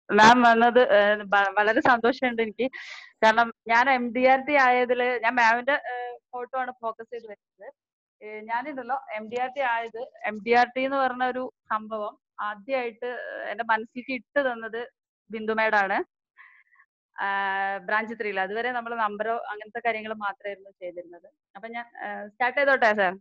മാം വന്നത് വളരെ സന്തോഷമുണ്ട് എനിക്ക്. കാരണം ഞാൻ MDRT ആയതിൽ ഞാൻ മാമിന്റെ ഫോട്ടോ ആണ് ഫോക്കസ് ചെയ്ത് വെച്ചത്. ഞാനിണ്ടല്ലോ MDRT ആയത്, MDRT എന്ന് പറഞ്ഞ ഒരു സംഭവം ആദ്യമായിട്ട് എന്റെ മനസ്സിലേക്ക് ഇട്ട് തന്നത് ബിന്ദു മേഡാണ്. ബ്രാഞ്ച് 3 അതുവരെ നമ്മൾ നമ്പറോ അങ്ങനത്തെ കാര്യങ്ങൾ മാത്രമായിരുന്നു ചെയ്തിരുന്നത്. അപ്പൊ ഞാൻ സ്റ്റാർട്ട് ചെയ്തോട്ടെ സാർ?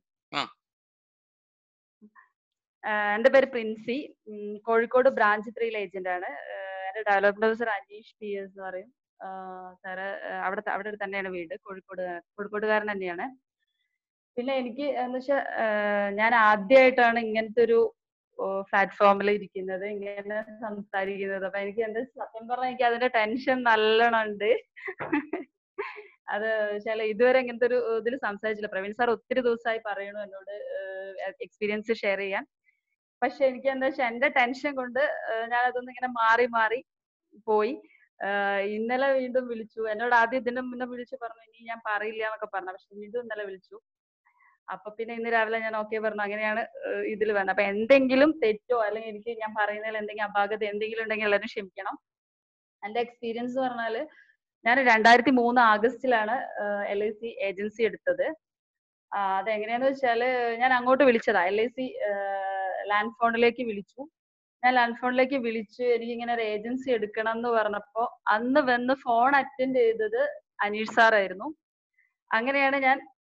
എന്റെ പേര് പ്രിൻസി, കോഴിക്കോട് ബ്രാഞ്ച് 3 ഏജന്റ് ആണ്. എന്റെ ഡെവലപ്മെന്റ് ഓഫീസർ അനീഷ് PS എന്ന് പറയും. സാറ് അവിടെ തന്നെയാണ് വീട്, കോഴിക്കോടുകാരൻ തന്നെയാണ്. പിന്നെ എനിക്ക് എന്ന് വെച്ചാൽ ഞാൻ ആദ്യമായിട്ടാണ് ഇങ്ങനത്തെ ഒരു പ്ലാറ്റ്ഫോമിൽ ഇരിക്കുന്നത്, ഇങ്ങനെ സംസാരിക്കുന്നത്. അപ്പൊ എനിക്ക് എന്റെ സത്യം പറഞ്ഞാൽ എനിക്ക് അതിന്റെ ടെൻഷൻ നല്ലോണം ഉണ്ട്. അത് വെച്ചാൽ ഇതുവരെ ഇങ്ങനത്തെ ഒരു ഇതിൽ സംസാരിച്ചില്ല. പ്രവീൺ സാർ ഒത്തിരി ദിവസമായി പറയണു എന്നോട് എക്സ്പീരിയൻസ് ഷെയർ ചെയ്യാൻ. പക്ഷെ എനിക്ക് എന്താ വെച്ചാൽ എന്റെ ടെൻഷൻ കൊണ്ട് ഞാൻ അതൊന്നും ഇങ്ങനെ മാറി മാറി പോയി. ഇന്നലെ വീണ്ടും വിളിച്ചു. എന്നോട് ആദ്യം ഇതിന്റെ മുന്നേ വിളിച്ചു പറഞ്ഞു ഇനി ഞാൻ പറയില്ല എന്നൊക്കെ പറഞ്ഞു. പക്ഷെ വീണ്ടും ഇന്നലെ വിളിച്ചു. അപ്പൊ പിന്നെ ഇന്ന് രാവിലെ ഞാൻ ഓക്കെ പറഞ്ഞു. അങ്ങനെയാണ് ഇതിൽ വന്നത്. അപ്പൊ എന്തെങ്കിലും തെറ്റോ അല്ലെങ്കിൽ എനിക്ക് ഞാൻ പറയുന്നതിൽ എന്തെങ്കിലും അപാകത എന്തെങ്കിലും ഉണ്ടെങ്കിൽ എല്ലാവരും ക്ഷമിക്കണം. എന്റെ എക്സ്പീരിയൻസ് പറഞ്ഞാല് ഞാൻ 2003 ആഗസ്റ്റിലാണ് LIC ഏജൻസി എടുത്തത്. അതെങ്ങനെയാന്ന് വെച്ചാല് ഞാൻ അങ്ങോട്ട് വിളിച്ചതാ, LIC ലാൻഡ് ഫോണിലേക്ക് വിളിച്ചു. ഞാൻ ലാൻഡ് ഫോണിലേക്ക് വിളിച്ചു എനിക്കിങ്ങനെ ഒരു ഏജൻസി എടുക്കണം എന്ന് പറഞ്ഞപ്പോ അന്ന് വന്ന് ഫോൺ അറ്റൻഡ് ചെയ്തത് അനീഷ് സാറായിരുന്നു. അങ്ങനെയാണ് ഞാൻ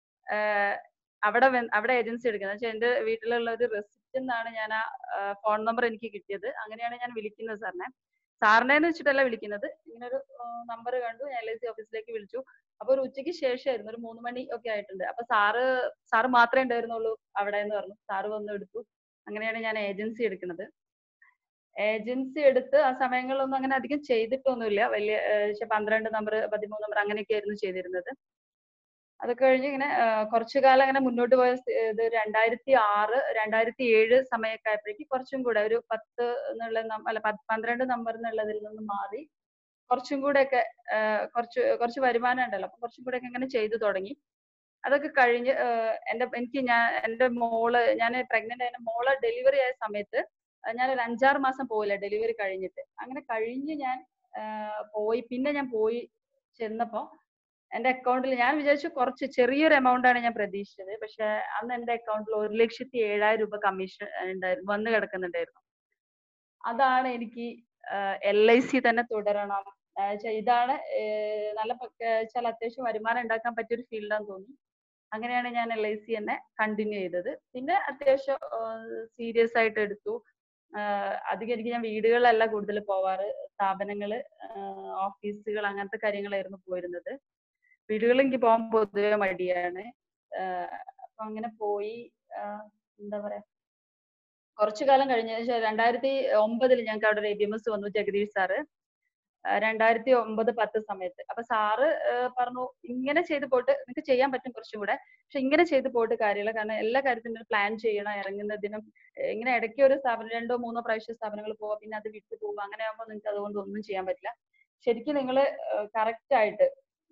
അവിടെ ഏജൻസി എടുക്കുന്നത്. വെച്ചാൽ എന്റെ വീട്ടിലുള്ള ഒരു റെസിപ്റ്റ് നിന്നാണ് ഞാൻ ആ ഫോൺ നമ്പർ എനിക്ക് കിട്ടിയത്. അങ്ങനെയാണ് ഞാൻ വിളിക്കുന്നത് സാറിനെ. സാറിനെന്ന് വെച്ചിട്ടല്ല വിളിക്കുന്നത്, ഇങ്ങനെ ഒരു നമ്പർ കണ്ടു, ഞാൻ LIC ഓഫീസിലേക്ക് വിളിച്ചു. അപ്പൊ ഒരു ഉച്ചയ്ക്ക് ശേഷമായിരുന്നു, ഒരു 3 മണി ഒക്കെ ആയിട്ടുണ്ട്. അപ്പൊ സാറ് മാത്രമേ ഉണ്ടായിരുന്നുള്ളൂ അവിടെ എന്ന് പറഞ്ഞു. സാറ് വന്ന് എടുത്തു. അങ്ങനെയാണ് ഞാൻ ഏജൻസി എടുക്കുന്നത്. ഏജൻസി എടുത്ത് ആ സമയങ്ങളിലൊന്നും അങ്ങനെ അധികം ചെയ്തിട്ടൊന്നുമില്ല. വലിയ 12 നമ്പർ 13 നമ്പർ അങ്ങനെയൊക്കെ ആയിരുന്നു ചെയ്തിരുന്നത്. അത് കഴിഞ്ഞ് ഇങ്ങനെ കുറച്ചു കാലം അങ്ങനെ മുന്നോട്ട് പോയ ഇത് 2006 2007 സമയമൊക്കെ ആയപ്പോഴേക്ക് കുറച്ചും കൂടെ ഒരു 10 എന്നുള്ള അല്ല 12 നമ്പർ എന്നുള്ളതിൽ നിന്ന് മാറി കുറച്ചും കൂടെ ഒക്കെ കുറച്ച് വരുമാനം ഉണ്ടല്ലോ, അപ്പൊ കുറച്ചും കൂടെ ഒക്കെ ഇങ്ങനെ ചെയ്തു തുടങ്ങി. അതൊക്കെ കഴിഞ്ഞ് എന്റെ മോള്, ഞാൻ പ്രഗ്നന്റ് ആയ മോളെ ഡെലിവറി ആയ സമയത്ത് ഞാൻ ഒരു 5-6 മാസം പോയില്ല ഡെലിവറി കഴിഞ്ഞിട്ട്. അങ്ങനെ കഴിഞ്ഞ് ഞാൻ പോയി. പിന്നെ ഞാൻ പോയി ചെന്നപ്പോ എന്റെ അക്കൗണ്ടിൽ ഞാൻ വിചാരിച്ചു കുറച്ച് ചെറിയൊരു എമൗണ്ട് ആണ് ഞാൻ പ്രതീക്ഷിച്ചത്. പക്ഷെ അന്ന് എന്റെ അക്കൗണ്ടിൽ 1,07,000 രൂപ കമ്മീഷൻ ഉണ്ടായിരുന്നു, വന്ന് കിടക്കുന്നുണ്ടായിരുന്നു. അതാണ് എനിക്ക് LIC തന്നെ തുടരണം, ഇതാണ് നല്ല വെച്ചാൽ അത്യാവശ്യം വരുമാനം ഉണ്ടാക്കാൻ പറ്റിയൊരു ഫീൽഡാന്ന് തോന്നി. അങ്ങനെയാണ് ഞാൻ LIC തന്നെ കണ്ടിന്യൂ ചെയ്തത്. പിന്നെ അത്യാവശ്യം സീരിയസ് ആയിട്ട് എടുത്തു. അധികം എനിക്ക് ഞാൻ വീടുകളിലല്ല കൂടുതൽ പോവാറ്, സ്ഥാപനങ്ങള്, ഓഫീസുകൾ, അങ്ങനത്തെ കാര്യങ്ങളായിരുന്നു പോയിരുന്നത്. വീടുകളിൽ എനിക്ക് പോകാൻ പൊതുവെ മടിയാണ്. അപ്പൊ അങ്ങനെ പോയി. എന്താ പറയാ, കുറച്ചു കാലം കഴിഞ്ഞ 2009 ഞങ്ങൾക്ക് അവിടെ ഒരു ABMS വന്നു, ജഗദീഷ് സാറ്. 2009-10 സമയത്ത്. അപ്പൊ സാറ് പറഞ്ഞു ഇങ്ങനെ ചെയ്ത് പോയിട്ട് നിനക്ക് ചെയ്യാൻ പറ്റും കുറച്ചും കൂടെ, പക്ഷെ ഇങ്ങനെ ചെയ്ത് പോയിട്ട് കാര്യമില്ല. കാരണം എല്ലാ കാര്യത്തിനും പ്ലാൻ ചെയ്യണം, ഇറങ്ങുന്നതിനും. ഇങ്ങനെ ഇടയ്ക്ക് ഒരു സ്ഥാപനം 2-3 പ്രാവശ്യം സ്ഥാപനങ്ങൾ പോവാ, പിന്നെ അത് വിട്ടു പോവുക, അങ്ങനെ ആകുമ്പോൾ നിങ്ങൾക്ക് അതുകൊണ്ട് ഒന്നും ചെയ്യാൻ പറ്റില്ല. ശരിക്കും നിങ്ങൾ കറക്റ്റ് ആയിട്ട്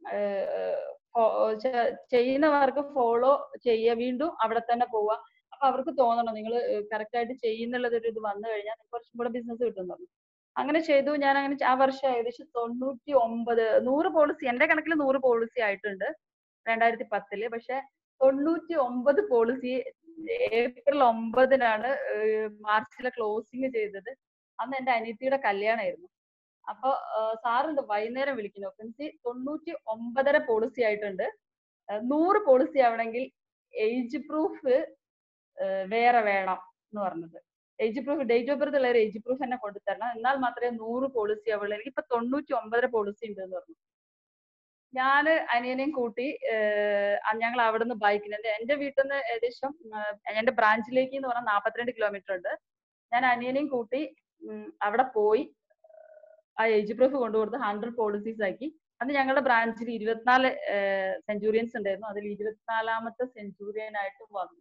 ചെയ്യുന്നവർക്ക് ഫോളോ ചെയ്യുക, വീണ്ടും അവിടെ തന്നെ പോവുക. അപ്പൊ അവർക്ക് തോന്നണം നിങ്ങൾ കറക്റ്റ് ആയിട്ട് ചെയ്യുന്നുള്ളത് ഒരു ഇത് വന്നു കഴിഞ്ഞാൽ നിങ്ങൾക്ക് കുറച്ചും കൂടെ ബിസിനസ് കിട്ടും. അങ്ങനെ ചെയ്തു. ഞാൻ അങ്ങനെ ആ വർഷം ഏകദേശം 100 പോളിസി, എന്റെ കണക്കിൽ 100 പോളിസി ആയിട്ടുണ്ട് 2010. പക്ഷെ 99 പോളിസി ഏപ്രിൽ 9-നാണ് മാർച്ചിലെ ക്ലോസിങ് ചെയ്തത്. അന്ന് എന്റെ അനിയത്തിയുടെ കല്യാണമായിരുന്നു. അപ്പൊ സാറുണ്ട് വൈകുന്നേരം വിളിക്കുന്നു, പ്രിൻസി 99.5 പോളിസി ആയിട്ടുണ്ട്, 100 പോളിസി ആവണമെങ്കിൽ ഏജ് പ്രൂഫ് വേറെ വേണം എന്ന് പറഞ്ഞത്. Age proof, date of birth ഉള്ള ഒരു ഏജ് പ്രൂഫ് തന്നെ കൊണ്ടുതരണം, എന്നാൽ മാത്രമേ 100 പോളിസി ആവുള്ളൂ. എനിക്ക് ഇപ്പൊ 99.5 പോളിസി ഉണ്ട് എന്ന് പറഞ്ഞു. ഞാന് അനിയനെയും കൂട്ടി ഞങ്ങൾ അവിടുന്ന് ബൈക്കിന്, എന്റെ വീട്ടിൽ നിന്ന് ഏകദേശം എന്റെ ബ്രാഞ്ചിലേക്ക് എന്ന് പറഞ്ഞാൽ 42 കിലോമീറ്റർ ഉണ്ട്. ഞാൻ അനിയനെയും കൂട്ടി അവിടെ പോയി ആ ഏജ് പ്രൂഫ് കൊണ്ടുകൊടുത്ത് 100 പോളിസീസ് ആക്കി. അന്ന് ഞങ്ങളുടെ ബ്രാഞ്ചിൽ 24 സെഞ്ചുറിയൻസ് ഉണ്ടായിരുന്നു. അതിൽ 24-ാമത്തെ സെഞ്ചുറിയൻ ആയിട്ട് വന്നു.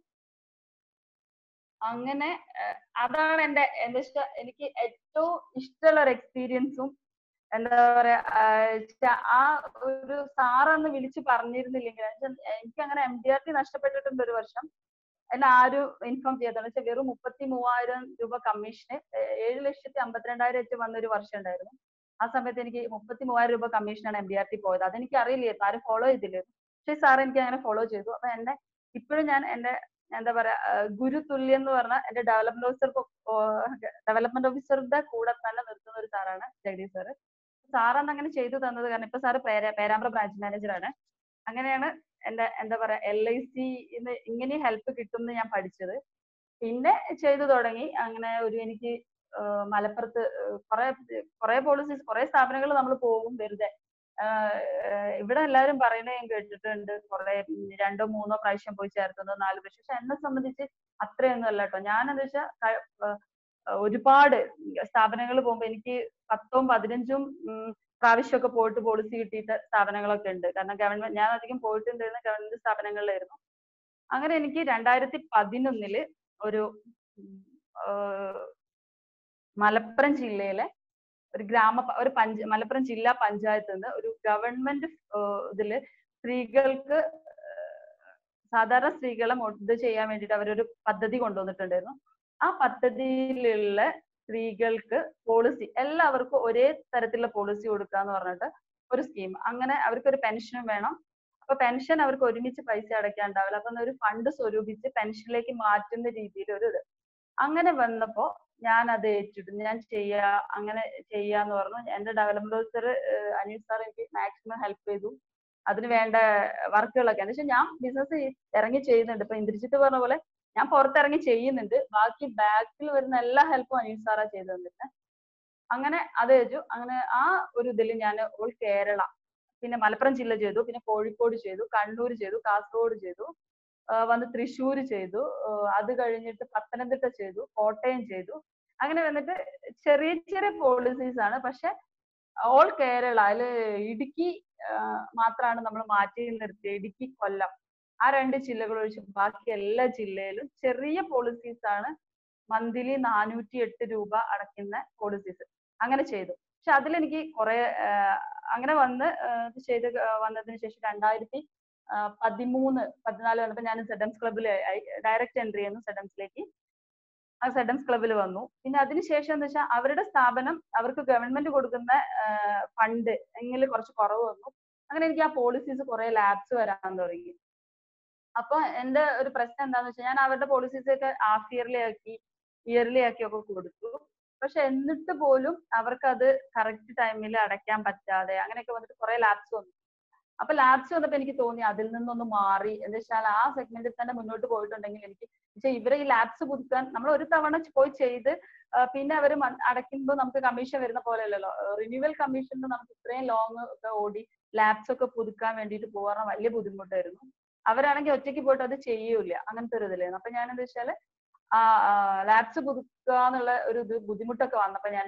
അങ്ങനെ അതാണ് എന്താ വെച്ചാ എനിക്ക് ഏറ്റവും ഇഷ്ടമുള്ള ഒരു എക്സ്പീരിയൻസും. എന്താ പറയാ, ആ ഒരു സാറൊന്ന് വിളിച്ച് പറഞ്ഞിരുന്നില്ലെങ്കിൽ എനിക്ക് അങ്ങനെ MDRT നഷ്ടപ്പെട്ടിട്ടുണ്ട് ഒരു വർഷം. എന്നെ ആരും ഇൻഫോം ചെയ്യാത്തതെന്ന് വെച്ചാൽ വെറും 33,000 രൂപ കമ്മീഷന് 7,52,000 വെച്ച് വന്ന ഒരു വർഷം ഉണ്ടായിരുന്നു. ആ സമയത്ത് എനിക്ക് 33,000 രൂപ കമ്മീഷനാണ് MDRT പോയത്. അതെനിക്ക് അറിയില്ലായിരുന്നു, ആരും ഫോളോ ചെയ്തില്ലായിരുന്നു. പക്ഷേ സാർ എനിക്ക് അങ്ങനെ ഫോളോ ചെയ്തു. അപ്പൊ എന്നെ ഇപ്പോഴും ഞാൻ എന്റെ എന്താ പറയാ ഗുരു തുല്യം എന്ന് പറഞ്ഞ എന്റെ ഡെവലപ്മെന്റ് ഓഫീസറുടെ കൂടെ തന്നെ നിർത്തുന്ന ഒരു സാറാണ് ജഗദീഷ് സാറ്. സാറാണ് അങ്ങനെ ചെയ്തു തന്നത്. കാരണം ഇപ്പൊ സാറ് പേരാമ്പ്ര ബ്രാഞ്ച് മാനേജറാണ്. അങ്ങനെയാണ് എന്റെ എന്താ പറയാ LIC ഇങ്ങനെ ഹെൽപ്പ് കിട്ടും എന്ന് ഞാൻ പഠിച്ചത്. പിന്നെ ചെയ്തു തുടങ്ങി. അങ്ങനെ ഒരു എനിക്ക് മലപ്പുറത്ത് കുറെ കുറെ പോളിസീസ് കുറെ സ്ഥാപനങ്ങൾ നമ്മൾ പോകും വെറുതെ. ഇവിടെ എല്ലാവരും പറയുന്നത് ഞാൻ കേട്ടിട്ടുണ്ട്, കുറെ 2 3 പ്രാവശ്യം പോയി ചേർക്കുന്നത്, 4 പ്രാവശ്യം. പക്ഷെ എന്നെ സംബന്ധിച്ച് അത്രയൊന്നും അല്ല കേട്ടോ. ഞാൻ എന്താ വെച്ചാൽ ഒരുപാട് സ്ഥാപനങ്ങൾ പോകുമ്പോൾ എനിക്ക് 10ഉം 15ഉം പ്രാവശ്യമൊക്കെ പോയിട്ട് പോളിസി കിട്ടിയിട്ട് സ്ഥാപനങ്ങളൊക്കെ ഉണ്ട്. കാരണം ഗവൺമെന്റ് ഞാൻ അധികം പോയിട്ടുണ്ടായിരുന്ന ഗവൺമെന്റ് സ്ഥാപനങ്ങളിലായിരുന്നു. അങ്ങനെ എനിക്ക് 2011 ഒരു മലപ്പുറം ജില്ലയിലെ ഒരു മലപ്പുറം ജില്ലാ പഞ്ചായത്ത് നിന്ന് ഒരു ഗവൺമെന്റ് ഇതില് സ്ത്രീകൾക്ക് സാധാരണ സ്ത്രീകളെ ഇത് ചെയ്യാൻ വേണ്ടിയിട്ട് അവരൊരു പദ്ധതി കൊണ്ടുവന്നിട്ടുണ്ടായിരുന്നു. ആ പദ്ധതിയിലുള്ള സ്ത്രീകൾക്ക് പോളിസി എല്ലാവർക്കും ഒരേ തരത്തിലുള്ള പോളിസി കൊടുക്കുക എന്ന് പറഞ്ഞിട്ട് ഒരു സ്കീം. അങ്ങനെ അവർക്ക് ഒരു പെൻഷനും വേണം. അപ്പൊ പെൻഷൻ അവർക്ക് ഒരുമിച്ച് പൈസ അടയ്ക്കാൻ ഉണ്ടാവില്ല. അപ്പൊ ഒരു ഫണ്ട് സ്വരൂപിച്ച് പെൻഷനിലേക്ക് മാറ്റുന്ന രീതിയിൽ ഒരു ഇത്. അങ്ങനെ വന്നപ്പോ ഞാൻ അത് ഏറ്റിട്ട് ഞാൻ അങ്ങനെ ചെയ്യാന്ന് പറഞ്ഞു. എന്റെ ഡെവലപ്മെന്റ് ഓഫീസർ അനിൽ സാർ എനിക്ക് മാക്സിമം ഹെൽപ്പ് ചെയ്തു. അതിന് വേണ്ട വർക്കുകളൊക്കെ എന്ന് വെച്ചാൽ ഞാൻ ബിസിനസ് ഇറങ്ങി ചെയ്യുന്നുണ്ട്. ഇപ്പൊ ഇന്ദ്രജിത്ത് പറഞ്ഞ പോലെ ഞാൻ പുറത്തിറങ്ങി ചെയ്യുന്നുണ്ട്. ബാക്കി ബാക്കിൽ വരുന്ന എല്ലാ ഹെൽപ്പും അനിൽ സാറാ ചെയ്തു തന്നിട്ട്. അങ്ങനെ അത് ചെയ്തു. അങ്ങനെ ആ ഒരു ഇതിൽ ഞാൻ ഓൾ കേരള, പിന്നെ മലപ്പുറം ജില്ല ചെയ്തു, പിന്നെ കോഴിക്കോട് ചെയ്തു, കണ്ണൂർ ചെയ്തു, കാസർഗോഡ് ചെയ്തു, വന്ന് തൃശ്ശൂർ ചെയ്തു, അത് കഴിഞ്ഞിട്ട് പത്തനംതിട്ട ചെയ്തു, കോട്ടയം ചെയ്തു. അങ്ങനെ വന്നിട്ട് ചെറിയ ചെറിയ പോളിസീസ് ആണ്. പക്ഷെ ഓൾ കേരള അതില് ഇടുക്കി മാത്രമാണ് നമ്മൾ മാറ്റി നിർത്തിയത്. ഇടുക്കി, കൊല്ലം ആ 2 ജില്ലകൾ ഒഴിച്ച് ബാക്കി എല്ലാ ജില്ലയിലും ചെറിയ പോളിസീസ് ആണ്. മന്ത്ലി 408 രൂപ അടയ്ക്കുന്ന പോളിസീസ് അങ്ങനെ ചെയ്തു. പക്ഷെ അതിലെനിക്ക് കുറെ അങ്ങനെ ചെയ്ത് വന്നതിന് ശേഷം 2013-14 വന്നപ്പോൾ ഞാൻ സെഡംസ് ക്ലബ്ബിൽ ഡയറക്റ്റ് എൻട്രി ചെയ്യുന്നു സെഡംസിലേക്ക്. ആ സെഡംസ് ക്ലബ്ബിൽ വന്നു. പിന്നെ അതിനുശേഷം എന്താ വെച്ചാൽ അവരുടെ സ്ഥാപനം അവർക്ക് ഗവൺമെന്റ് കൊടുക്കുന്ന ഫണ്ട് എങ്കിലും കുറച്ച് കുറവ് വന്നു. അങ്ങനെ എനിക്ക് ആ പോളിസീസ് കുറെ ലാപ്സ് വരാൻ തുടങ്ങി. അപ്പൊ എന്റെ ഒരു പ്രശ്നം എന്താന്ന് വെച്ചാൽ ഞാൻ അവരുടെ പോളിസീസ് ഒക്കെ ഹാഫ് ഇയർലി ആക്കി ഒക്കെ കൊടുത്തു. പക്ഷെ എന്നിട്ട് പോലും അവർക്ക് അത് കറക്റ്റ് ടൈമിൽ അടയ്ക്കാൻ പറ്റാതെ അങ്ങനെയൊക്കെ വന്നിട്ട് കുറെ ലാപ്സ് വന്നു. അപ്പൊ ലാപ്സ് വന്നപ്പോ എനിക്ക് തോന്നി അതിൽ നിന്നൊന്ന് മാറി എന്താ വെച്ചാൽ ആ സെഗ്മെന്റിൽ തന്നെ മുന്നോട്ട് പോയിട്ടുണ്ടെങ്കിൽ എനിക്ക് ഇവരെ ഈ ലാപ്സ് പുതുക്കാൻ നമ്മൾ ഒരു തവണ പോയി ചെയ്ത് പിന്നെ അവർ അടയ്ക്കുമ്പോൾ നമുക്ക് കമ്മീഷൻ വരുന്ന പോലെ അല്ലല്ലോ. റിന്യൂവൽ കമ്മീഷന് നമുക്ക് ഇത്രയും ലോങ് ഒക്കെ ഓടി ലാപ്സ് ഒക്കെ പുതുക്കാൻ വേണ്ടിയിട്ട് പോകാൻ വലിയ ബുദ്ധിമുട്ടായിരുന്നു. അവരാണെങ്കിൽ ഒറ്റയ്ക്ക് പോയിട്ട് അത് ചെയ്യൂല, അങ്ങനത്തെ ഒരു ഇതിലായിരുന്നു. അപ്പൊ ഞാൻ എന്താ വെച്ചാല് ലാപ്സ് പുതുക്കുക എന്നുള്ള ഒരു ഇത് ബുദ്ധിമുട്ടൊക്കെ വന്നപ്പോ ഞാൻ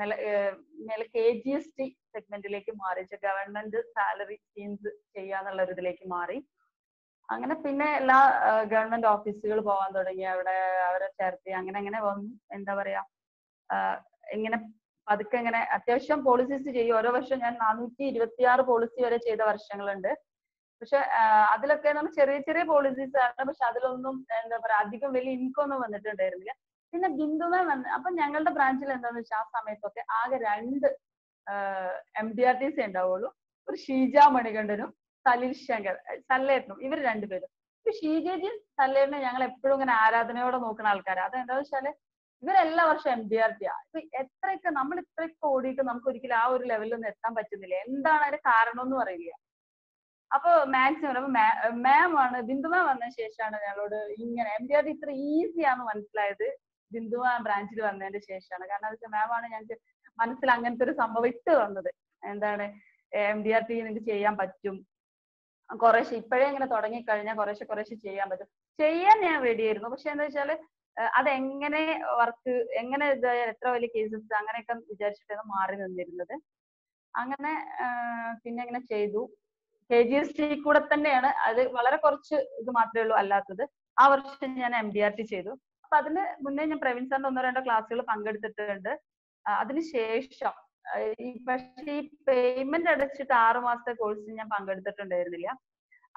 KGST സെഗ്മെന്റിലേക്ക് മാറി. ഗവൺമെന്റ് സാലറി സ്കീംസ് ചെയ്യാന്നുള്ള ഒരു ഇതിലേക്ക് മാറി. അങ്ങനെ പിന്നെ എല്ലാ ഗവൺമെന്റ് ഓഫീസുകൾ പോകാൻ തുടങ്ങി. അവിടെ അവരെ ചേർത്തി അങ്ങനെ വന്നു. എന്താ പറയാ ഇങ്ങനെ പതുക്കെ ഇങ്ങനെ അത്യാവശ്യം പോളിസീസ് ചെയ്യും. ഓരോ വർഷം ഞാൻ 426 പോളിസി വരെ ചെയ്ത വർഷങ്ങളുണ്ട്. പക്ഷെ അതിലൊക്കെ നമ്മൾ ചെറിയ ചെറിയ പോളിസീസ് ആണ്. പക്ഷെ അതിലൊന്നും എന്താ പറയാ അധികം വലിയ ഇൻകം ഒന്നും വന്നിട്ടുണ്ടായിരുന്നില്ല. പിന്നെ ബിന്ദുമേ വന്ന് അപ്പൊ ഞങ്ങളുടെ ബ്രാഞ്ചിൽ എന്താന്ന് വെച്ചാൽ ആ സമയത്തൊക്കെ ആകെ 2 MDRTs ഉണ്ടാവുള്ളൂ. ഒരു ഷീജ മണികണ്ഠനും സലിൽ ശങ്കർ സല്ലേട്ടനും, ഇവർ 2 പേരും. ഇപ്പൊ ഷീജയും സല്ലേട്ടനും ഞങ്ങൾ എപ്പോഴും ഇങ്ങനെ ആരാധനയോടെ നോക്കുന്ന ആൾക്കാരാണ്. അതെന്താ വെച്ചാല് ഇവരെല്ലാ വർഷം MDRT ആ. ഇപ്പൊ എത്രയൊക്കെ നമ്മൾ ഇത്രയൊക്കെ ഓടിയിട്ട് നമുക്ക് ഒരിക്കലും ആ ഒരു ലെവലിൽ ഒന്നും എത്താൻ പറ്റുന്നില്ല. എന്താണ് അതിന്റെ കാരണം എന്ന് അറിയില്ല. അപ്പൊ മാക്സിമം മാം ആണ് ബിന്ദു മാം വന്ന ശേഷമാണ് ഞങ്ങളോട് ഇങ്ങനെ MDRT ഇത്ര ഈസി ആണെന്ന് മനസ്സിലായത്. ബിന്ദു മാം ബ്രാഞ്ചിൽ വന്നതിന് ശേഷമാണ്. കാരണം എന്താ മാം ആണ് ഞങ്ങൾക്ക് മനസ്സിൽ അങ്ങനത്തെ ഒരു സംഭവം ഇട്ട് തന്നത്. എന്താണ് MDRT നിങ്ങൾക്ക് ചെയ്യാൻ പറ്റും, കുറേശ്ശെ ഇപ്പോഴേ ഇങ്ങനെ തുടങ്ങിക്കഴിഞ്ഞാൽ കുറേശ്ശെ ചെയ്യാൻ പറ്റും. ചെയ്യാൻ ഞാൻ റെഡി ആയിരുന്നു. പക്ഷെ എന്താ വെച്ചാല് അതെങ്ങനെ വർക്ക് എങ്ങനെ ഇതായാലും എത്ര വലിയ കേസസ് അങ്ങനെയൊക്കെ വിചാരിച്ചിട്ടാണ് മാറി നിന്നിരുന്നത്. അങ്ങനെ പിന്നെ ഇങ്ങനെ ചെയ്തു. KGST കൂടെ തന്നെയാണ്, അത് വളരെ കുറച്ച് ഇത് മാത്രമേ ഉള്ളൂ അല്ലാത്തത്. ആ വർഷം ഞാൻ MDRT ചെയ്തു. അപ്പൊ അതിന് മുന്നേ ഞാൻ പ്രവീൺ സാറിന്റെ 1-2 ക്ലാസ്സുകൾ പങ്കെടുത്തിട്ടുണ്ട്. അതിനുശേഷം പക്ഷേ ഈ പേയ്മെന്റ് അടച്ചിട്ട് 6 മാസത്തെ കോഴ്സിന് ഞാൻ പങ്കെടുത്തിട്ടുണ്ടായിരുന്നില്ല.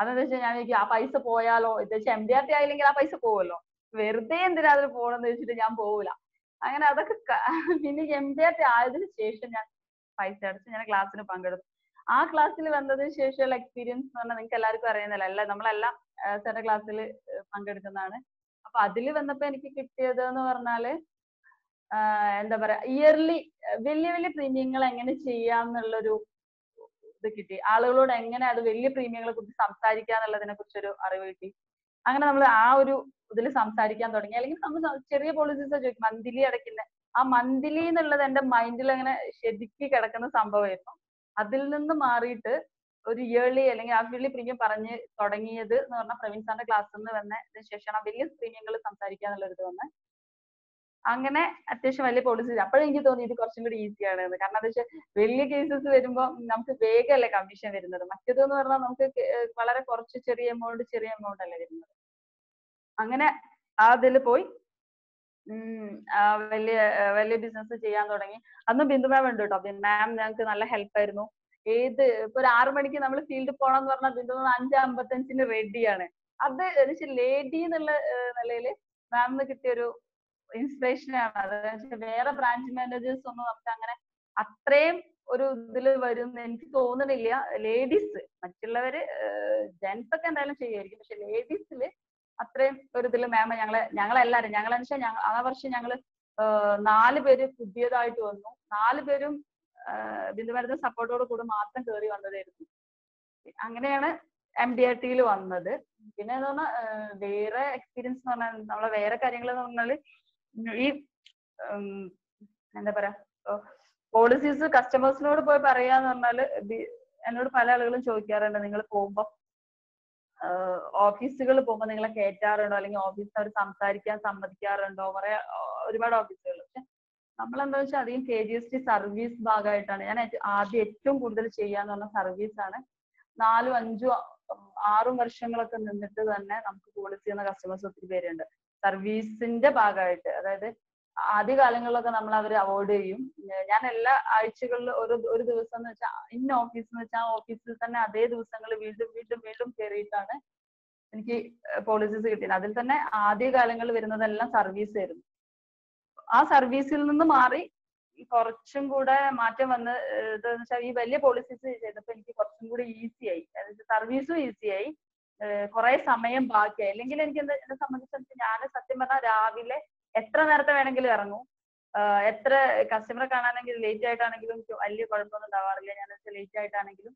അതെന്താ വെച്ചാൽ ഞാൻ വിചാരിക്കും ആ പൈസ പോയാലോ, എന്താ വെച്ചാൽ MDRT ആയില്ലെങ്കിൽ ആ പൈസ പോവല്ലോ, വെറുതെ എന്തിനാ അതിൽ പോകണമെന്ന് വെച്ചിട്ട് ഞാൻ പോവൂല. അങ്ങനെ അതൊക്കെ പിന്നെ MDRT ആയതിനു ശേഷം ഞാൻ പൈസ അടച്ച് ഞാൻ ക്ലാസ്സിന് പങ്കെടുത്തു. ആ ക്ലാസ്സിൽ വന്നതിന് ശേഷമുള്ള എക്സ്പീരിയൻസ് എന്ന് പറഞ്ഞാൽ നിങ്ങൾക്ക് എല്ലാവർക്കും അറിയുന്നതല്ല, അല്ല നമ്മളെല്ലാം സാറിന്റെ ക്ലാസ്സിൽ പങ്കെടുക്കുന്നതാണ്. അപ്പൊ അതിൽ വന്നപ്പോ എനിക്ക് കിട്ടിയത് എന്ന് പറഞ്ഞാല് എന്താ പറയാ, ഇയർലി വലിയ വലിയ പ്രീമിയങ്ങൾ എങ്ങനെ ചെയ്യാം എന്നുള്ളൊരു ഇത് കിട്ടി. ആളുകളോട് എങ്ങനെ അത് വലിയ പ്രീമിയങ്ങളെ കുറിച്ച് സംസാരിക്കുക എന്നുള്ളതിനെ കുറിച്ചൊരു അറിവ് കിട്ടി. അങ്ങനെ നമ്മൾ ആ ഒരു ഇതിൽ സംസാരിക്കാൻ തുടങ്ങി. അല്ലെങ്കിൽ നമ്മൾ ചെറിയ പോളിസീസ് ചോദിക്കും, മന്ത്ലി അടയ്ക്കുന്ന ആ മന്ത്ലി എന്നുള്ളത് എന്റെ മൈൻഡിൽ അങ്ങനെ ശരിക്ക് കിടക്കുന്ന സംഭവമായിരുന്നു. അതിൽ നിന്ന് മാറിയിട്ട് ഒരു ഇയർലി അല്ലെങ്കിൽ ഹാഫ് ഇയർലി പ്രീമിയം പറഞ്ഞ് തുടങ്ങിയത് എന്ന് പറഞ്ഞാൽ പ്രവീൺ സാറിന്റെ ക്ലാസ്സിൽ നിന്ന് വന്നതിന് ശേഷമാണ് വലിയ പ്രീമിയങ്ങൾ സംസാരിക്കുക എന്നുള്ളത് വന്നത്. അങ്ങനെ അത്യാവശ്യം വലിയ പോളിസി. അപ്പോഴും എനിക്ക് തോന്നി ഇത് കുറച്ചും കൂടി ഈസിയാണ് എന്ന്. കാരണം എന്താ വെച്ചാൽ വലിയ കേസസ് വരുമ്പോൾ നമുക്ക് വേഗമല്ലേ കമ്മീഷൻ വരുന്നത്. മറ്റേത് എന്ന് പറഞ്ഞാൽ നമുക്ക് വളരെ കുറച്ച് ചെറിയ എമൗണ്ട് അല്ലേ വരുന്നത്. അങ്ങനെ ആ ഇതിൽ പോയി വലിയ വലിയ ബിസിനസ് ചെയ്യാൻ തുടങ്ങി. അന്ന് ബിന്ദു മാം ഉണ്ട് കേട്ടോ. മാം ഞങ്ങൾക്ക് നല്ല ഹെൽപ്പ് ആയിരുന്നു. ഇപ്പൊ ഒരു 6 മണിക്ക് നമ്മൾ ഫീൽഡിൽ പോകണം എന്ന് പറഞ്ഞാൽ ബിന്ദു മാം 5:55 റെഡിയാണ്. അത് ലേഡി എന്നുള്ള നിലയിൽ മാമിന് കിട്ടിയൊരു ഇൻസ്പിറേഷൻ ആണ് അത്. വേറെ ബ്രാഞ്ച് മാനേജേഴ്സ് ഒന്നും നമുക്ക് അങ്ങനെ അത്രയും ഒരു ഇതിൽ വരും എനിക്ക് തോന്നുന്നില്ല. ലേഡീസ്, മറ്റുള്ളവര് ജെന്റ്സ് ഒക്കെ എന്തായാലും ചെയ്യുമായിരിക്കും, പക്ഷെ ലേഡീസിൽ അത്രയും ഒരു ഇതിൽ മാം ഞങ്ങളെല്ലാരും ഞങ്ങളെന്ന് വെച്ചാൽ ആ വർഷം ഞങ്ങള് 4 പേര് പുതിയതായിട്ട് വന്നു. 4 പേരും ബിന്ദു മാഡത്തിന്റെ സപ്പോർട്ടോട് കൂടെ മാത്രം കയറി വന്നതായിരുന്നു. അങ്ങനെയാണ് MDRT വന്നത്. പിന്നെ എന്ന് പറഞ്ഞാൽ വേറെ എക്സ്പീരിയൻസ് എന്ന് പറഞ്ഞാൽ നമ്മളെ വേറെ കാര്യങ്ങൾ എന്ന് പറഞ്ഞാല് ഈ എന്താ പറയാ, പോളിസീസ് കസ്റ്റമേഴ്സിനോട് പോയി പറയാന്ന് പറഞ്ഞാല് എന്നോട് പല ആളുകളും ചോദിക്കാറുണ്ട്, നിങ്ങൾ പോകുമ്പോ ഓഫീസുകളിൽ പോകുമ്പോൾ നിങ്ങളെ കയറ്റാറുണ്ടോ, അല്ലെങ്കിൽ ഓഫീസിൽ അവർ സംസാരിക്കാൻ സമ്മതിക്കാറുണ്ടോ, ഒരുപാട് ഓഫീസുകൾ. പക്ഷെ നമ്മളെന്താ വെച്ചാൽ അധികം KGST സർവീസ് ഭാഗമായിട്ടാണ് ഞാൻ ആദ്യം ഏറ്റവും കൂടുതൽ ചെയ്യാന്ന് പറഞ്ഞ സർവീസ് ആണ്. 4, 5, 6 വർഷങ്ങളൊക്കെ നിന്നിട്ട് തന്നെ നമുക്ക് പോളിസി ചെയ്യുന്ന കസ്റ്റമേഴ്സ് ഒത്തിരി പേരുണ്ട് സർവീസിന്റെ ഭാഗമായിട്ട്. അതായത് ആദ്യ കാലങ്ങളിലൊക്കെ നമ്മൾ അവർ അവോയ്ഡ് ചെയ്യും. ഞാൻ എല്ലാ ആഴ്ചകളിലും ഒരു ദിവസം എന്ന് വെച്ചാൽ ഇന്ന ഓഫീസ് എന്ന് വെച്ചാൽ ആ ഓഫീസിൽ തന്നെ അതേ ദിവസങ്ങൾ വീണ്ടും വീണ്ടും വീണ്ടും കയറിയിട്ടാണ് എനിക്ക് പോളിസീസ് കിട്ടിയത്. അതിൽ തന്നെ ആദ്യ കാലങ്ങളിൽ വരുന്നതെല്ലാം സർവീസ് ആയിരുന്നു. ആ സർവീസിൽ നിന്ന് മാറി കുറച്ചും കൂടെ മാറ്റം വന്ന് ഇതെന്ന് വെച്ചാൽ ഈ വലിയ പോളിസീസ് ചെയ്തപ്പോൾ എനിക്ക് കുറച്ചും കൂടി ഈസിയായി. അതായത് സർവീസും ഈസിയായി, കുറെ സമയം ബാക്കിയായി. അല്ലെങ്കിൽ എനിക്ക് എന്നെ സംബന്ധിച്ചിടത്തോളം ഞാൻ സത്യം പറഞ്ഞാൽ രാവിലെ എത്ര നേരത്തെ വേണമെങ്കിലും ഇറങ്ങും. എത്ര കസ്റ്റമറെ കാണാനെങ്കിലും ലേറ്റ് ആയിട്ടാണെങ്കിലും വലിയ കുഴപ്പമൊന്നും ഉണ്ടാവാറില്ല. ഞാൻ ലേറ്റ് ആയിട്ടാണെങ്കിലും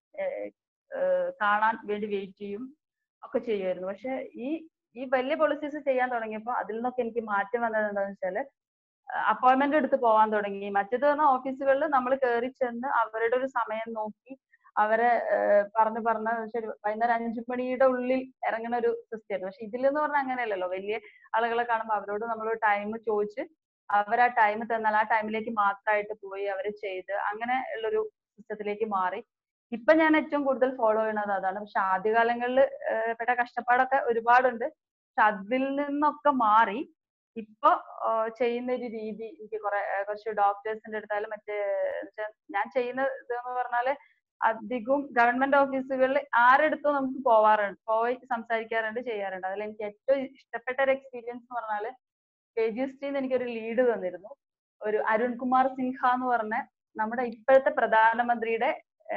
കാണാൻ വേണ്ടി വെയിറ്റ് ചെയ്യും ഒക്കെ ചെയ്യുമായിരുന്നു. പക്ഷെ ഈ വലിയ പോളിസീസ് ചെയ്യാൻ തുടങ്ങിയപ്പോൾ അതിൽ നിന്നൊക്കെ എനിക്ക് മാറ്റം വന്നത് എന്താണെന്ന് വെച്ചാൽ അപ്പോയിന്റ്മെന്റ് എടുത്ത് പോകാൻ തുടങ്ങി. മറ്റേത് പറഞ്ഞാൽ ഓഫീസുകളിൽ നമ്മൾ കയറി ചെന്ന് അവരുടെ ഒരു സമയം നോക്കി അവരെ പറഞ്ഞ് വൈകുന്നേരം 5 മണിയുടെ ഉള്ളിൽ ഇറങ്ങുന്ന ഒരു സിസ്റ്റം ആയിരുന്നു. പക്ഷെ ഇതിലെന്ന് പറഞ്ഞാൽ അങ്ങനെയല്ലല്ലോ. വലിയ ആളുകളെ കാണുമ്പോൾ അവരോട് നമ്മൾ ടൈം ചോദിച്ച് അവർ ആ ടൈം തന്നാൽ ആ ടൈമിലേക്ക് മാത്രമായിട്ട് പോയി അവർ ചെയ്ത് അങ്ങനെ ഉള്ളൊരു സിസ്റ്റത്തിലേക്ക് മാറി. ഇപ്പൊ ഞാൻ ഏറ്റവും കൂടുതൽ ഫോളോ ചെയ്യുന്നത് അതാണ്. പക്ഷെ ആദ്യകാലങ്ങളിൽ പെട്ട കഷ്ടപ്പാടൊക്കെ ഒരുപാടുണ്ട്. പക്ഷെ അതിൽ നിന്നൊക്കെ മാറി ഇപ്പൊ ചെയ്യുന്ന ഒരു രീതി എനിക്ക് കുറച്ച് ഡോക്ടേഴ്സിന്റെ അടുത്തായാലും മറ്റേ ഞാൻ ചെയ്യുന്ന ഇതെന്ന് പറഞ്ഞാല് അധികവും ഗവൺമെന്റ് ഓഫീസുകളിൽ ആരെടുത്തും നമുക്ക് പോയി സംസാരിക്കാറുണ്ട്, ചെയ്യാറുണ്ട്. അതിൽ എനിക്ക് ഏറ്റവും ഇഷ്ടപ്പെട്ട ഒരു എക്സ്പീരിയൻസ് എന്ന് പറഞ്ഞാല് KGSTന്ന് എനിക്കൊരു ലീഡ് തന്നിരുന്നു. ഒരു അരുൺകുമാർ സിൻഹ എന്ന് പറഞ്ഞ നമ്മുടെ ഇപ്പോഴത്തെ പ്രധാനമന്ത്രിയുടെ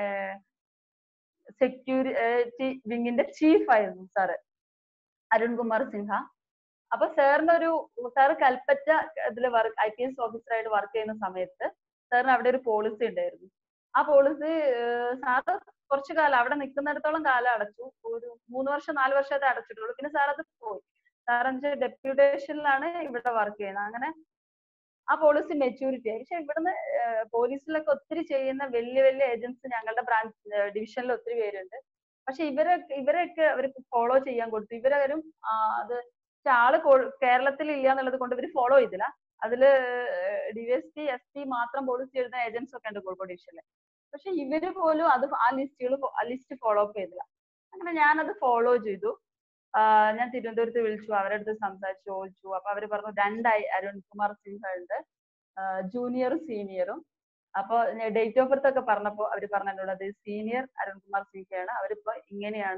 സെക്യൂരിറ്റി വിങ്ങിന്റെ ചീഫ് ആയിരുന്നു സാറ് അരുൺകുമാർ സിൻഹ. അപ്പൊ സാറ് കൽപ്പറ്റ ഇതില് IPS ഓഫീസറായിട്ട് വർക്ക് ചെയ്യുന്ന സമയത്ത് സാറിന് അവിടെ ഒരു പോളിസി ഉണ്ടായിരുന്നു. ആ പോളിസി സാറ് കുറച്ചു കാലം അവിടെ നിൽക്കുന്നിടത്തോളം കാലം അടച്ചു. ഒരു 3 വർഷം 4 വർഷമായിട്ട് അടച്ചിട്ടുള്ളൂ. പിന്നെ സാർ അത് പോയി. സാറിന്റെ ഡെപ്യൂട്ടേഷനിലാണ് ഇവിടെ വർക്ക് ചെയ്യുന്നത്. അങ്ങനെ ആ പോളിസി മെച്യൂരിറ്റി ആയി. പക്ഷെ ഇവിടുന്ന് പോലീസിലൊക്കെ ഒത്തിരി ചെയ്യുന്ന വലിയ വലിയ ഏജൻസ് ഞങ്ങളുടെ ബ്രാഞ്ച് ഡിവിഷനിൽ ഒത്തിരി പേരുണ്ട്. പക്ഷെ ഇവരൊക്കെ അവർക്ക് ഫോളോ ചെയ്യാൻ കൊടുത്തു. ഇവരും അത് ആള് കേരളത്തിൽ ഇല്ല എന്നുള്ളത് കൊണ്ട് ഇവർ ഫോളോ ചെയ്തില്ല. അതില് DSP SP മാത്രം പോളിസി എഴുതുന്ന ഏജൻസ് ഒക്കെ ഉണ്ട് കോഴിക്കോട് ഡിവിഷനിൽ. പക്ഷെ ഇവര് പോലും ആ ലിസ്റ്റ് ഫോളോ അപ്പ് ചെയ്തില്ല. അങ്ങനെ ഞാനത് ഫോളോ ചെയ്തു. ഞാൻ തിരുവനന്തപുരത്ത് വിളിച്ചു, അവരുടെ അടുത്ത് സംസാരിച്ചു, ചോദിച്ചു. അപ്പൊ അവര് പറഞ്ഞു 2 അരുൺകുമാർ സിൻഹ ഉണ്ട്, ജൂനിയറും സീനിയറും. അപ്പൊ ഡേറ്റ് ഓഫ് ബർത്ത് ഒക്കെ പറഞ്ഞപ്പോ അവര് പറഞ്ഞു എന്നോട് അത് സീനിയർ അരുൺകുമാർ സിൻഹയാണ്, അവരിപ്പോ ഇങ്ങനെയാണ്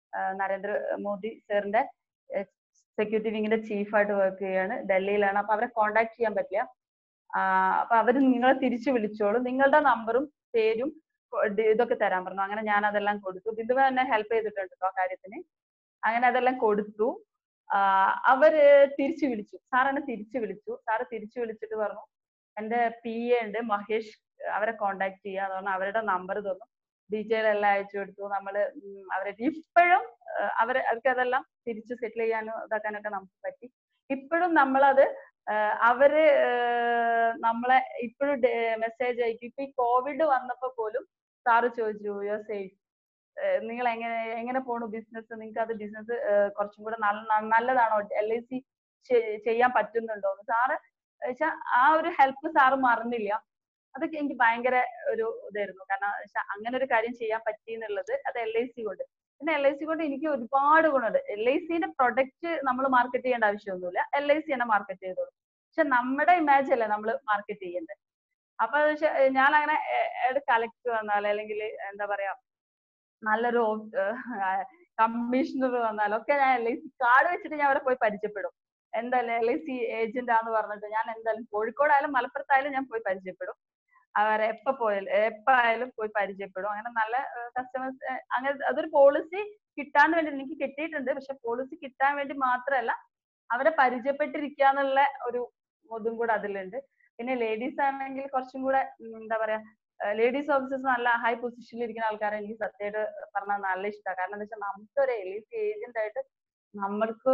നരേന്ദ്ര മോദി സാറിന്റെ സെക്യൂരിറ്റി വിങ്ങിന്റെ ചീഫായിട്ട് വർക്ക് ചെയ്യാണ്, ഡൽഹിയിലാണ്. അപ്പൊ അവരെ കോണ്ടാക്ട് ചെയ്യാൻ പറ്റില്ല. അപ്പൊ അവര് നിങ്ങളെ തിരിച്ചു വിളിച്ചോളും, നിങ്ങളുടെ നമ്പറും പേരും ഇതൊക്കെ തരാൻ പറഞ്ഞു. അങ്ങനെ ഞാൻ അതെല്ലാം കൊടുത്തു. ബിന്ദുവ എന്നെ ഹെൽപ്പ് ചെയ്തിട്ടുണ്ട് ആ കാര്യത്തിന്. അങ്ങനെ അതെല്ലാം കൊടുത്തു. അവര് തിരിച്ചു വിളിച്ചു, സാർ എന്നെ തിരിച്ചു വിളിച്ചു. സാറ് തിരിച്ചു വിളിച്ചിട്ട് പറഞ്ഞു എന്റെ PA ഉണ്ട് മഹേഷ്, അവരെ കോണ്ടാക്ട് ചെയ്യാന്ന് പറഞ്ഞു. അവരുടെ നമ്പർ തന്നു, ഡീറ്റെയിൽ എല്ലാം അയച്ചു കൊടുത്തു. നമ്മള് അവരെ ഇപ്പോഴും അവർക്ക് അതെല്ലാം തിരിച്ച് സെറ്റിൽ ചെയ്യാനും ഇതാക്കാനൊക്കെ നമുക്ക് പറ്റി. ഇപ്പോഴും നമ്മളത് അവര് നമ്മളെ ഇപ്പോഴും മെസ്സേജ് അയക്കും. ഇപ്പൊ ഈ കോവിഡ് വന്നപ്പോ പോലും സാറ് ചോദിച്ചു യു ആർ സേഫ്, നിങ്ങൾ എങ്ങനെ പോണു ബിസിനസ്, നിങ്ങൾക്ക് അത് ബിസിനസ് കുറച്ചും കൂടെ നല്ലതാണോ, LIC ചെയ്യാൻ പറ്റുന്നുണ്ടോ സാറ് വെച്ചാൽ ആ ഒരു ഹെൽപ്പ് സാറ് മറന്നില്ല. അതൊക്കെ എനിക്ക് ഭയങ്കര ഒരു ഇതായിരുന്നു. കാരണം അങ്ങനെ ഒരു കാര്യം ചെയ്യാൻ പറ്റി എന്നുള്ളത് അത് LIC കൊണ്ട്. പിന്നെ LIC കൊണ്ട് എനിക്ക് ഒരുപാട് ഗുണമുണ്ട്. LICന്റെ പ്രൊഡക്റ്റ് നമ്മൾ മാർക്കറ്റ് ചെയ്യേണ്ട ആവശ്യമൊന്നുമില്ല, LIC തന്നെ മാർക്കറ്റ് ചെയ്തോളൂ. പക്ഷെ നമ്മുടെ ഇമേജ് അല്ലേ നമ്മൾ മാർക്കറ്റ് ചെയ്യേണ്ടത്. അപ്പൊ ഞാൻ അങ്ങനെ കളക്ടർ വന്നാൽ അല്ലെങ്കിൽ എന്താ പറയാ നല്ലൊരു കമ്മീഷണർ വന്നാലൊക്കെ ഞാൻ LIC കാർഡ് വെച്ചിട്ട് ഞാൻ അവിടെ പോയി പരിചയപ്പെടും. എന്തായാലും LIC ഏജന്റ് ആന്ന് പറഞ്ഞിട്ട് ഞാൻ എന്തായാലും കോഴിക്കോടായാലും മലപ്പുറത്തായാലും ഞാൻ പോയി പരിചയപ്പെടും. അവരെ എപ്പായാലും പോയി പരിചയപ്പെടും. അങ്ങനെ നല്ല കസ്റ്റമേഴ്സ്, അങ്ങനെ അതൊരു പോളിസി കിട്ടാൻ വേണ്ടി എനിക്ക് കിട്ടിയിട്ടുണ്ട്. പക്ഷെ പോളിസി കിട്ടാൻ വേണ്ടി മാത്രമല്ല, അവരെ പരിചയപ്പെട്ടിരിക്കുക എന്നുള്ള ഒരു ഇതും കൂടെ അതിലുണ്ട്. പിന്നെ ലേഡീസ് ആണെങ്കിൽ കുറച്ചും കൂടെ എന്താ പറയാ, ലേഡീസ് ഓഫീസേഴ്സ് നല്ല ഹൈ പൊസിഷനിൽ ഇരിക്കുന്ന ആൾക്കാരെ എനിക്ക് സത്യമായിട്ട് പറഞ്ഞാൽ നല്ല ഇഷ്ടമാണ്. കാരണം എന്താ വെച്ചാൽ നമുക്കൊരു LIC ഏജന്റ് ആയിട്ട് നമ്മൾക്ക്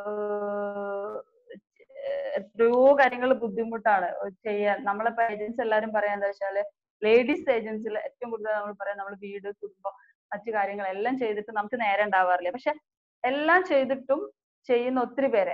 എത്രയോ കാര്യങ്ങൾ ബുദ്ധിമുട്ടാണ് ചെയ്യാൻ. നമ്മളിപ്പോ ഏജൻസ് എല്ലാവരും പറയാൻ എന്താ വെച്ചാല്, ലേഡീസ് ഏജൻസിൽ ഏറ്റവും കൂടുതൽ നമ്മൾ പറയാം നമ്മൾ വീട്, കുടുംബം, മറ്റു കാര്യങ്ങളെല്ലാം ചെയ്തിട്ട് നമുക്ക് നേരെ ഉണ്ടാവാറില്ല. പക്ഷെ എല്ലാം ചെയ്തിട്ടും ചെയ്യുന്ന ഒത്തിരി പേരെ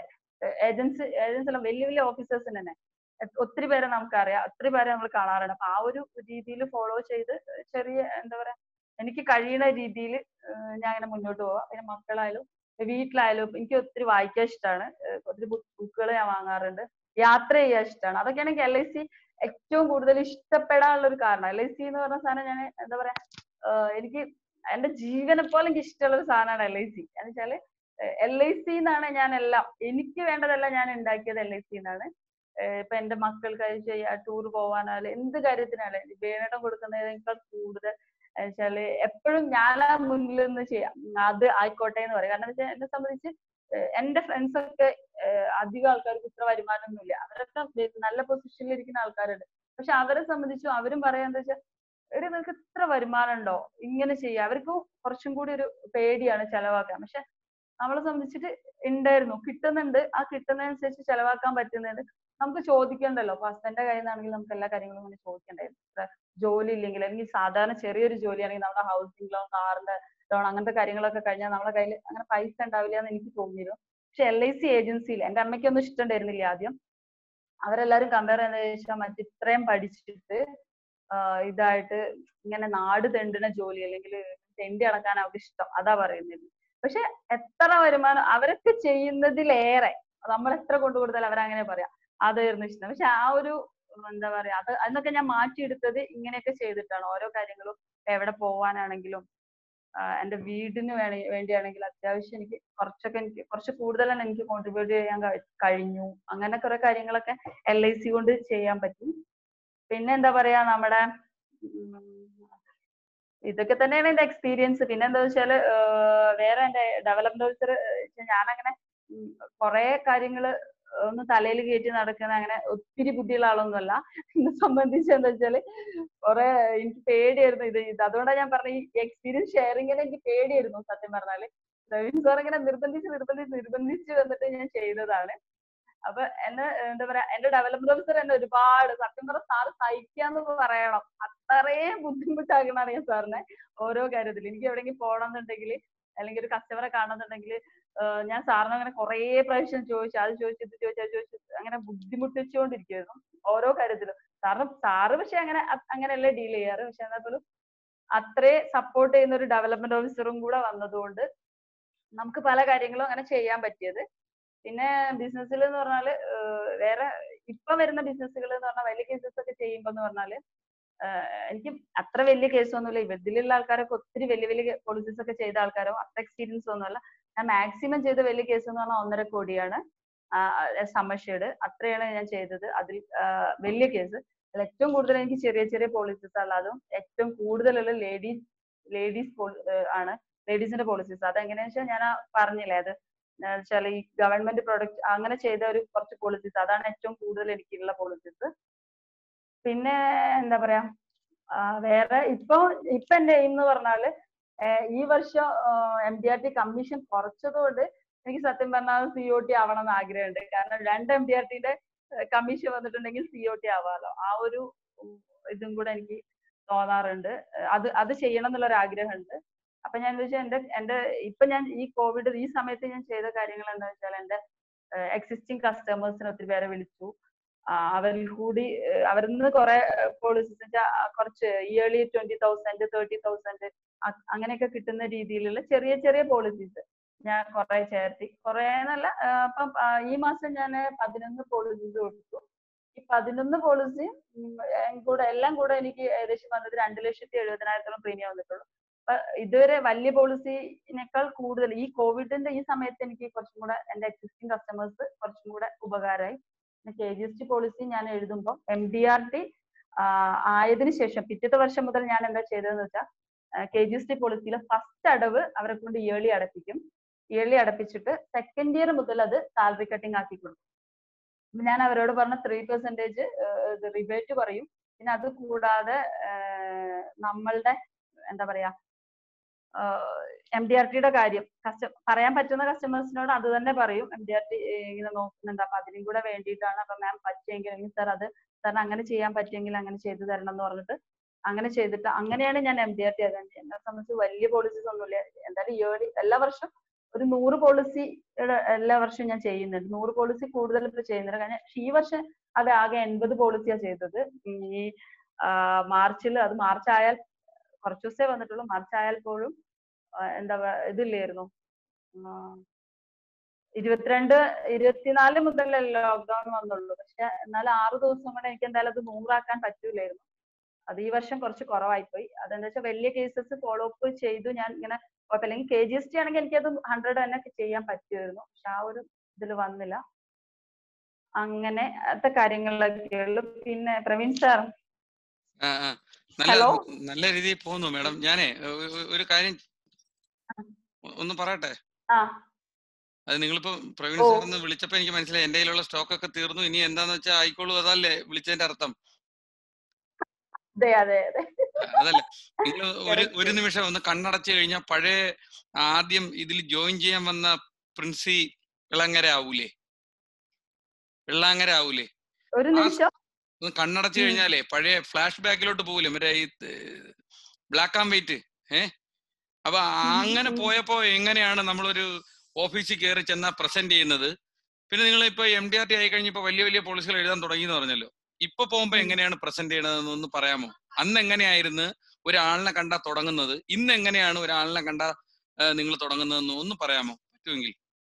ഏജൻസിലെ വലിയ വലിയ ഓഫീസേഴ്സിന് തന്നെ ഒത്തിരി പേരെ നമുക്കറിയാം, ഒത്തിരി പേരെ നമ്മൾ കാണാറുണ്ട്. അപ്പൊ ആ ഒരു രീതിയിൽ ഫോളോ ചെയ്ത് ചെറിയ എന്താ പറയാ എനിക്ക് കഴിയുന്ന രീതിയിൽ ഞാൻ അങ്ങനെ മുന്നോട്ട് പോവാം. പിന്നെ മക്കളായാലും വീട്ടിലായാലും എനിക്ക് ഒത്തിരി വായിക്കാൻ ഇഷ്ടമാണ്. ഒത്തിരി ബുക്കുകൾ ഞാൻ വാങ്ങാറുണ്ട്. യാത്ര ചെയ്യാൻ ഇഷ്ടമാണ്. അതൊക്കെയാണ് എനിക്ക് LIC ഏറ്റവും കൂടുതൽ ഇഷ്ടപ്പെടാനുള്ള ഒരു കാരണം. LIC എന്ന് പറഞ്ഞ സാധനം ഞാൻ എന്താ പറയാ, എനിക്ക് എന്റെ ജീവനെ പോലെ എനിക്ക് ഇഷ്ടമുള്ള ഒരു സാധനമാണ് LIC. എന്ന് വെച്ചാല് LIC എന്നാണ് ഞാൻ എല്ലാം, എനിക്ക് വേണ്ടതെല്ലാം ഞാൻ ഉണ്ടാക്കിയത് LIC എന്നാണ്. ഇപ്പൊ എന്റെ മക്കൾക്ക് ടൂർ പോവാനായാലും എന്ത് കാര്യത്തിനായാലും വേണം കൊടുക്കുന്നതിനേക്കാൾ കൂടുതൽ വെച്ചാല് എപ്പോഴും ഞാനാ മുന്നിൽ നിന്ന് ചെയ്യാം, അത് ആയിക്കോട്ടെ എന്ന് പറയും. കാരണം വെച്ചാൽ എന്നെ സംബന്ധിച്ച് എന്റെ ഫ്രണ്ട്സ് ഒക്കെ അധികം ആൾക്കാർക്ക് ഇത്ര വരുമാനമൊന്നുമില്ല. അവരൊക്കെ നല്ല പൊസിഷനിൽ ഇരിക്കുന്ന ആൾക്കാരുണ്ട്. പക്ഷെ അവരെ സംബന്ധിച്ചും അവരും പറയാ എന്താ വെച്ചാൽ, എടി നിനക്ക് ഇത്ര വരുമാനം ഉണ്ടോ, ഇങ്ങനെ ചെയ്യാം. അവർക്ക് കുറച്ചും കൂടി ഒരു പേടിയാണ് ചെലവാക്കാൻ. പക്ഷെ നമ്മളെ സംബന്ധിച്ചിട്ട് ഉണ്ടായിരുന്നു, കിട്ടുന്നുണ്ട്. ആ കിട്ടുന്നതനുസരിച്ച് ചെലവാക്കാൻ പറ്റുന്നുണ്ട്. നമുക്ക് ചോദിക്കണ്ടല്ലോ. അപ്പൊ ഹസ്ബൻഡിന്റെ കയ്യിൽ നിന്നാണെങ്കിൽ നമുക്ക് എല്ലാ കാര്യങ്ങളും ഇങ്ങനെ ചോദിക്കണ്ടായിരുന്നു. ജോലി ഇല്ലെങ്കിൽ, അല്ലെങ്കിൽ സാധാരണ ചെറിയൊരു ജോലിയാണെങ്കിൽ നമ്മുടെ ഹൗസിംഗ് ലോൺ, കാറിന്റെ ലോൺ, അങ്ങനത്തെ കാര്യങ്ങളൊക്കെ കഴിഞ്ഞാൽ നമ്മുടെ കയ്യിൽ അങ്ങനെ പൈസ ഉണ്ടാവില്ല എന്ന് എനിക്ക് തോന്നിയിരുന്നു. പക്ഷെ LIC ഏജൻസിയിൽ എന്റെ അമ്മയ്ക്കൊന്നും ഇഷ്ടമുണ്ടായിരുന്നില്ല ആദ്യം. അവരെല്ലാരും കമ്പയർ ചെയ്യുന്നത് ചോദിച്ചാൽ മറ്റേ ഇത്രയും പഠിച്ചിട്ട് ഇതായിട്ട് ഇങ്ങനെ നാട് തെണ്ടുന്ന ജോലി, അല്ലെങ്കിൽ തെണ്ടി നടക്കാൻ അവർക്ക് ഇഷ്ടം, അതാ പറയുന്നത്. പക്ഷെ എത്ര വരുമാനം അവരൊക്കെ ചെയ്യുന്നതിലേറെ നമ്മൾ എത്ര കൊണ്ടു കൊടുത്താലും അവരങ്ങനെ പറയാം അതായിരുന്നു ഇഷ്ടം. പക്ഷെ ആ ഒരു എന്താ പറയാ, അതൊക്കെ ഞാൻ മാറ്റിയെടുത്തത് ഇങ്ങനെയൊക്കെ ചെയ്തിട്ടാണ്. ഓരോ കാര്യങ്ങളും എവിടെ പോവാനാണെങ്കിലും എന്റെ വീടിന് വേണ്ടിയാണെങ്കിലും അത്യാവശ്യം എനിക്ക് കുറച്ച് കൂടുതൽ തന്നെ എനിക്ക് കോൺട്രിബ്യൂട്ട് ചെയ്യാൻ കഴിഞ്ഞു. അങ്ങനെ കുറെ കാര്യങ്ങളൊക്കെ LIC കൊണ്ട് ചെയ്യാൻ പറ്റി. പിന്നെ എന്താ പറയാ, നമ്മുടെ ഇതൊക്കെ തന്നെയാണ് എന്റെ എക്സ്പീരിയൻസ്. പിന്നെ എന്താ വെച്ചാല് വേറെ എന്റെ ഡെവലപ്മെന്റ് ഓഫീസർ ഞാനങ്ങനെ കുറെ കാര്യങ്ങള് ഒന്ന് തലയിൽ കയറ്റി നടക്കുന്ന അങ്ങനെ ഒത്തിരി ബുദ്ധിയുള്ള ആളൊന്നുമല്ല. എന്നെ സംബന്ധിച്ച് എന്താ വെച്ചാല് കുറെ എനിക്ക് പേടിയായിരുന്നു ഇത്. അതുകൊണ്ടാണ് ഞാൻ പറഞ്ഞ ഈ എക്സ്പീരിയൻസ് ഷെയറിങ്ങിന് എനിക്ക് പേടിയായിരുന്നു സത്യം പറഞ്ഞാല്. രവീന്ദ് സാർ ഇങ്ങനെ നിർബന്ധിച്ച് വന്നിട്ട് ഞാൻ ചെയ്തതാണ്. അപ്പൊ എന്നെ എന്താ പറയാ, എന്റെ ഡെവലപ്മെന്റ് ഓഫീസർ എന്നെ ഒരുപാട് സത്യം പറഞ്ഞ സാറ് സഹിക്കാന്ന് പറയണം, അത്രയും ബുദ്ധിമുട്ടാക്കണാണ് ഞാൻ സാറിനെ ഓരോ കാര്യത്തിലും. എനിക്ക് എവിടെയെങ്കിലും പോകണം എന്നുണ്ടെങ്കിൽ, അല്ലെങ്കിൽ ഒരു കസ്റ്റമറെ കാണുന്നുണ്ടെങ്കിൽ ഞാൻ സാറിന് അങ്ങനെ കുറേ പ്രാവശ്യം ചോദിച്ചു, അത് ചോദിച്ചു, ഇത് ചോദിച്ചു, അത് ചോദിച്ചു, അങ്ങനെ ബുദ്ധിമുട്ടിച്ചുകൊണ്ടിരിക്കുമായിരുന്നു ഓരോ കാര്യത്തിലും. സാറ് പക്ഷെ അങ്ങനെയല്ലേ ഡീൽ ചെയ്യാറ്. പക്ഷെ എന്നാൽ പോലും അത്രേ സപ്പോർട്ട് ചെയ്യുന്ന ഒരു ഡെവലപ്മെന്റ് ഓഫീസറും കൂടെ വന്നതുകൊണ്ട് നമുക്ക് പല കാര്യങ്ങളും അങ്ങനെ ചെയ്യാൻ പറ്റിയത്. പിന്നെ ബിസിനസ്സിൽ എന്ന് പറഞ്ഞാല് വേറെ ഇപ്പൊ വരുന്ന ബിസിനസ്സുകൾ എന്ന് പറഞ്ഞാൽ വലിയ കേസസ് ഒക്കെ ചെയ്യുമ്പോ എന്ന് പറഞ്ഞാല് എനിക്ക് അത്ര വലിയ കേസൊന്നുമില്ല. ഇതിലുള്ള ആൾക്കാരൊക്കെ ഒത്തിരി വലിയ വലിയ പോളിസീസ് ഒക്കെ ചെയ്ത ആൾക്കാരോ അത്ര എക്സ്പീരിയൻസ് ഒന്നുമല്ല. ഞാൻ മാക്സിമം ചെയ്ത വലിയ കേസ് എന്ന് പറഞ്ഞാൽ 1.5 കോടിയാണ്. സം അഷ്യൂർഡ് അത്രയാണ് ഞാൻ ചെയ്തത്. അതിൽ വലിയ കേസ്. അതിൽ ഏറ്റവും കൂടുതൽ എനിക്ക് ചെറിയ ചെറിയ പോളിസീസ് അല്ല. അതും ഏറ്റവും കൂടുതലുള്ള ലേഡീസ് ആണ്. ലേഡീസിന്റെ പോളിസീസ്. അതെങ്ങനെയാണെന്ന് വെച്ചാൽ ഞാൻ പറഞ്ഞില്ലേ, അത് വെച്ചാൽ ഈ ഗവൺമെന്റ് പ്രൊഡക്റ്റ് അങ്ങനെ ചെയ്ത ഒരു കുറച്ച് പോളിസീസ്, അതാണ് ഏറ്റവും കൂടുതൽ എനിക്കുള്ള പോളിസീസ്. പിന്നെ എന്താ പറയാ, വേറെ ഇപ്പൊ എന്റെ എയിം എന്ന് പറഞ്ഞാല് ഈ വർഷം MDRT കമ്മീഷൻ കുറച്ചതുകൊണ്ട് എനിക്ക് സത്യം പറഞ്ഞാൽ COT ആവണം എന്ന് ആഗ്രഹമുണ്ട്. കാരണം 2 MDRTയുടെ കമ്മീഷൻ വന്നിട്ടുണ്ടെങ്കിൽ COT ആവാലോ. ആ ഒരു ഇതും കൂടെ എനിക്ക് തോന്നാറുണ്ട്. അത് ചെയ്യണം എന്നുള്ളൊരു ആഗ്രഹമുണ്ട്. അപ്പൊ ഞാൻ എന്താ വെച്ചാൽ എന്റെ ഇപ്പൊ ഞാൻ ഈ കോവിഡ് ഈ സമയത്ത് ഞാൻ ചെയ്ത കാര്യങ്ങൾ എന്താ വെച്ചാൽ എന്റെ എക്സിസ്റ്റിംഗ് കസ്റ്റമേഴ്സിനെ ഒത്തിരി പേരെ വിളിച്ചു. അവരിൽ കൂടി അവരിൽ നിന്ന് കുറെ പോളിസീസ് കുറച്ച് ഇയർലി 20,000 30,000 അങ്ങനെയൊക്കെ കിട്ടുന്ന രീതിയിലുള്ള ചെറിയ ചെറിയ പോളിസീസ് ഞാൻ കുറെ ചേർത്തി. കുറെ എന്നല്ല, അപ്പം ഈ മാസം ഞാൻ 11 പോളിസീസ് കൊടുത്തു. ഈ 11 പോളിസി എല്ലാം കൂടെ എനിക്ക് ഏകദേശം വന്നത് 2,70,000 പ്രീമിയം വന്നിട്ടുള്ളൂ. അപ്പൊ ഇതുവരെ വലിയ പോളിസിനേക്കാൾ കൂടുതൽ ഈ കോവിഡിന്റെ ഈ സമയത്ത് എനിക്ക് കുറച്ചും കൂടെ എന്റെ എക്സിസ്റ്റിംഗ് കസ്റ്റമേഴ്സ് കുറച്ചും കൂടെ ഉപകാരമായി. KGST പോളിസി ഞാൻ എഴുതുമ്പോൾ MDRT ആയതിനു ശേഷം പിറ്റത്തെ വർഷം മുതൽ ഞാൻ എന്താ ചെയ്തതെന്ന് വെച്ചാൽ KGST പോളിസിയിലെ ഫസ്റ്റ് അടവ് അവരെ കൊണ്ട് ഇയർലി അടപ്പിക്കും. ഇയർലി അടപ്പിച്ചിട്ട് സെക്കൻഡ് ഇയർ മുതൽ അത് സാലറി കട്ടിങ് ആക്കി കൊടുക്കും. ഞാൻ അവരോട് പറഞ്ഞ 3% റിബേറ്റ് പറയും. പിന്നെ അത് കൂടാതെ നമ്മളുടെ എന്താ പറയാ MDRTയുടെ കാര്യം പറയാൻ പറ്റുന്ന കസ്റ്റമേഴ്സിനോട് അത് തന്നെ പറയും. MDRT ഇങ്ങനെ നോക്കുന്നുണ്ട്, അപ്പൊ അതിനും കൂടെ വേണ്ടിയിട്ടാണ്. അപ്പൊ മാം പറ്റുമെങ്കിൽ സാർ സാറിന് അങ്ങനെ ചെയ്യാൻ പറ്റുമെങ്കിൽ അങ്ങനെ ചെയ്തു തരണം എന്ന് പറഞ്ഞിട്ട് അങ്ങനെ ചെയ്തിട്ട് അങ്ങനെയാണ് ഞാൻ MDRT ആകാൻ. എന്നെ സംബന്ധിച്ച് വലിയ പോളിസീസ് ഒന്നുമില്ല. എന്തായാലും ഇയർലി എല്ലാ വർഷവും ഒരു 100 പോളിസി എല്ലാ വർഷവും ഞാൻ ചെയ്യുന്നുണ്ട്. 100 പോളിസി കൂടുതൽ ഇപ്പൊ ചെയ്യുന്നുണ്ട്. കാരണം ഈ വർഷം അത് ആകെ 80 പോളിസിയാണ് ചെയ്തത്. ഈ മാർച്ചിൽ അത് മാർച്ച് ആയാൽ കുറച്ച് ദിവസമേ വന്നിട്ടുള്ളൂ. മാർച്ച് ആയാൽ പോലും എന്താ ഇതില്ലായിരുന്നു, 24 മുതലല്ലേ ലോക്ക്ഡൌൺ വന്നുള്ളൂ. പക്ഷെ എന്നാൽ 6 ദിവസം കൊണ്ട് എനിക്ക് എന്തായാലും അത് 100 ആക്കാൻ പറ്റൂലായിരുന്നു. അത് ഈ വർഷം കുറച്ച് കുറവായിപ്പോയി. അതെന്താ വെച്ചാൽ വലിയ കേസസ് ഫോളോ അപ്പ് ചെയ്തു ഞാൻ ഇങ്ങനെ. അല്ലെങ്കിൽ KGST ആണെങ്കിൽ എനിക്കത് 100 തന്നെ ചെയ്യാൻ പറ്റുമായിരുന്നു. പക്ഷെ ആ ഒരു ഇതിൽ വന്നില്ല. അങ്ങനത്തെ കാര്യങ്ങളിലൊക്കെ ഉള്ളു. പിന്നെ പ്രവീൺ സാർ ഹലോ. നല്ല രീതിയിൽ പോകുന്നു മാഡം. ഞാനേ ഒരു കാര്യം ഒന്ന് പറയട്ടെ. അത് നിങ്ങളിപ്പോ പ്രവീൺ സാറിന്ന് വിളിച്ചപ്പോ എനിക്ക് മനസ്സിലായി എന്റെ കയ്യിലുള്ള സ്റ്റോക്ക് ഒക്കെ തീർന്നു, ഇനി എന്താന്ന് വെച്ചാൽ ആയിക്കോളൂ, അതല്ലേ വിളിച്ചതിന്റെ അർത്ഥം? അതല്ലേ? നിങ്ങൾ ഒരു നിമിഷം ഒന്ന് കണ്ണടച്ചു കഴിഞ്ഞാൽ പഴയ ആദ്യം ഇതിൽ ജോയിൻ ചെയ്യാൻ വന്ന പ്രിൻസി വെള്ളാങ്ങര ആവൂലേ? ഒരു നിമിഷം ഒന്ന് കണ്ണടച്ചു കഴിഞ്ഞാലേ പഴയ ഫ്ലാഷ് ബാക്കിലോട്ട് പോകൂലേ, മറ്റേ ഈ ബ്ലാക്ക് ആൻഡ് വൈറ്റ്. അപ്പൊ അങ്ങനെ പോയപ്പോ എങ്ങനെയാണ് നമ്മളൊരു ഓഫീസിൽ കയറി ചെന്നാ പ്രസന്റ് ചെയ്യുന്നത്? പിന്നെ നിങ്ങൾ ഇപ്പൊ MDRT ആയി കഴിഞ്ഞപ്പോ വലിയ വലിയ പോളിസികൾ എഴുതാൻ തുടങ്ങി എന്ന് പറഞ്ഞല്ലോ. ഇപ്പൊ പോകുമ്പോ എങ്ങനെയാണ് പ്രസന്റ് ചെയ്യണതെന്ന് ഒന്ന് പറയാമോ? അന്ന് എങ്ങനെയായിരുന്നു ഒരാളിനെ കണ്ടാ തുടങ്ങുന്നത്, ഇന്ന് എങ്ങനെയാണ് ഒരാളിനെ കണ്ടാ നിങ്ങൾ തുടങ്ങുന്നതെന്ന് ഒന്ന് പറയാമോ പറ്റുമെങ്കിൽ?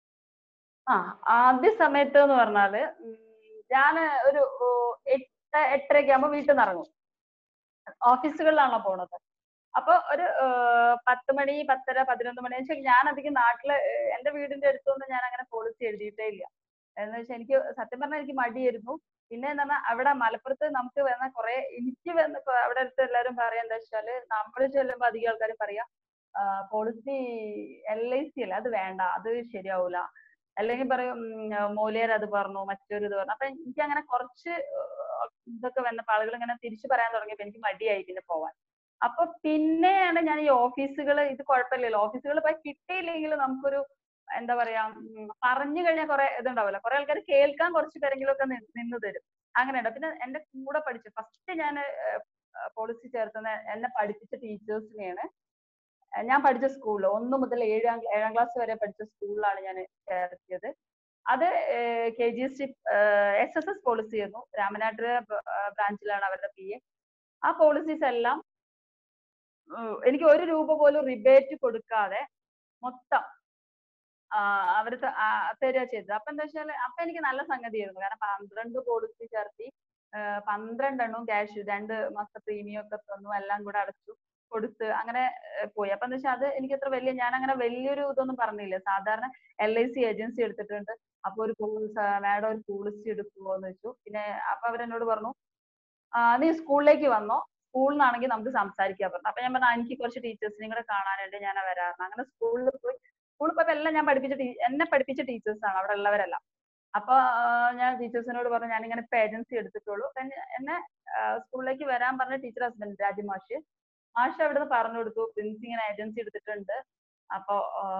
ആദ്യ സമയത്ത് എന്ന് പറഞ്ഞാല് ഞാൻ ഒരു 8-8:30 ആകുമ്പോ വീട്ടിൽ നിന്ന് ഇറങ്ങും. ഓഫീസുകളിലാണോ പോണത്. അപ്പൊ ഒരു 10 മണി 10:30 11 മണി വെച്ചാൽ ഞാൻ അധികം നാട്ടില് എന്റെ വീടിന്റെ അടുത്തൊന്നും ഞാൻ അങ്ങനെ പോളിസി എഴുതിയിട്ടേ ഇല്ല. എന്ന് വെച്ചാൽ എനിക്ക് സത്യം പറഞ്ഞാൽ എനിക്ക് മടിയായിരുന്നു. പിന്നെ എന്താ പറഞ്ഞാൽ അവിടെ മലപ്പുറത്ത് നമുക്ക് വരുന്ന കുറെ എനിക്ക് വന്ന് അവിടെ അടുത്ത് എല്ലാവരും പറയാ എന്താ വെച്ചാല് നമ്മൾ ചെല്ലുമ്പോ അധികം ആൾക്കാരും പറയാ പോളിസി LIC അല്ല, അത് വേണ്ട, അത് ശരിയാവൂല. അല്ലെങ്കിൽ പറയും മൂല്യർ അത് പറഞ്ഞു, മറ്റൊരു ഇത് പറഞ്ഞു. അപ്പൊ എനിക്ക് അങ്ങനെ കുറച്ച് ഇതൊക്കെ വന്നപ്പോ ആളുകൾ ഇങ്ങനെ തിരിച്ചു പറയാൻ തുടങ്ങിയപ്പോ എനിക്ക് മടിയായി പിന്നെ പോവാൻ. അപ്പൊ പിന്നെയാണ് ഞാൻ ഈ ഓഫീസുകൾ, ഇത് കുഴപ്പമില്ലല്ലോ, ഓഫീസുകൾ പോയി കിട്ടിയില്ലെങ്കിൽ നമുക്കൊരു എന്താ പറയാ പറഞ്ഞു കഴിഞ്ഞാൽ കുറെ ഇതുണ്ടാവില്ല, കുറെ ആൾക്കാർ കേൾക്കാൻ കുറച്ച് പേരെങ്കിലും ഒക്കെ നിന്ന് തരും. അങ്ങനെയുണ്ട്. പിന്നെ എന്റെ കൂടെ പഠിച്ച ഫസ്റ്റ് ഞാൻ പോളിസി ചേർത്തുന്ന എന്നെ പഠിപ്പിച്ച ടീച്ചേഴ്സിനെയാണ് ഞാൻ പഠിച്ച സ്കൂളിൽ 1 മുതൽ 7ാം ക്ലാസ് വരെ പഠിച്ച സ്കൂളിലാണ് ഞാൻ ചേർത്തിയത്. അത് KGST SSS പോളിസി ആയിരുന്നു. രാമനാട്ടുകര ബ്രാഞ്ചിലാണ് അവരുടെ PA. ആ പോളിസീസ് എല്ലാം എനിക്ക് 1 രൂപ പോലും റിബേറ്റ് കൊടുക്കാതെ മൊത്തം അവര് തരിക ചെയ്തത്. അപ്പൊ എന്താ വെച്ചാല് അപ്പൊ എനിക്ക് നല്ല സംഗതിയായിരുന്നു. കാരണം 12 പോളിസി ചേർത്തി 12 എണ്ണവും ക്യാഷ് 2 മാസത്തെ പ്രീമിയം ഒക്കെ തന്നു, എല്ലാം കൂടെ അടച്ചു കൊടുത്ത് അങ്ങനെ പോയി. അപ്പൊ എന്താ വെച്ചാൽ അത് എനിക്ക് അത്ര വലിയ, ഞാൻ അങ്ങനെ വലിയൊരു ഇതൊന്നും പറഞ്ഞില്ല. സാധാരണ LIC ഏജൻസി എടുത്തിട്ടുണ്ട്, അപ്പൊ ഒരു മാഡം ഒരു പോളിസി എടുക്കുമോ എന്ന് വെച്ചു. പിന്നെ അപ്പൊ അവരെന്നോട് പറഞ്ഞു നീ സ്കൂളിലേക്ക് വന്നോ, സ്കൂളിൽ നിന്നാണെങ്കിൽ നമുക്ക് സംസാരിക്കാൻ പറഞ്ഞു. അപ്പൊ ഞാൻ പറഞ്ഞു എനിക്ക് കുറച്ച് ടീച്ചേഴ്സിനെയും കൂടെ കാണാനുണ്ട്, ഞാൻ വരാറുണ്ട്. അങ്ങനെ സ്കൂളിൽ പോയി. സ്കൂളിൽ പോയപ്പോ എല്ലാം ഞാൻ എന്നെ പഠിപ്പിച്ച ടീച്ചേഴ്സാണ് അവിടെ ഉള്ളവരെല്ലാം. അപ്പൊ ഞാൻ ടീച്ചേഴ്സിനോട് പറഞ്ഞു ഞാനിങ്ങനെ ഇപ്പൊ ഏജൻസി എടുത്തിട്ടുള്ളൂ, എന്നെ സ്കൂളിലേക്ക് വരാൻ പറഞ്ഞ ടീച്ചർ ഹസ്ബൻഡ് രാജമാഷ് അവിടുന്ന് പറഞ്ഞു കൊടുത്തു, പ്രിൻസ് ഇങ്ങനെ ഏജൻസി എടുത്തിട്ടുണ്ട്, അപ്പൊ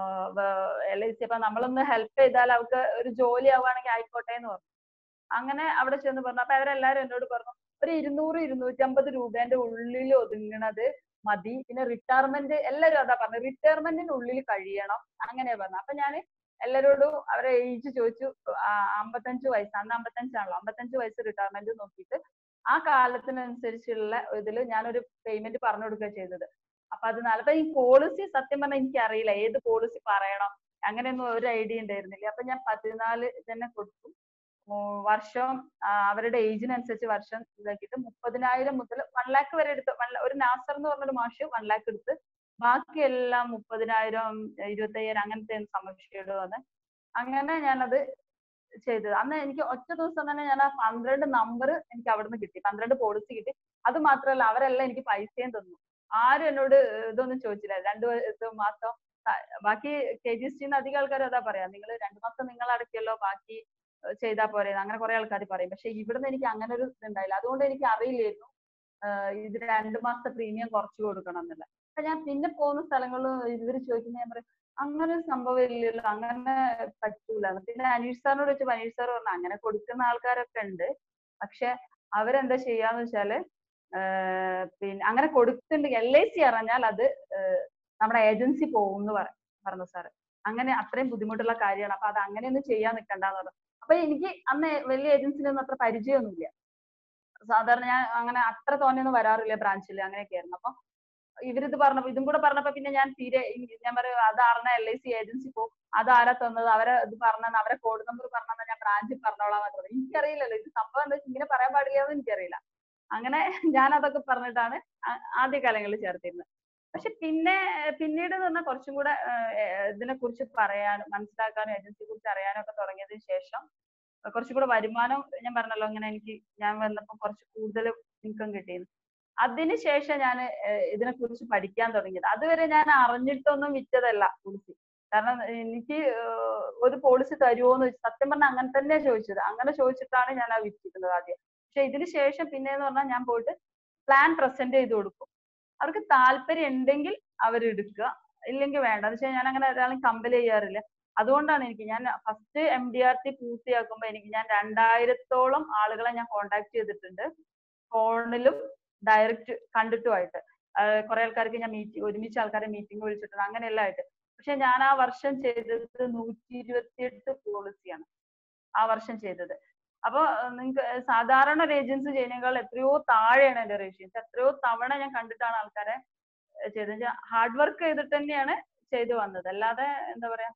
LIC അപ്പൊ നമ്മളൊന്ന് ഹെൽപ്പ് ചെയ്താൽ അവർക്ക് ഒരു ജോലി ആവുകയാണെങ്കിൽ ആയിക്കോട്ടെ എന്ന് പറഞ്ഞു. അങ്ങനെ അവിടെ ചെന്ന് പറഞ്ഞു. അപ്പൊ അവരെല്ലാരും എന്നോട് പറഞ്ഞു ഒരു 200-250 രൂപേന്റെ ഉള്ളിൽ ഒതുങ്ങണത് മതി, പിന്നെ റിട്ടയർമെന്റ് എല്ലാരും അതാ പറഞ്ഞു, റിട്ടയർമെന്റിനുള്ളിൽ കഴിയണം, അങ്ങനെയാ പറഞ്ഞു. അപ്പൊ ഞാൻ എല്ലാരോടും അവരെ ഏജ് ചോദിച്ചു. 55 വയസ്സ്, അന്ന് 55ആണല്ലോ, 55 വയസ്സ് റിട്ടയർമെന്റ് നോക്കിയിട്ട് ആ കാലത്തിനനുസരിച്ചുള്ള ഇതിൽ ഞാനൊരു പേയ്മെന്റ് പറഞ്ഞു കൊടുക്കുക ചെയ്തത്. അപ്പൊ അത് അപ്പൊ ഈ പോളിസി സത്യം പറഞ്ഞാൽ എനിക്ക് അറിയില്ല ഏത് പോളിസി പറയണം, അങ്ങനെയൊന്നും ഒരു ഐഡിയ ഉണ്ടായിരുന്നില്ല. അപ്പൊ ഞാൻ 14 തന്നെ കൊടുത്തു. വർഷം അവരുടെ ഏജിനനുസരിച്ച് വർഷം ഇതാക്കിയിട്ട് 30,000 മുതൽ 1 lakh വരെ എടുത്ത്, ഒരു നാസർ എന്ന് പറഞ്ഞൊരു മാഷ് 1 lakh എടുത്ത്, ബാക്കിയെല്ലാം 30,000, 25,000 അങ്ങനത്തെ സംരക്ഷയോട് വന്ന് അങ്ങനെ ഞാനത് ചെയ്തത്. അന്ന് എനിക്ക് ഒറ്റ ദിവസം തന്നെ ഞാൻ ആ 12 നമ്പർ എനിക്ക് അവിടുന്ന് കിട്ടി, 12 പോളിസി കിട്ടി. അത് മാത്രമല്ല അവരെല്ലാം എനിക്ക് പൈസയും തന്നു. ആരും എന്നോട് ഇതൊന്നും ചോദിച്ചില്ല. 2 മാസം ബാക്കി KGST അധികം ആൾക്കാർ അതാ പറയാ, നിങ്ങൾ 2 മാസം നിങ്ങൾ അടയ്ക്കല്ലോ, ബാക്കി ചെയ്താൽ പോരെ, അങ്ങനെ കുറെ ആൾക്കാർ പറയും. പക്ഷെ ഇവിടുന്ന് എനിക്ക് അങ്ങനെ ഒരു ഇതുണ്ടായില്ല. അതുകൊണ്ട് എനിക്ക് അറിയില്ലായിരുന്നു ഇത് 2 മാസത്തെ പ്രീമിയം കുറച്ച് കൊടുക്കണം എന്നുള്ളത്. അപ്പൊ ഞാൻ പിന്നെ പോകുന്ന സ്ഥലങ്ങളിൽ ഇവര് ചോദിക്കുന്ന ഞാൻ പറയും അങ്ങനെ ഒരു സംഭവം ഇല്ലല്ലോ, അങ്ങനെ പറ്റൂല. പിന്നെ അനീഷ് സാറിനോട് ചോദിച്ചപ്പോ അനീഷ് സാർ പറഞ്ഞു അങ്ങനെ കൊടുക്കുന്ന ആൾക്കാരൊക്കെ ഉണ്ട്, പക്ഷെ അവരെന്താ ചെയ്യാന്ന് വെച്ചാല് പിന്നെ അങ്ങനെ കൊടുത്തിട്ടുണ്ടെങ്കിൽ LIC അറിഞ്ഞാൽ അത് നമ്മുടെ ഏജൻസി പോകും എന്ന് പറഞ്ഞു സാറ്. അങ്ങനെ അത്രയും ബുദ്ധിമുട്ടുള്ള കാര്യമാണ്, അപ്പൊ അത് അങ്ങനെയൊന്നും ചെയ്യാൻ നിൽക്കണ്ടെന്ന് പറഞ്ഞു. അപ്പൊ എനിക്ക് അന്ന് വലിയ ഏജൻസിയിലൊന്നും അത്ര പരിചയമൊന്നുമില്ല. സാധാരണ ഞാൻ അങ്ങനെ അത്ര തോനെയൊന്നും വരാറില്ല ബ്രാഞ്ചിൽ, അങ്ങനെയൊക്കെയായിരുന്നു. അപ്പൊ ഇവരിത് പറഞ്ഞപ്പോ ഇതും കൂടെ പറഞ്ഞപ്പോ പിന്നെ ഞാൻ തീരെ ഞാൻ പറയും അത് അറിഞ്ഞ LIC ഏജൻസി പോകും, അതാരാ തന്നത്, അവരെ ഇത് പറഞ്ഞ അവരെ കോഡ് നമ്പർ പറഞ്ഞാൽ ഞാൻ ബ്രാഞ്ചിൽ പറഞ്ഞോളാം എന്നൊക്കെ പറഞ്ഞു. എനിക്കറിയില്ലല്ലോ ഇത് സംഭവം എന്താ ഇങ്ങനെ പറയാൻ പാടില്ലെന്ന് എനിക്കറിയില്ല. അങ്ങനെ ഞാൻ അതൊക്കെ പറഞ്ഞിട്ടാണ് ആദ്യ കാലങ്ങളിൽ ചേർത്തിരുന്നത്. പക്ഷെ പിന്നീട് എന്ന് പറഞ്ഞാൽ കുറച്ചും കൂടെ ഇതിനെ കുറിച്ച് പറയാനും മനസ്സിലാക്കാനും ഏജൻസിയെ കുറിച്ച് അറിയാനും ഒക്കെ തുടങ്ങിയതിന് ശേഷം കുറച്ചും കൂടെ വരുമാനം, ഞാൻ പറഞ്ഞല്ലോ ഇങ്ങനെ ഞാൻ വന്നപ്പോൾ കുറച്ച് കൂടുതൽ ഇൻകം കിട്ടിയിരുന്നു. അതിനുശേഷം ഞാൻ ഇതിനെ കുറിച്ച് പഠിക്കാൻ തുടങ്ങിയത്. അതുവരെ ഞാൻ അറിഞ്ഞിട്ടൊന്നും വിറ്റതല്ല പോളിസി. കാരണം എനിക്ക് ഒരു പോളിസി തരുമോന്ന് ചോദിച്ചു, സത്യം പറഞ്ഞാൽ അങ്ങനെ തന്നെ ചോദിച്ചത്. അങ്ങനെ ചോദിച്ചിട്ടാണ് ഞാൻ അത് വിറ്റിരുന്നത് ആദ്യം. പക്ഷെ ഇതിന് ശേഷം പിന്നെന്ന് പറഞ്ഞാൽ ഞാൻ പോയിട്ട് പ്ലാൻ പ്രസന്റ് ചെയ്ത് കൊടുക്കും. അവർക്ക് താല്പര്യം ഉണ്ടെങ്കിൽ അവർ എടുക്കുക, ഇല്ലെങ്കിൽ വേണ്ട. എന്ന് വെച്ചാൽ ഞാൻ അങ്ങനെ ഒരാളെ കമ്പൽ ചെയ്യാറില്ല. അതുകൊണ്ടാണ് ഞാൻ ഫസ്റ്റ് MDRT പൂർത്തിയാക്കുമ്പോൾ ഞാൻ 2000-ഓളം ആളുകളെ ഞാൻ കോണ്ടാക്ട് ചെയ്തിട്ടുണ്ട്, ഫോണിലും ഡയറക്റ്റ് കണ്ടിട്ടുമായിട്ട്. കുറെ ആൾക്കാർക്ക് ഞാൻ ഒരുമിച്ച് ആൾക്കാരെ മീറ്റിംഗ് വിളിച്ചിട്ടുണ്ട്, അങ്ങനെയെല്ലാം ആയിട്ട്. പക്ഷെ ഞാൻ ആ വർഷം ചെയ്തത് 128 പോളിസിയാണ് ആ വർഷം ചെയ്തത്. അപ്പൊ നിങ്ങൾക്ക് സാധാരണ ഒരു ഏജൻസി ചെയ്യുന്നതിനേക്കാൾ എത്രയോ താഴെയാണ് എന്റെ റേഷ്യോസ്. എത്രയോ തവണ ഞാൻ കണ്ടിട്ടാണ് ആൾക്കാരെ ചെയ്തത്. ഹാർഡ് വർക്ക് ചെയ്തിട്ട് തന്നെയാണ് ചെയ്തു വന്നത്, അല്ലാതെ എന്താ പറയാ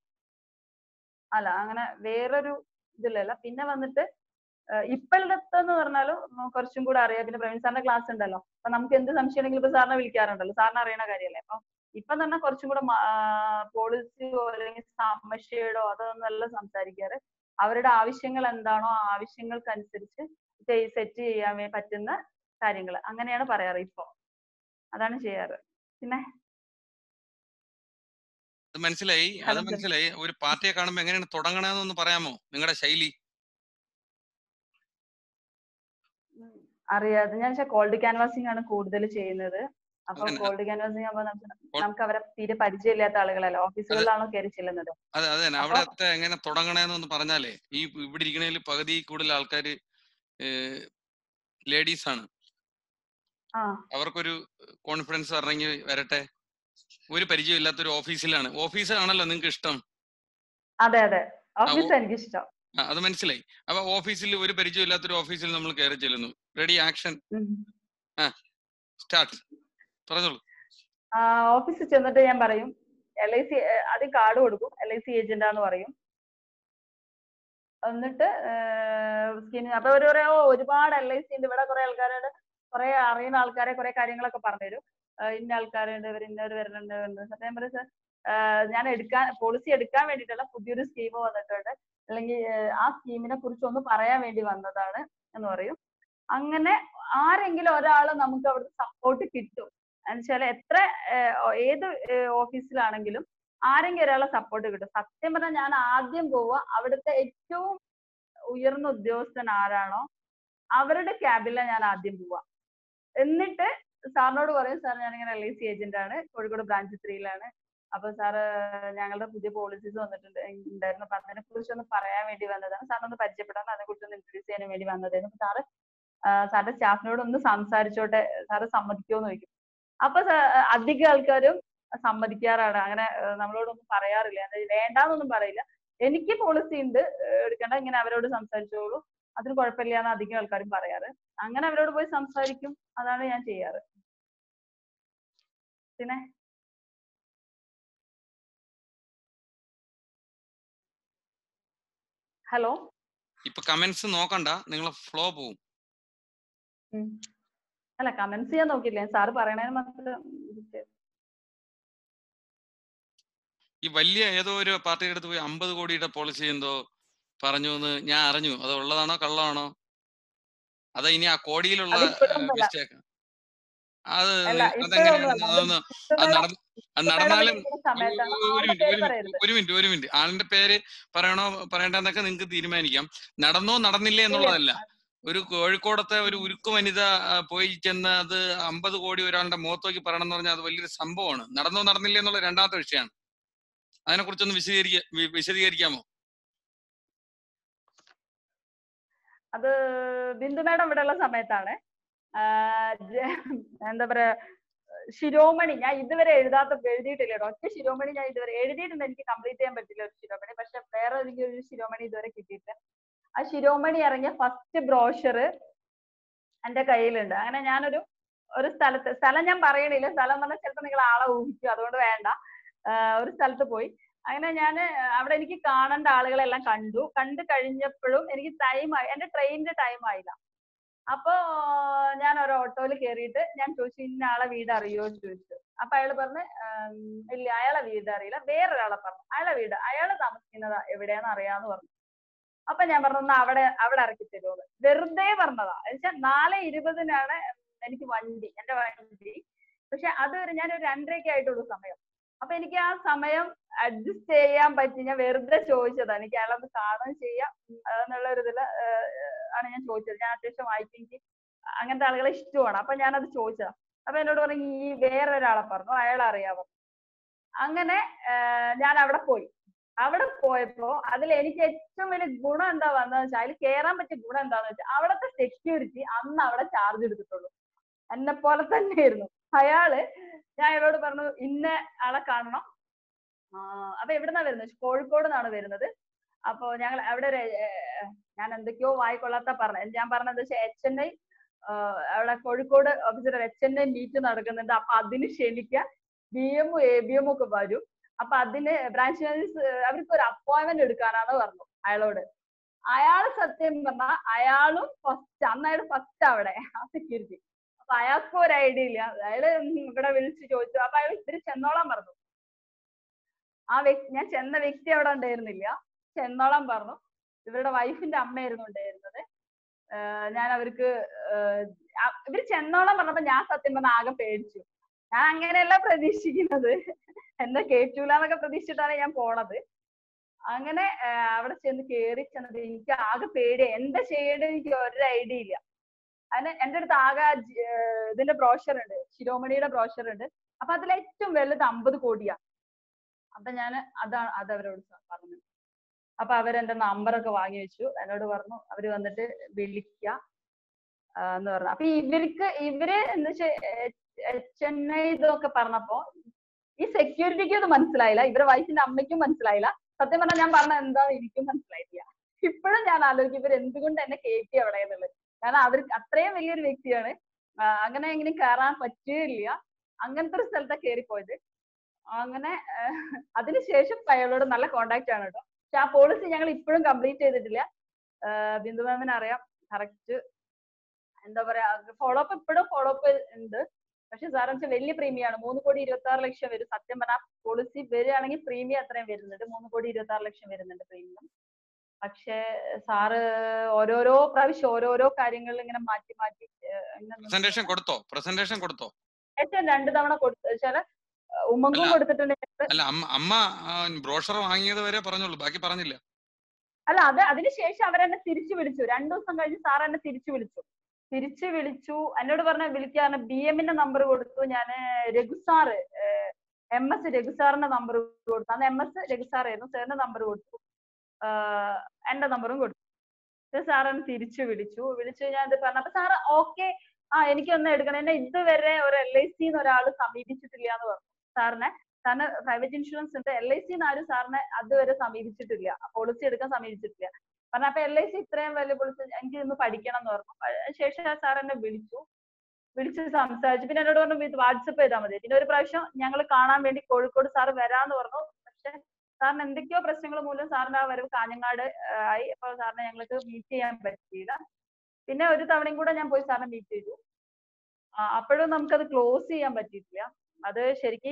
അല്ല അങ്ങനെ വേറൊരു ഇതിലല്ല. പിന്നെ വന്നിട്ട് ഇപ്പോഴത്തെന്ന് പറഞ്ഞാലും കുറച്ചും കൂടെ അറിയാം. പിന്നെ പ്രവീൺ സാറിന്റെ ക്ലാസ് ഉണ്ടല്ലോ, അപ്പൊ നമുക്ക് എന്ത് സംശയം ഉണ്ടെങ്കിലും ഇപ്പൊ സാറിനെ വിളിക്കാറുണ്ടല്ലോ, സാറിന് അറിയണ കാര്യമല്ലേ. അപ്പൊ ഇപ്പൊ തന്നെ കുറച്ചും കൂടെ പോളിസിയോ അല്ലെങ്കിൽ സമസ്യയോ അതൊന്നല്ല സംസാരിക്കാറ്. അവരുടെ ആവശ്യങ്ങൾ എന്താണോ ആ ആവശ്യങ്ങൾക്കനുസരിച്ച് സെറ്റ് ചെയ്യാൻ പറ്റുന്ന കാര്യങ്ങൾ അങ്ങനെയാണ് പറയാറ് ഇപ്പൊ. അതാണ് ചെയ്യാറ്. പിന്നെ മനസ്സിലായി, അത് മനസ്സിലായി. ഒരു പാർട്ടിയെ കാണുമ്പോ എങ്ങനെയാണ് തുടങ്ങണമെന്നൊന്ന് പറയാമോ, നിങ്ങളുടെ ശൈലി? അറിയാതെ ഞാൻ കോൾഡ് ക്യാൻവാസിംഗ് ആണ് കൂടുതൽ ചെയ്യുന്നത്. അപ്പൊ കോൾഡ് ക്യാൻവാസിംഗ് ആകുമ്പോൾ നമുക്ക് അവരെ തീരെ പരിചയമില്ലാത്ത ആളുകളല്ല, ഓഫീസുകളിലാണോ കയറി ചെല്ലുന്നത്. അതെ അതെ, അവിടത്തെ എങ്ങനെ തുടങ്ങണേന്ന് പറഞ്ഞാലേ, ഈ ഇവിടെ ഇരിക്കണേൽ പകുതി കൂടുതൽ ആൾക്കാര് ലേഡീസ് ആണ്. അവർക്കൊരു കോൺഫിഡൻസ് ഇറങ്ങി വരട്ടെ. ഒരു പരിചയമില്ലാത്തൊരു ഓഫീസാണല്ലോ നിങ്ങൾക്ക് ഇഷ്ടം. അതെ അതെ, ഓഫീസ് എനിക്ക് ഇഷ്ടം. അത് മനസ്സിലായി. അപ്പൊ ഓഫീസിൽ ഒരു പരിചയമില്ലാത്തൊരു ഓഫീസിൽ നമ്മൾ കയറി ചെല്ലുന്നു. റെഡി, ആക്ഷൻ, സ്റ്റാർട്ട്, പറഞ്ഞോളൂ. ഓഫീസിൽ ചെന്നിട്ട് ഞാൻ പറയും LIC ആദ്യം കാർഡ് കൊടുക്കും, LIC ഏജന്റാന്ന് പറയും. എന്നിട്ട് സ്കീമിന് അപ്പൊ അവര് പറയാ ഒരുപാട് LIC ഉണ്ട് ഇവിടെ, കുറെ ആൾക്കാരോട്, കുറെ അറിയുന്ന ആൾക്കാരെ കുറെ കാര്യങ്ങളൊക്കെ പറഞ്ഞുതരും. ഇന്ന ആൾക്കാരുണ്ട്, ഇവർ ഇന്നവർ വരുന്നുണ്ട്. സത്യം പറയാം സർ, ഞാൻ പോളിസി എടുക്കാൻ വേണ്ടിയിട്ടുള്ള പുതിയൊരു സ്കീം വന്നിട്ടുണ്ട്, അല്ലെങ്കിൽ ആ സ്കീമിനെ കുറിച്ച് ഒന്ന് പറയാൻ വേണ്ടി വന്നതാണ് എന്ന് പറയും. അങ്ങനെ ആരെങ്കിലും ഒരാൾ നമുക്ക് അവിടുത്തെ സപ്പോർട്ട് കിട്ടും. എന്നുവെച്ചാൽ എത്ര ഏത് ഓഫീസിലാണെങ്കിലും ആരെങ്കിലും ഒരാളെ സപ്പോർട്ട് കിട്ടും. സത്യം പറഞ്ഞാൽ ഞാൻ ആദ്യം പോവുക അവിടുത്തെ ഏറ്റവും ഉയർന്ന ഉദ്യോഗസ്ഥൻ ആരാണോ അവരുടെ ക്യാബിലാണ് ഞാൻ ആദ്യം പോവുക. എന്നിട്ട് സാറിനോട് പറയും, സാർ ഞാനിങ്ങനെ LIC ഏജന്റ് ആണ്, കോഴിക്കോട് ബ്രാഞ്ച് 3-ലാണ്. അപ്പൊ സാറ് ഞങ്ങളുടെ പുതിയ പോളിസീസ് ഉണ്ടായിരുന്നു, അപ്പൊ അതിനെ കുറിച്ച് ഒന്ന് പറയാൻ വേണ്ടി വന്നതാണ്, സാറിനൊന്ന് പരിചയപ്പെടാൻ, അതിനെ കുറിച്ച് ഒന്ന് ഇൻട്രൊഡ്യൂസ് ചെയ്യാൻ വേണ്ടി വന്നതായിരുന്നു. സാറ് സാറിന്റെ സ്റ്റാഫിനോട് ഒന്ന് സംസാരിച്ചോട്ടെ, സാറ് സമ്മതിക്കുമോ എന്ന് ചോദിക്കും. അപ്പൊ അധിക ആൾക്കാരും സമ്മതിക്കാറാണ്. അങ്ങനെ നമ്മളോടൊന്നും പറയാറില്ല, വേണ്ടാന്നൊന്നും പറയില്ല. എനിക്ക് പോളിസി ഉണ്ട്, എടുക്കണ്ട, ഇങ്ങനെ അവരോട് സംസാരിച്ചോളൂ, അതിന് കുഴപ്പമില്ല എന്ന് അധികം ആൾക്കാരും പറയാറ്. അങ്ങനെ അവരോട് പോയി സംസാരിക്കും, അതാണ് ഞാൻ ചെയ്യാറ്. പിന്നെ ഹലോ, ഇപ്പൊ കമന്റ്സ് നോക്കണ്ട, നിങ്ങളെ ഫ്ലോ പോവും. അല്ല കമന്റ്സ് ചെയ്യാൻ നോക്കില്ല, സാറ് പറയണതിന് മാത്രം. ഈ വലിയ ഏതോ ഒരു പാർട്ടിയുടെ അടുത്ത് പോയി 50 കോടിയുടെ പോളിസി എന്തോ പറഞ്ഞു എന്ന് ഞാൻ അറിഞ്ഞു. അത് ഉള്ളതാണോ കള്ളമാണോ? അതാ ഇനി ആ കോടിയിലുള്ള മിസ്റ്റേക്ക്? അത് അതെങ്ങനെയാണ്? അത് നടന്നാലും ഒരു മിനിറ്റ് ആളിന്റെ പേര് പറയണോ പറയണ്ടെന്നൊക്കെ നിങ്ങൾക്ക് തീരുമാനിക്കാം. നടന്നോ നടന്നില്ലേ എന്നുള്ളതല്ല. ഒരു കോഴിക്കോടത്തെ ഒരു ഉരുക്കു വനിത പോയി ചെന്ന് അത് 50 കോടി ഒരാളുടെ മുഖത്തോക്കി പറയണം എന്ന് പറഞ്ഞാൽ അത് വലിയൊരു സംഭവമാണ്. നടന്നോ നടന്നില്ലേ എന്നുള്ള രണ്ടാമത്തെ വിഷയമാണ്. അതിനെ കുറിച്ചൊന്ന് വിശദീകരിക്കാമോ? അത് ബിന്ദു മാഡം ഇവിടെ ഉള്ള സമയത്താണ്. എന്താ പറയാ, ശിരോമണി ഞാൻ ഇതുവരെ എഴുതിയിട്ടില്ല. ഒറ്റ ശിരോമണി ഞാൻ ഇതുവരെ എഴുതിയിട്ടുണ്ട്, എനിക്ക് കംപ്ലീറ്റ് ചെയ്യാൻ പറ്റില്ല ഒരു ശിരോമണി. പക്ഷെ വേറെ എനിക്ക് ഒരു ശിരോമണി ഇതുവരെ കിട്ടിയിട്ടില്ല. ആ ശിരോമണി ഇറങ്ങിയ ഫസ്റ്റ് ബ്രോഷർ എന്റെ കയ്യിലുണ്ട്. അങ്ങനെ ഞാനൊരു സ്ഥലം ഞാൻ പറയണില്ല, സ്ഥലം പറഞ്ഞാൽ ചിലപ്പോൾ നിങ്ങൾ ആളെ ഊഹിക്കും, അതുകൊണ്ട് വേണ്ട. ഒരു സ്ഥലത്ത് പോയി, അങ്ങനെ ഞാൻ അവിടെ എനിക്ക് കാണേണ്ട ആളുകളെല്ലാം കണ്ടു കഴിഞ്ഞപ്പോഴും എനിക്ക് എന്റെ ട്രെയിനിന്റെ ടൈം ആയില്ല. അപ്പോ ഞാൻ ഒരു ഓട്ടോയിൽ കയറിയിട്ട് ഞാൻ ചോദിച്ചു, ഇന്ന ആളെ വീട് അറിയോ എന്ന് ചോദിച്ചു. അപ്പൊ അയാൾ പറഞ്ഞു ഇല്ല, അയാളെ വീട് അറിയില്ല. വേറൊരാളെ പറഞ്ഞു അയാള് താമസിക്കുന്നത് എവിടെയാന്ന് അറിയാന്ന് പറഞ്ഞു. അപ്പൊ ഞാൻ പറഞ്ഞു അവിടെ ഇറക്കി തരുമോ? വെറുതെ പറഞ്ഞതാ. എന്നുവെച്ചാൽ 4:20-നാണ് എനിക്ക് എന്റെ വണ്ടി. പക്ഷെ അതുവരെ ഞാൻ ഒരു 2:30 ആയിട്ടുള്ളൂ സമയം. അപ്പൊ എനിക്ക് ആ സമയം അഡ്ജസ്റ്റ് ചെയ്യാൻ പറ്റി. ഞാൻ വെറുതെ ചോദിച്ചതാണ്, എനിക്ക് അയാളൊന്ന് കാണുകയും ചെയ്യാം എന്നുള്ള ഒരു ഇതില് ആണ് ഞാൻ ചോദിച്ചത്. ഞാൻ അത്യാവശ്യം വായിക്കും, അങ്ങനത്തെ ആളുകളെ ഇഷ്ടമാണ്. അപ്പൊ ഞാനത് ചോദിച്ചതാ. അപ്പൊ എന്നോട് പറഞ്ഞു ഈ വേറൊരാളെ പറഞ്ഞു, അയാളെ അറിയാവോ? അങ്ങനെ ഞാൻ അവിടെ പോയപ്പോ അതിൽ എനിക്ക് ഏറ്റവും വലിയ ഗുണം എന്താ വന്നതെന്ന് വെച്ചാൽ, അതിൽ കയറാൻ പറ്റിയ ഗുണം എന്താന്ന് വെച്ചാൽ, അവിടുത്തെ സെക്യൂരിറ്റി അന്ന് അവിടെ ചാർജ് എടുത്തിട്ടുള്ളൂ. എന്നെ പോലെ തന്നെയായിരുന്നു അയാള്. ഞാൻ അയാളോട് പറഞ്ഞു ഇന്ന ആളെ കാണണം. അപ്പൊ എവിടുന്നാ വരുന്നത്? കോഴിക്കോട് നിന്നാണ് വരുന്നത്. അപ്പൊ ഞങ്ങൾ അവിടെ ഞാൻ എന്തൊക്കെയോ വായിക്കൊള്ളാത്ത പറഞ്ഞു. ഞാൻ പറഞ്ഞത് HNI അവിടെ കോഴിക്കോട് ഓഫീസർ HNI മീറ്റ് നടക്കുന്നുണ്ട്, അപ്പൊ അതിന് ക്ഷണിക്കാൻ BM ABM ഒക്കെ വരും. അപ്പൊ അതിന് ബ്രാഞ്ച് മാനേജേഴ്സ് അവർക്ക് ഒരു അപ്പോയിന്റ്മെന്റ് എടുക്കാനാണ് പറഞ്ഞു അയാളോട്. അയാള് സത്യം പറഞ്ഞാൽ അയാളും അയാൾ ഫസ്റ്റ് അവിടെ ആ സെക്യൂരിറ്റി. അപ്പൊ അയാൾക്കും ഒരു ഐഡിയ ഇല്ല. അയാള് ഇവിടെ വിളിച്ച് ചോദിച്ചു. അപ്പൊ അയാൾ ഇത്തിരി ചെന്നോളാൻ പറഞ്ഞു. ഞാൻ ചെന്ന വ്യക്തി അവിടെ ഉണ്ടായിരുന്നില്ല, ചെന്നോളാൻ പറഞ്ഞു. ഇവരുടെ വൈഫിന്റെ അമ്മയായിരുന്നു ഉണ്ടായിരുന്നത്. ഞാൻ അവർക്ക് ഇവര് ചെന്നോളാൻ പറഞ്ഞപ്പോ ഞാൻ സത്യം പറഞ്ഞ ആകെ പേടിച്ചു. ഞാൻ അങ്ങനെയല്ല പ്രതീക്ഷിക്കുന്നത്, എന്നെ കേറ്റൂലെന്നൊക്കെ പ്രതീക്ഷിച്ചിട്ടാണ് ഞാൻ പോണത്. അങ്ങനെ അവിടെ ചെന്നത് എനിക്ക് ആകെ പേടിയായി. എന്താ ചെയ്യേണ്ടത് എനിക്ക് ഒരു ഐഡിയ ഇല്ല. അതിന് എന്റെ അടുത്ത് ആകെ ഇതിന്റെ ബ്രോഷർ ഉണ്ട്, ശിരോമണിയുടെ ബ്രോഷർ ഉണ്ട്. അപ്പൊ അതിൽ ഏറ്റവും വലുത് 50 കോടിയാ. അപ്പൊ ഞാൻ അത് അവരോട് പറഞ്ഞു. അപ്പൊ അവരെന്റെ നമ്പറൊക്കെ വാങ്ങി വെച്ചു. എന്നോട് പറഞ്ഞു അവര് വന്നിട്ട് വിളിക്ക എന്ന് പറഞ്ഞു. അപ്പൊ ഇവര് എന്താ വെച്ചാൽ HNI ഇതൊക്കെ പറഞ്ഞപ്പോ ഈ സെക്യൂരിറ്റിക്കും അത് മനസ്സിലായില്ല, ഇവരുടെ വൈഫിന്റെ അമ്മയ്ക്കും മനസ്സിലായില്ല. സത്യം പറഞ്ഞാൽ ഞാൻ പറഞ്ഞ എന്താ എനിക്കും മനസ്സിലായിട്ടില്ല. ഇപ്പോഴും ഞാൻ ആലോചിക്കും ഇവർ എന്തുകൊണ്ട് എന്നെ കയറ്റി അവിടെ എന്നുള്ളത്. കാരണം അവർ അത്രയും വലിയൊരു വ്യക്തിയാണ്, അങ്ങനെ എങ്ങനെ കയറാൻ പറ്റുകയില്ല. അങ്ങനത്തെ ഒരു സ്ഥലത്താണ് കയറിപ്പോയത്. അങ്ങനെ അതിനുശേഷം അയാളോട് നല്ല കോണ്ടാക്ട് ആണ് കേട്ടോ. പക്ഷെ ആ പോളിസി ഞങ്ങൾ ഇപ്പോഴും കംപ്ലീറ്റ് ചെയ്തിട്ടില്ല. ബിന്ദു മാമിന് അറിയാം കറക്റ്റ് എന്താ പറയാ, ഫോളോ അപ്പ് ഇപ്പോഴും ഫോളോ അപ്പ് ഉണ്ട്. പക്ഷെ സാറെന്ന് വെച്ചാൽ വലിയ പ്രീമിയാണ്, 3,26,00,000 വരും. സത്യം പറഞ്ഞാൽ പോളിസി വരികയാണെങ്കിൽ പ്രീമിയം അത്രയും വരുന്നുണ്ട്, 3,26,00,000 വരുന്നുണ്ട് പ്രീമിയം. പക്ഷെ സാറ് ഓരോരോ പ്രാവശ്യം ഓരോരോ കാര്യങ്ങളിൽ ഇങ്ങനെ മാറ്റി മാറ്റി പ്രസന്റേഷൻ കൊടുത്തോ? 2 തവണ കൊടുത്തു വെച്ചാല് ഉമ്മങ്കും കൊടുത്തിട്ടുണ്ട്. അല്ല, അമ്മ ബ്രോഷർ വാങ്ങിയത് വരെ പറഞ്ഞോളൂ, ബാക്കി പറഞ്ഞില്ല. അല്ല, അതിനുശേഷം അവരെന്നെ തിരിച്ചു വിളിച്ചു. 2 ദിവസം കഴിഞ്ഞ് സാർ എന്നെ തിരിച്ചു വിളിച്ചു. എന്നോട് പറഞ്ഞ വിളിക്കാന്ന് BM-ന്റെ നമ്പർ കൊടുത്തു. ഞാൻ രഘുസാറ് MS രഘുസാറിന്റെ നമ്പർ കൊടുത്തു. അന്ന് MS രഘുസാറായിരുന്നു. സാറിന്റെ നമ്പർ കൊടുത്തു, എന്റെ നമ്പറും കൊടുത്തു. സാർ എന്നെ തിരിച്ചു വിളിച്ചു ഞാൻ ഇത് പറഞ്ഞപ്പോ സാറ് ഓക്കെ, എനിക്കൊന്ന് എടുക്കണം, എന്നെ ഇതുവരെ ഒരു LIC ഒരാൾ സമീപിച്ചിട്ടില്ല എന്ന് പറഞ്ഞു. സാറിന് പ്രൈവറ്റ് ഇൻഷുറൻസ് ഉണ്ട്, LIC ആരും സാറിനെ അതുവരെ സമീപിച്ചിട്ടില്ല, പോളിസി എടുക്കാൻ സമീപിച്ചിട്ടില്ല പറഞ്ഞു. അപ്പൊ LIC ഇത്രയും വലിയ പോളിസി എനിക്ക് ഇന്ന് പഠിക്കണം എന്ന് പറഞ്ഞു. ശേഷം സാർ എന്നെ വിളിച്ച് സംസാരിച്ചു. പിന്നെ എന്നോട് പറഞ്ഞു വാട്സപ്പ് ചെയ്താൽ മതി. പിന്നെ ഒരു പ്രാവശ്യം ഞങ്ങൾ കാണാൻ വേണ്ടി കോഴിക്കോട് സാർ വരാന്ന് പറഞ്ഞു. പക്ഷെ സാറിന് എന്തൊക്കെയോ പ്രശ്നങ്ങൾ മൂലം സാറിന്റെ ആ വരവ് കാഞ്ഞങ്ങാട് ആയി. അപ്പൊ സാറിനെ ഞങ്ങൾക്ക് മീറ്റ് ചെയ്യാൻ പറ്റിയില്ല. പിന്നെ ഒരു തവണയും കൂടെ ഞാൻ പോയി സാറിനെ മീറ്റ് ചെയ്തു. അപ്പോഴും നമുക്കത് ക്ലോസ് ചെയ്യാൻ പറ്റിയിട്ടില്ല. അത് ശരിക്ക്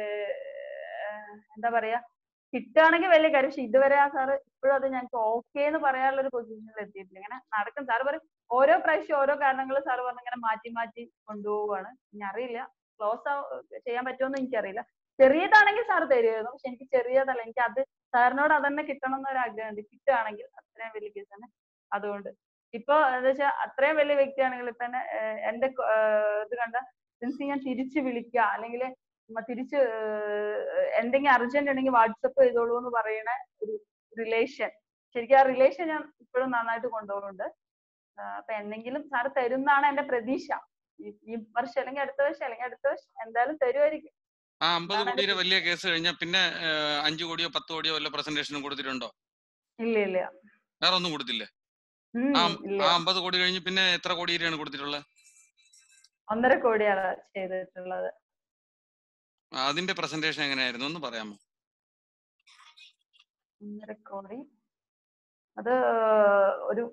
എന്താ പറയാ, കിട്ടുകയാണെങ്കിൽ വലിയ കാര്യം. പക്ഷെ ഇതുവരെ ആ സാറ് ഇപ്പോഴും അത് ഞങ്ങൾക്ക് ഓക്കെ എന്ന് പറയാനുള്ള ഒരു പൊസിഷനിൽ എത്തിയിട്ടില്ല. ഇങ്ങനെ നടക്കും. സാറ് പറയും ഓരോ പ്രാവശ്യം ഓരോ കാരണങ്ങൾ സാറ് പറഞ്ഞ് ഇങ്ങനെ മാറ്റി കൊണ്ടുപോവാണ്. ഇനി അറിയില്ല ക്ലോസ് ചെയ്യാൻ പറ്റുമെന്ന് എനിക്കറിയില്ല. ചെറിയതാണെങ്കിൽ സാർ തരുമായിരുന്നു. പക്ഷെ എനിക്ക് ചെറിയതല്ല, എനിക്ക് അത് സാറിനോട് അതന്നെ കിട്ടണം എന്നൊരു ആഗ്രഹമുണ്ട്. കിട്ടുകയാണെങ്കിൽ അത്രയും വലിയ കേസ് തന്നെ. അതുകൊണ്ട് ഇപ്പൊ എന്താ വെച്ചാൽ അത്രയും വലിയ വ്യക്തിയാണെങ്കിൽ തന്നെ എന്റെ ഇത് കണ്ട സിൻസ് ഞാൻ തിരിച്ചു വിളിക്കുക, അല്ലെങ്കിൽ തിരിച്ച് എന്തെങ്കിലും അർജന്റ് ഉണ്ടെങ്കിൽ വാട്സപ്പ് ചെയ്തോളൂ എന്ന് പറയുന്ന ഒരു റിലേഷൻ, ശരിക്കും ആ റിലേഷൻ ഞാൻ ഇപ്പോഴും നന്നായിട്ട് കൊണ്ടുപോകുന്നുണ്ട്. അപ്പൊ എന്തെങ്കിലും സാറ് തരുന്നാണ് എന്റെ പ്രതീക്ഷ. ഈ വർഷം അല്ലെങ്കിൽ അടുത്ത വർഷം എന്തായാലും തരുമായിരിക്കും. 50 കോടിയുടെ വലിയ കേസ് കഴിഞ്ഞാൽ പിന്നെ 5 കോടിയോ 10 കോടിയോ വല്ല പ്രസന്റേഷനും കൊടുത്തിട്ടുണ്ടോ? ഇല്ല. വേറെ ഒന്നും കൊടുത്തില്ലേ? ആ 50 കോടി കഴിഞ്ഞ് പിന്നെ എത്ര കോടിയാണ് കൊടുത്തിട്ടുള്ളത്? 1.5 കോടിയാണ് ചെയ്തിട്ടുള്ളത്. അതിന്റെ പ്രസന്റേഷൻ എങ്ങനെയായിരുന്നു ഒന്ന് പറയാമോ? 1.5 കോടി അത് ഒരു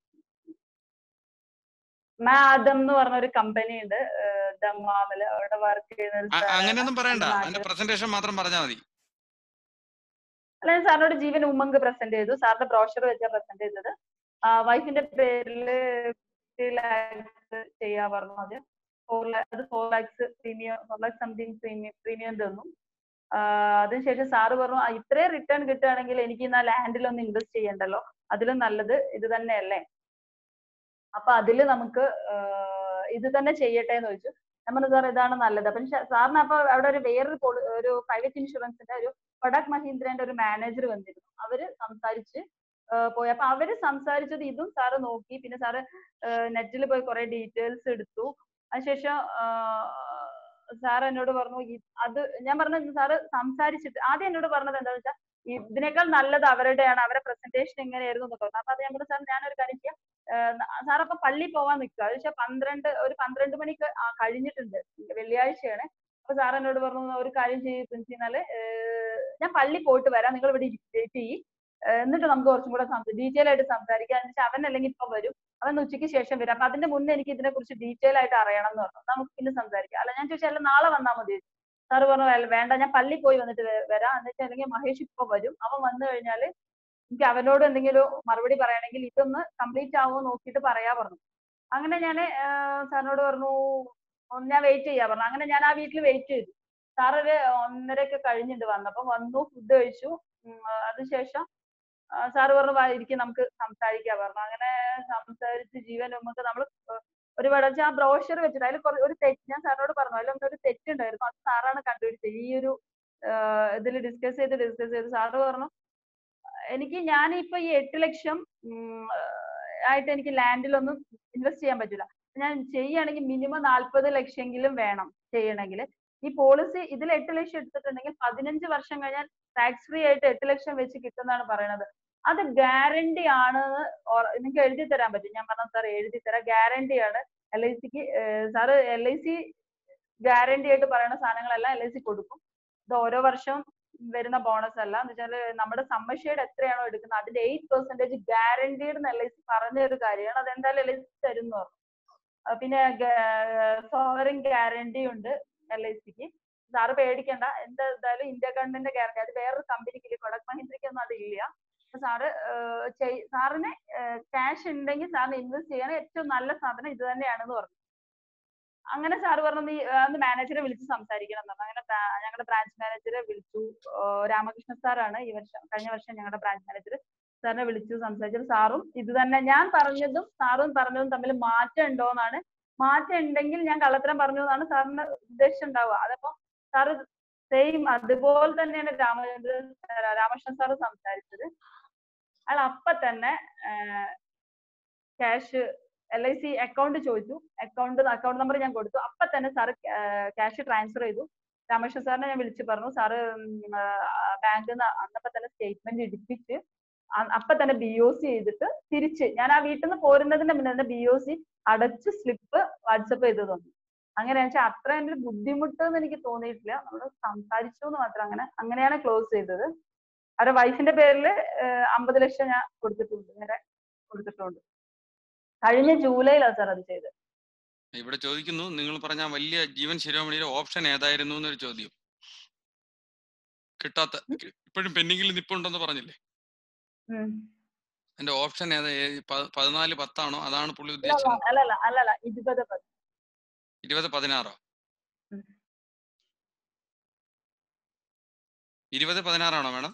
മാദം എന്ന് പറഞ്ഞ ഒരു കമ്പനി ഉണ്ട് ദമ്മാമില്, അവിടെ വർക്ക് ചെയ്യുന്ന. അങ്ങനെയൊന്നും പറയണ്ട, അതിന്റെ പ്രസന്റേഷൻ മാത്രം പറഞ്ഞാൽ മതി. അല്ല, ഞാൻ സാറിനോട് ജീവൻ ഉമ്മങ്ക് പ്രസന്റ് ചെയ്തു. സാറിന്റെ ബ്രോഷർ വെച്ചാൽ പ്രസന്റ് ചെയ്തത്. വൈഫിന്റെ പേരില് 50 lakhs ചെയ്യാ പറഞ്ഞു. അത് 4 lakhs premium, 4 lakh something premium തന്നു. അതിനുശേഷം സാറ് പറഞ്ഞു ഇത്രയും റിട്ടേൺ കിട്ടുകയാണെങ്കിൽ എനിക്ക് ഇന്ന് ലാൻഡിലൊന്നും ഇൻവെസ്റ്റ് ചെയ്യണ്ടല്ലോ, അതിലും നല്ലത് ഇത് തന്നെയല്ലേ, അപ്പൊ അതില് നമുക്ക് ഇത് തന്നെ ചെയ്യട്ടെ എന്ന് ചോദിച്ചു. ഞാൻ പറഞ്ഞു സാർ ഇതാണ് നല്ലത്. അപ്പം സാറിന് അപ്പൊ അവിടെ ഒരു പ്രൈവറ്റ് ഇൻഷുറൻസിന്റെ ഒരു കൊടക് മഹീന്ദ്രന്റെ ഒരു മാനേജർ വന്നിരുന്നു. അവര് സംസാരിച്ച് പോയി. അപ്പൊ അവര് സംസാരിച്ചത് ഇതും സാറ് നോക്കി. പിന്നെ സാറ് നെറ്റിൽ പോയി കുറെ ഡീറ്റെയിൽസ് എടുത്തു. അതിനുശേഷം സാർ എന്നോട് പറഞ്ഞു അത് ഞാൻ പറഞ്ഞത് സാറ് സംസാരിച്ചിട്ട് ആദ്യം എന്നോട് പറഞ്ഞത് എന്താണെന്ന് വെച്ചാൽ ഇതിനേക്കാൾ നല്ലത് അവരുടെയാണ്, അവരുടെ പ്രസന്റേഷൻ എങ്ങനെയായിരുന്നു എന്നൊക്കെ പറഞ്ഞു. അപ്പൊ അത് ഞാൻ പറഞ്ഞു സാർ ഞാനൊരു കാര്യം ചെയ്യാം, സാറപ്പൊ പള്ളി പോവാൻ നിൽക്കുക. അത് പക്ഷെ 12 മണിക്ക് കഴിഞ്ഞിട്ടുണ്ട്, വെള്ളിയാഴ്ചയാണ്. അപ്പൊ സാർ എന്നോട് പറഞ്ഞു ഒരു കാര്യം ചെയ്താല് ഞാൻ പള്ളി പോയിട്ട് വരാം, നിങ്ങൾ ഇവിടെ വെയിറ്റ് ചെയ്യും, എന്നിട്ട് നമുക്ക് കുറച്ചും കൂടെ ഡീറ്റെയിൽ ആയിട്ട് സംസാരിക്കാം. എന്ന് വെച്ചാൽ അവൻ അല്ലെങ്കിൽ ഇപ്പൊ വരും, അവൻ ഉച്ചയ്ക്ക് ശേഷം വരും. അപ്പൊ അതിന്റെ മുന്നേ എനിക്ക് ഇതിനെ കുറിച്ച് ഡീറ്റെയിൽ ആയിട്ട് അറിയണം എന്ന് പറഞ്ഞു. നമുക്ക് പിന്നെ സംസാരിക്കാം. അല്ല ഞാൻ ചോദിച്ചാൽ നാളെ വന്നാൽ മതി. സാറ് പറഞ്ഞു വേണ്ട, ഞാൻ പള്ളി പോയി വന്നിട്ട് വരാം. എന്ന് വെച്ചാൽ അല്ലെങ്കിൽ മഹേഷ് ഇപ്പൊ വരും, അവൻ വന്നു കഴിഞ്ഞാല് എനിക്ക് അവനോട് എന്തെങ്കിലും മറുപടി പറയണമെങ്കിൽ ഇതൊന്ന് കംപ്ലീറ്റ് ആവുമോ നോക്കിയിട്ട് പറയാ പറഞ്ഞു. അങ്ങനെ ഞാൻ സാറിനോട് പറഞ്ഞു ഞാൻ വെയിറ്റ് ചെയ്യാ പറഞ്ഞു. അങ്ങനെ ഞാൻ ആ വീട്ടിൽ വെയിറ്റ് ചെയ്തു. സാറൊരു 1:30 കഴിഞ്ഞിട്ട് വന്നപ്പോ വന്നു, ഫുഡ് കഴിച്ചു. അതിനുശേഷം സാറ് പറഞ്ഞു ഇരിക്കും നമുക്ക് സംസാരിക്കാ പറഞ്ഞു. അങ്ങനെ സംസാരിച്ച് ജീവൻ നമുക്ക് നമ്മൾ ഒരുപാട് ആ ബ്രോഷർ വെച്ചിട്ട് അതിൽ ഒരു തെറ്റ് ഞാൻ സാറിനോട് പറഞ്ഞു, അതിലൊന്നും ഒരു തെറ്റുണ്ടായിരുന്നു. അത് സാറാണ് കണ്ടുപിടിച്ചത്. ഈ ഒരു ഇതിൽ ഡിസ്കസ് ചെയ്ത് സാറ് പറഞ്ഞു ഞാനിപ്പോ ഈ 8 ലക്ഷം ആയിട്ട് എനിക്ക് ലാൻഡിലൊന്നും ഇൻവെസ്റ്റ് ചെയ്യാൻ പറ്റില്ല. ഞാൻ ചെയ്യുകയാണെങ്കിൽ മിനിമം 40 ലക്ഷമെങ്കിലും വേണം ചെയ്യണമെങ്കിൽ. ഈ പോളിസി ഇതിൽ 8 ലക്ഷം എടുത്തിട്ടുണ്ടെങ്കിൽ 15 വർഷം കഴിഞ്ഞാൽ ടാക്സ് ഫ്രീ ആയിട്ട് 8 ലക്ഷം വെച്ച് കിട്ടുന്നതാണ് പറയുന്നത്. അത് ഗ്യാരണ്ടി ആണ്, നിങ്ങൾക്ക് എഴുതി തരാൻ പറ്റും. ഞാൻ പറഞ്ഞു സാർ എഴുതി തരാം, ഗ്യാരണ്ടി ആണ്. LICക്ക് സാറ് LIC ഗ്യാരണ്ടി ആയിട്ട് പറയുന്ന സാധനങ്ങളെല്ലാം LIC കൊടുക്കും. ഇത് ഓരോ വർഷവും വരുന്ന ബോണസ് അല്ല. എന്ന് വെച്ചാൽ നമ്മുടെ സമ്മർഷേഡ് എത്രയാണോ എടുക്കുന്നത് അതിന്റെ 8% ഗ്യാരണ്ടീഡ് LIC പറഞ്ഞ ഒരു കാര്യമാണ്. അതെന്തായാലും LIC തരുന്നു പറഞ്ഞു. പിന്നെ സോവറിൻ ഗ്യാരണ്ടി ഉണ്ട് LICക്ക്. സാറ് പേടിക്കണ്ട, എന്തായാലും ഇന്ത്യ ഗവൺമെന്റിന്റെ ഗ്യാരണ്ടി, അത് വേറൊരു കമ്പനിക്ക് കൊടക് മഹീന്ദ്രയ്ക്കൊന്നും അതില്ല. സാറിന് ക്യാഷ് ഉണ്ടെങ്കിൽ സാറിന് ഇൻവെസ്റ്റ് ചെയ്യാൻ ഏറ്റവും നല്ല സാധനം ഇത് തന്നെയാണെന്ന് പറഞ്ഞു. അങ്ങനെ സാറ് പറഞ്ഞു നീ ഒന്ന് മാനേജറെ വിളിച്ച് സംസാരിക്കണം എന്ന് പറഞ്ഞു. അങ്ങനെ ഞങ്ങളുടെ ബ്രാഞ്ച് മാനേജറെ വിളിച്ചു. രാമകൃഷ്ണ സാറാണ് കഴിഞ്ഞ വർഷം ഞങ്ങളുടെ ബ്രാഞ്ച് മാനേജർ. സാറിനെ വിളിച്ചു സംസാരിച്ചു. സാറും ഇത് തന്നെ, ഞാൻ പറഞ്ഞതും സാറും പറഞ്ഞതും തമ്മിൽ മാറ്റം ഉണ്ടോന്നാണ്. മാറ്റം ഉണ്ടെങ്കിൽ ഞാൻ കള്ളത്തരം പറഞ്ഞു എന്നാണ് സാറിന് ഉദ്ദേശം ഉണ്ടാവുക. അതപ്പോ സാറ് സെയിം അതുപോലെ തന്നെയാണ് രാമകൃഷ്ണൻ സാറ് സംസാരിച്ചത്. അയാൾ അപ്പൊ തന്നെ ക്യാഷ് LIC അക്കൗണ്ട് ചോദിച്ചു. അക്കൗണ്ട് നമ്പർ ഞാൻ കൊടുത്തു. അപ്പൊ തന്നെ സാറ് ക്യാഷ് ട്രാൻസ്ഫർ ചെയ്തു. രാമകൃഷ്ണൻ സാറിനെ ഞാൻ വിളിച്ചു പറഞ്ഞു. സാറ് ബാങ്കിൽ നിന്ന് അന്നപ്പോ തന്നെ സ്റ്റേറ്റ്മെന്റ് എടുപ്പിച്ച് അപ്പൊ തന്നെ BOC ചെയ്തിട്ട് തിരിച്ച് ഞാൻ ആ വീട്ടിൽ നിന്ന് പോരുന്നതിന്റെ മുന്നേ തന്നെ BOC അടച്ച് സ്ലിപ്പ് വാട്സപ്പ് ചെയ്ത് തന്നു. അങ്ങനെയാണെന്ന് വെച്ചാൽ അത്ര എൻ്റെ ഒരു ബുദ്ധിമുട്ട് എന്ന് എനിക്ക് തോന്നിയിട്ടില്ല. നമ്മൾ സംസാരിച്ചു എന്ന് മാത്രം. അങ്ങനെയാണ് ക്ലോസ് ചെയ്തത്. അവരുടെ വൈഫിന്റെ പേരിൽ 50 ലക്ഷം ഞാൻ കൊടുത്തിട്ടുണ്ട്. കഴിഞ്ഞ ജൂലൈയിലാണ് സാർ അത് ചെയ്തത്. ഇവിടെ ചോദിക്കുന്നു, നിങ്ങൾ പറഞ്ഞ വലിയ ജീവൻ ശിരോമണിയുടെ ഓപ്ഷൻ ഏതായിരുന്നു എന്നൊരു ചോദ്യം. കിട്ടാത്ത, ഇപ്പോഴും പെൻഡിങ്ങിൽ നിപ്പുണ്ടെന്ന് പറഞ്ഞില്ലേ? എന്റെ ഓപ്ഷൻ ഏതാ? 14-10 ആണോ? അതാണ് പുള്ളി ഉദ്ദേശിച്ചത്? അല്ലല്ല 20-16. 20-16 ആണോ മേഡം?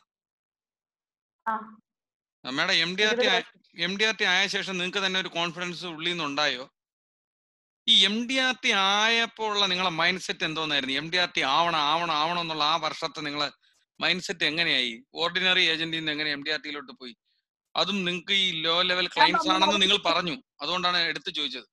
മേഡം MDRT ആയ ശേഷം നിങ്ങൾക്ക് തന്നെ ഒരു കോൺഫിഡൻസ് ഉള്ളിൽ നിന്ന് ഉണ്ടായോ? ഈ MDRT ആയപ്പോൾ ഉള്ള നിങ്ങളെ മൈൻഡ് സെറ്റ് എന്തോന്നായിരുന്നു? MDRT ആവണം എന്നുള്ള ആ വർഷത്തെ നിങ്ങളെ മൈൻഡ് സെറ്റ് എങ്ങനെയായി? ഓർഡിനറി ഏജന്റിൽ നിന്ന് എങ്ങനെ MDRTയിലോട്ട് പോയി? അതും നിങ്ങൾക്ക് ഈ ലോ ലെവൽ ക്ലയൻസ് ആണെന്ന് നിങ്ങൾ പറഞ്ഞു, അതുകൊണ്ടാണ് എടുത്തു ചോദിച്ചത്.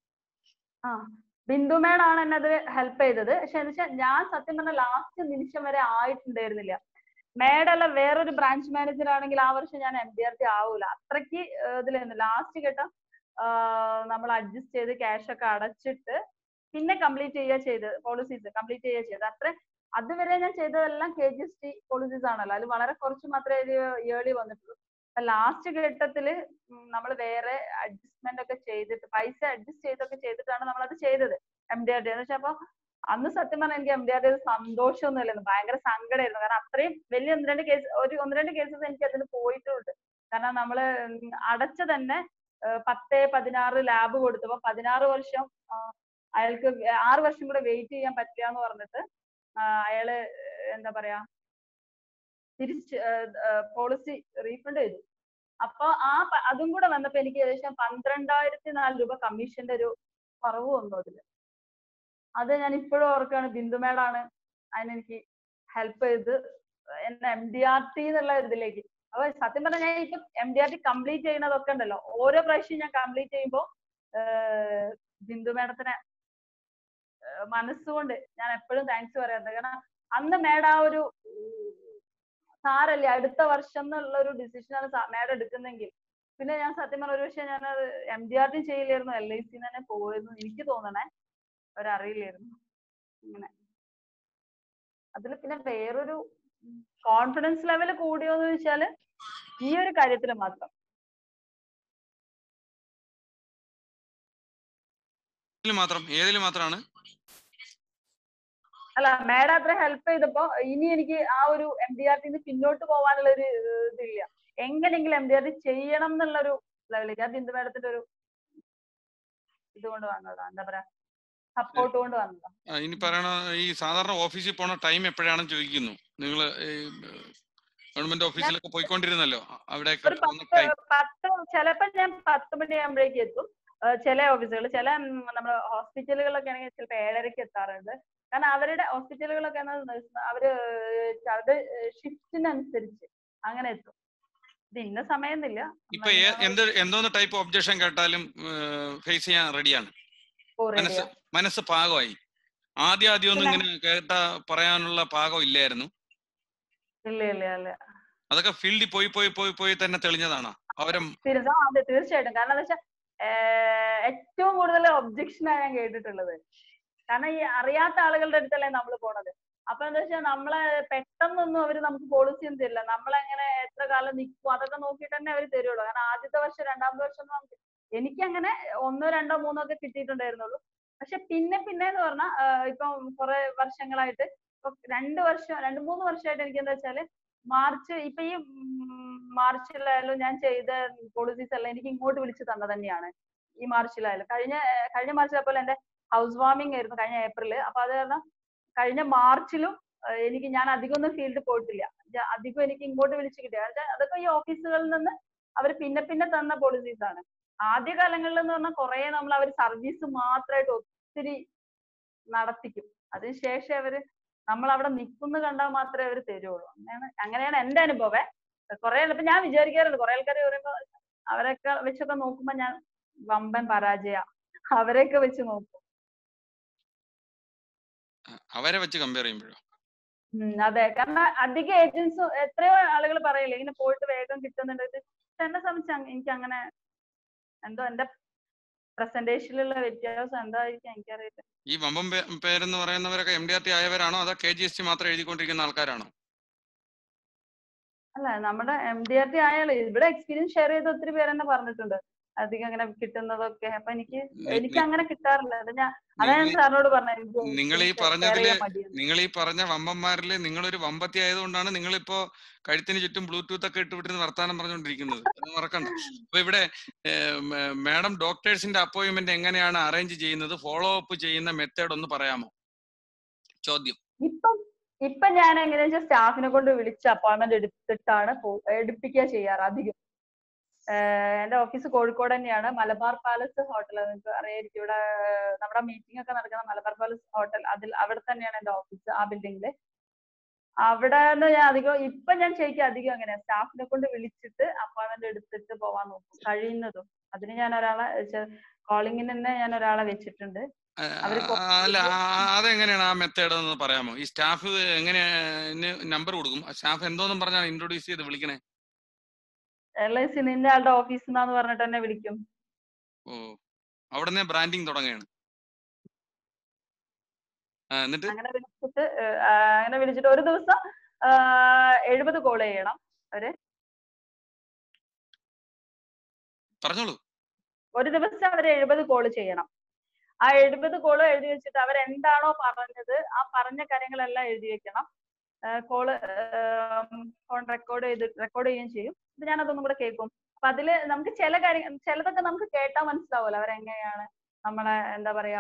ബിന്ദു മേഡാണ് എന്നെ അത് ഹെൽപ്പ് ചെയ്തത്. പക്ഷെ എന്ന് വെച്ചാൽ ഞാൻ സത്യം പറഞ്ഞ ലാസ്റ്റ് നിമിഷം വരെ ആയിട്ടുണ്ടായിരുന്നില്ല. മേഡല്ല വേറൊരു ബ്രാഞ്ച് മാനേജർ ആണെങ്കിൽ ആ വർഷം ഞാൻ MDRT ആവൂല. അത്രയ്ക്ക് ഇതിലായിരുന്നു. ലാസ്റ്റ് ഘട്ടം നമ്മൾ അഡ്ജസ്റ്റ് ചെയ്ത് ക്യാഷ് ഒക്കെ അടച്ചിട്ട് പിന്നെ കംപ്ലീറ്റ് ചെയ്യുക ചെയ്തത്, പോളിസീസ് കംപ്ലീറ്റ് ചെയ്യുക ചെയ്തത്. അതുവരെ ഞാൻ ചെയ്തതെല്ലാം KGST പോളിസീസ് ആണല്ലോ, അത് വളരെ കുറച്ച് മാത്രമേ ഇയർലി വന്നിട്ടുള്ളൂ. ലാസ്റ്റ് ഘട്ടത്തിൽ നമ്മൾ വേറെ അഡ്ജസ്റ്റ്മെന്റ് ഒക്കെ ചെയ്തിട്ട് പൈസ അഡ്ജസ്റ്റ് ചെയ്തിട്ടാണ് നമ്മൾ അത് ചെയ്തത് MDRT എന്ന് വെച്ചാൽ. അപ്പൊ അന്ന് സത്യം പറഞ്ഞാൽ എനിക്ക് MDRT സന്തോഷമൊന്നും ഇല്ലായിരുന്നു, ഭയങ്കര സങ്കടമായിരുന്നു. കാരണം അത്രയും വലിയ ഒന്ന് രണ്ട് കേസസ് എനിക്ക് അതിന് പോയിട്ടുണ്ട്. കാരണം നമ്മള് അടച്ച തന്നെ 10-16 ലാബ് കൊടുത്തപ്പോ 16 വർഷം അയാൾക്ക് 6 വർഷം കൂടെ വെയിറ്റ് ചെയ്യാൻ പറ്റില്ല എന്ന് പറഞ്ഞിട്ട് അയാള് എന്താ പറയാ തിരിച്ച് പോളിസി റീഫണ്ട് ചെയ്തു. അപ്പൊ അതും കൂടെ വന്നപ്പോ എനിക്ക് ഏകദേശം 12,004 രൂപ കമ്മീഷന്റെ ഒരു കുറവ് വന്നു അതില്. അത് ഞാൻ ഇപ്പോഴും ഓർക്കാണ്. ബിന്ദു മേഡാണ് അതിനെനിക്ക് ഹെൽപ്പ് ചെയ്ത് എന്നെ MDRT എന്നുള്ള ഇതിലേക്ക്. അപ്പൊ സത്യം പറഞ്ഞാൽ ഞാൻ ഇപ്പൊ MDRT കംപ്ലീറ്റ് ചെയ്യുന്നതൊക്കെ ഉണ്ടല്ലോ, ഓരോ പ്രാവശ്യം ഞാൻ കംപ്ലീറ്റ് ചെയ്യുമ്പോ ബിന്ദു മേഡത്തിനെ മനസ്സുകൊണ്ട് ഞാൻ എപ്പോഴും താങ്ക്സ് പറയാറുണ്ട്. കാരണം അന്ന് മേഡം ആ ഒരു സാരല്ലേ അടുത്ത വർഷം എന്നുള്ള ഒരു ഡിസിഷനാണ് മേഡം എടുക്കുന്നെങ്കിൽ പിന്നെ ഞാൻ സത്യം പറഞ്ഞ ഒരു പക്ഷേ ഞാനത് MDRT ചെയ്യില്ലായിരുന്നു, LIC തന്നെ പോയിരുന്നു എനിക്ക് തോന്നണേ. അവരറിയില്ലായിരുന്നു ഇങ്ങനെ. അതിൽ പിന്നെ വേറൊരു കോൺഫിഡൻസ് ലെവൽ കൂടിയോന്ന് ചോദിച്ചാല് ഈ ഒരു കാര്യത്തിൽ മാത്രം. ഏതിൽ മാത്രമാണ്? അല്ല മേഡം അത്ര ഹെൽപ്പ് ചെയ്തപ്പോ ഇനി എനിക്ക് ആ ഒരു MDRT പിന്നോട്ട് പോകാനുള്ള ഒരു ഇതില്ല. എങ്ങനെയെങ്കിലും MDRT ചെയ്യണം എന്നുള്ളൊരു ലെവലിലേക്ക്. അത് ബിന്ദു മേഡത്തിന്റെ ഒരു ഇതുകൊണ്ട് വന്നതാ, എന്താ പറയാ സപ്പോർട്ട് കൊണ്ട് വന്നതാ. ഇനി പറയണ ഈ സാധാരണ ഓഫീസിൽ പോണ ടൈം എപ്പോഴാണെന്ന് ചോദിക്കുന്നു. നിങ്ങള് ഗവൺമെന്റ് ഓഫീസിലൊക്കെ പോയിക്കൊണ്ടിരുന്നല്ലോ, അവിടെ ചിലപ്പോ ഞാൻ 10 മണിയാകുമ്പോഴേക്ക് എത്തും. ചില ഓഫീസുകൾ, ചില നമ്മുടെ ഹോസ്പിറ്റലുകളൊക്കെ ആണെങ്കിൽ ചിലപ്പോൾ 7:30-ക്ക് എത്താറുണ്ട്. കാരണം അവരുടെ ഹോസ്പിറ്റലുകളൊക്കെ അവരുടെ ഷിഫ്റ്റിനനുസരിച്ച് അങ്ങനെ എത്തും. ഇത് ഇന്ന സമയമില്ല. ഇപ്പൊ എന്തോന്ന് ടൈപ്പ് ഒബ്ജക്ഷൻ കേട്ടാലും ഫേസ് ചെയ്യാൻ റെഡിയാണ്, മനസ്സ് പാകമായി. ആദ്യം ഒന്നും ഇങ്ങനെ കേട്ടാ പറയാനുള്ള പാകം ഇല്ലായിരുന്നു. ഇല്ല അതൊക്കെ ഫീൽഡിൽ പോയി തന്നെ തെളിഞ്ഞതാണോ? തീർച്ചയായിട്ടും. കാരണം എന്താ വെച്ചാൽ ഏറ്റവും കൂടുതൽ ഒബ്ജക്ഷനാണ് ഞാൻ കേട്ടിട്ടുള്ളത്. കാരണം ഈ അറിയാത്ത ആളുകളുടെ അടുത്തല്ലേ നമ്മൾ പോണത്. അപ്പൊ എന്താ വെച്ചാൽ നമ്മളെ പെട്ടെന്നൊന്നും അവര് നമുക്ക് പോളിസി ഒന്നും തരില്ല. നമ്മളെങ്ങനെ എത്ര കാലം നിൽക്കും അതൊക്കെ നോക്കിയിട്ട് തന്നെ അവര് തരുള്ളൂ. കാരണം ആദ്യത്തെ വർഷം രണ്ടാമത്തെ വർഷം നമുക്ക് എനിക്കങ്ങനെ 1, 2, 3 ഒക്കെ കിട്ടിയിട്ടുണ്ടായിരുന്നുള്ളൂ. പക്ഷെ പിന്നെ എന്ന് പറഞ്ഞാൽ ഇപ്പം കുറെ വർഷങ്ങളായിട്ട് ഇപ്പൊ 2, 3 വർഷമായിട്ട് എനിക്ക് എന്താ വെച്ചാല് മാർച്ച് ഇപ്പൊ ഈ മാർച്ചിലായാലും ഞാൻ ചെയ്ത പോളിസീസ് എല്ലാം എനിക്ക് ഇങ്ങോട്ട് വിളിച്ച് തന്നത് തന്നെയാണ്. ഈ മാർച്ചിലായാലും കഴിഞ്ഞ മാർച്ചിലെ പോലെ എന്റെ ഹൗസ് വാമിംഗ് ആയിരുന്നു കഴിഞ്ഞ ഏപ്രില്. അപ്പൊ അത് കാരണം കഴിഞ്ഞ മാർച്ചിലും എനിക്ക് ഞാൻ അധികം ഒന്നും ഫീൽഡ് പോയിട്ടില്ല. അധികം എനിക്ക് ഇങ്ങോട്ട് വിളിച്ച് കിട്ടിയ അതൊക്കെ ഈ ഓഫീസുകളിൽ നിന്ന് അവർ പിന്നെ തന്ന പോളിസീസ് ആണ്. ആദ്യ കാലങ്ങളിൽ എന്ന് പറഞ്ഞാൽ കുറെ നമ്മൾ അവർ സർവീസ് മാത്രമായിട്ട് ഒത്തിരി നടത്തിക്കും. അതിനുശേഷം അവര് നമ്മൾ അവിടെ നിൽക്കുന്നു കണ്ടാൽ മാത്രമേ അവർ തരുള്ളൂ. അങ്ങനെയാണ് എന്റെ അനുഭവേ. കുറെ ഇപ്പൊ ഞാൻ വിചാരിക്കാറുണ്ട് കുറെ ആൾക്കാർ പറയുമ്പോ അവരൊക്കെ വെച്ചൊക്കെ നോക്കുമ്പോ ഞാൻ വമ്പൻ പരാജയ. അവരെയൊക്കെ വെച്ച് നോക്കും. അവരെ വെച്ച് കമ്പയർ ചെയ്യുമ്പോഴോ? അതെ, കാരണം അധിക ഏജൻസും എത്രയോ ആളുകൾ പറയില്ലേ ഇങ്ങനെ പോയിട്ട് വേഗം കിട്ടുന്നുണ്ട്. എന്നെ സംബന്ധിച്ച് എനിക്ക് അങ്ങനെ എന്തോ എന്റെ പ്രസന്റേഷനിലുള്ള വ്യത്യാസം എന്തായിരിക്കും എനിക്കറിയില്ല. ഈ വമ്പം പേരെന്ന് പറയുന്നവരൊക്കെ MDRT ആയവരാണോ അതോ KGST മാത്രം എഴുതിക്കൊണ്ടിരിക്കുന്ന ആൾക്കാരാണോ? അല്ല, നമ്മുടെ MDRT ആയാലും ഇവിടെ എക്സ്പീരിയൻസ് ഷെയർ ചെയ്ത് ഒത്തിരി പേര് തന്നെ പറഞ്ഞിട്ടുണ്ട് അധികം അങ്ങനെ കിട്ടുന്നതൊക്കെ. അപ്പൊ എനിക്ക് അങ്ങനെ കിട്ടാറില്ല. അതാ ഞാൻ സാറിനോട് പറഞ്ഞത് നിങ്ങൾ ഈ പറഞ്ഞതില് നിങ്ങൾ ഈ പറഞ്ഞ വമ്പന്മാരില് നിങ്ങളൊരു വമ്പത്തി ആയതുകൊണ്ടാണ് നിങ്ങളിപ്പോ കഴുത്തിന് ചുറ്റും ബ്ലൂടൂത്ത് ഒക്കെ ഇട്ടുവിട്ടിരുന്ന് വർത്താനം പറഞ്ഞുകൊണ്ടിരിക്കുന്നത്. അത് മറക്കണ്ട. അപ്പൊ ഇവിടെ മാഡം ഡോക്ടേഴ്സിന്റെ അപ്പോയിന്റ്മെന്റ് എങ്ങനെയാണ് അറേഞ്ച് ചെയ്യുന്നത്, ഫോളോ അപ്പ് ചെയ്യുന്ന മെത്തേഡ് ഒന്ന് പറയാമോ? ചോദ്യം. ഇപ്പൊ ഞാൻ എങ്ങനെയാ വെച്ചാൽ സ്റ്റാഫിനെ കൊണ്ട് വിളിച്ച് അപ്പോയിന്റ്മെന്റ് എടുത്തിട്ടാണ് എടുപ്പിക്കുക ചെയ്യാറ് അധികം. എന്റെ ഓഫീസ് കോഴിക്കോട് തന്നെയാണ്. മലബാർ പാലസ് ഹോട്ടൽ, നിങ്ങൾക്ക് അറിയായിരിക്കും. ഇവിടെ നമ്മുടെ മീറ്റിംഗ് ഒക്കെ നടക്കുന്ന മലബാർ പാലസ് ഹോട്ടൽ, അവിടെ തന്നെയാണ് എന്റെ ഓഫീസ്, ആ ബിൽഡിങ്ങില്. അവിടെ ഞാൻ ഇപ്പൊ ഞാൻ ശരിക്കും അധികം അങ്ങനെ സ്റ്റാഫിനെ കൊണ്ട് വിളിച്ചിട്ട് അപ്പോയിന്റ്മെന്റ് എടുത്തിട്ട് പോവാൻ നോക്കും കഴിയുന്നതും. അതിന് ഞാൻ ഒരാളെ കോളിങ്ങിന് തന്നെ ഞാൻ ഒരാളെ വെച്ചിട്ടുണ്ട്. അല്ല, അതെങ്ങനെയാണ് ആ മെത്തേഡ് എന്ന് പറയാമോ? ഈ സ്റ്റാഫ് എങ്ങനെ നമ്പർ കൊടുക്കും? സ്റ്റാഫ് എന്തോന്നും പറഞ്ഞാണ് ഇൻട്രൊഡ്യൂസ് ചെയ്ത് വിളിക്കണേ? LIC നിന്റെ ആളുടെ ഓഫീസിൽ നിന്നാന്ന് പറഞ്ഞിട്ട് തന്നെ വിളിക്കും. ഓ, അവിടുന്ന് ബ്രാൻഡിങ് തുടങ്ങുകയാണ്. അങ്ങനെ വിളിച്ചിട്ട് ഒരു ദിവസം 70 കോൾ ചെയ്യണം അവര്. പറഞ്ഞോളൂ. ഒരു ദിവസം അവര് 70 കോൾ ചെയ്യണം. ആ 70 കോള് എഴുതി വെച്ചിട്ട് അവരെന്താണോ പറഞ്ഞത് ആ പറഞ്ഞ കാര്യങ്ങളെല്ലാം എഴുതി വെക്കണം. കോള് ഫോൺ റെക്കോർഡ് ചെയ്യുകയും ചെയ്യും. ഇത് ഞാൻ അതൊന്നും കൂടെ കേൾക്കും. അപ്പൊ അതില് നമുക്ക് ചിലതൊക്കെ നമുക്ക് കേട്ടാൽ മനസ്സിലാവുമല്ലോ അവരെങ്ങനെയാണ് നമ്മളെ എന്താ പറയാ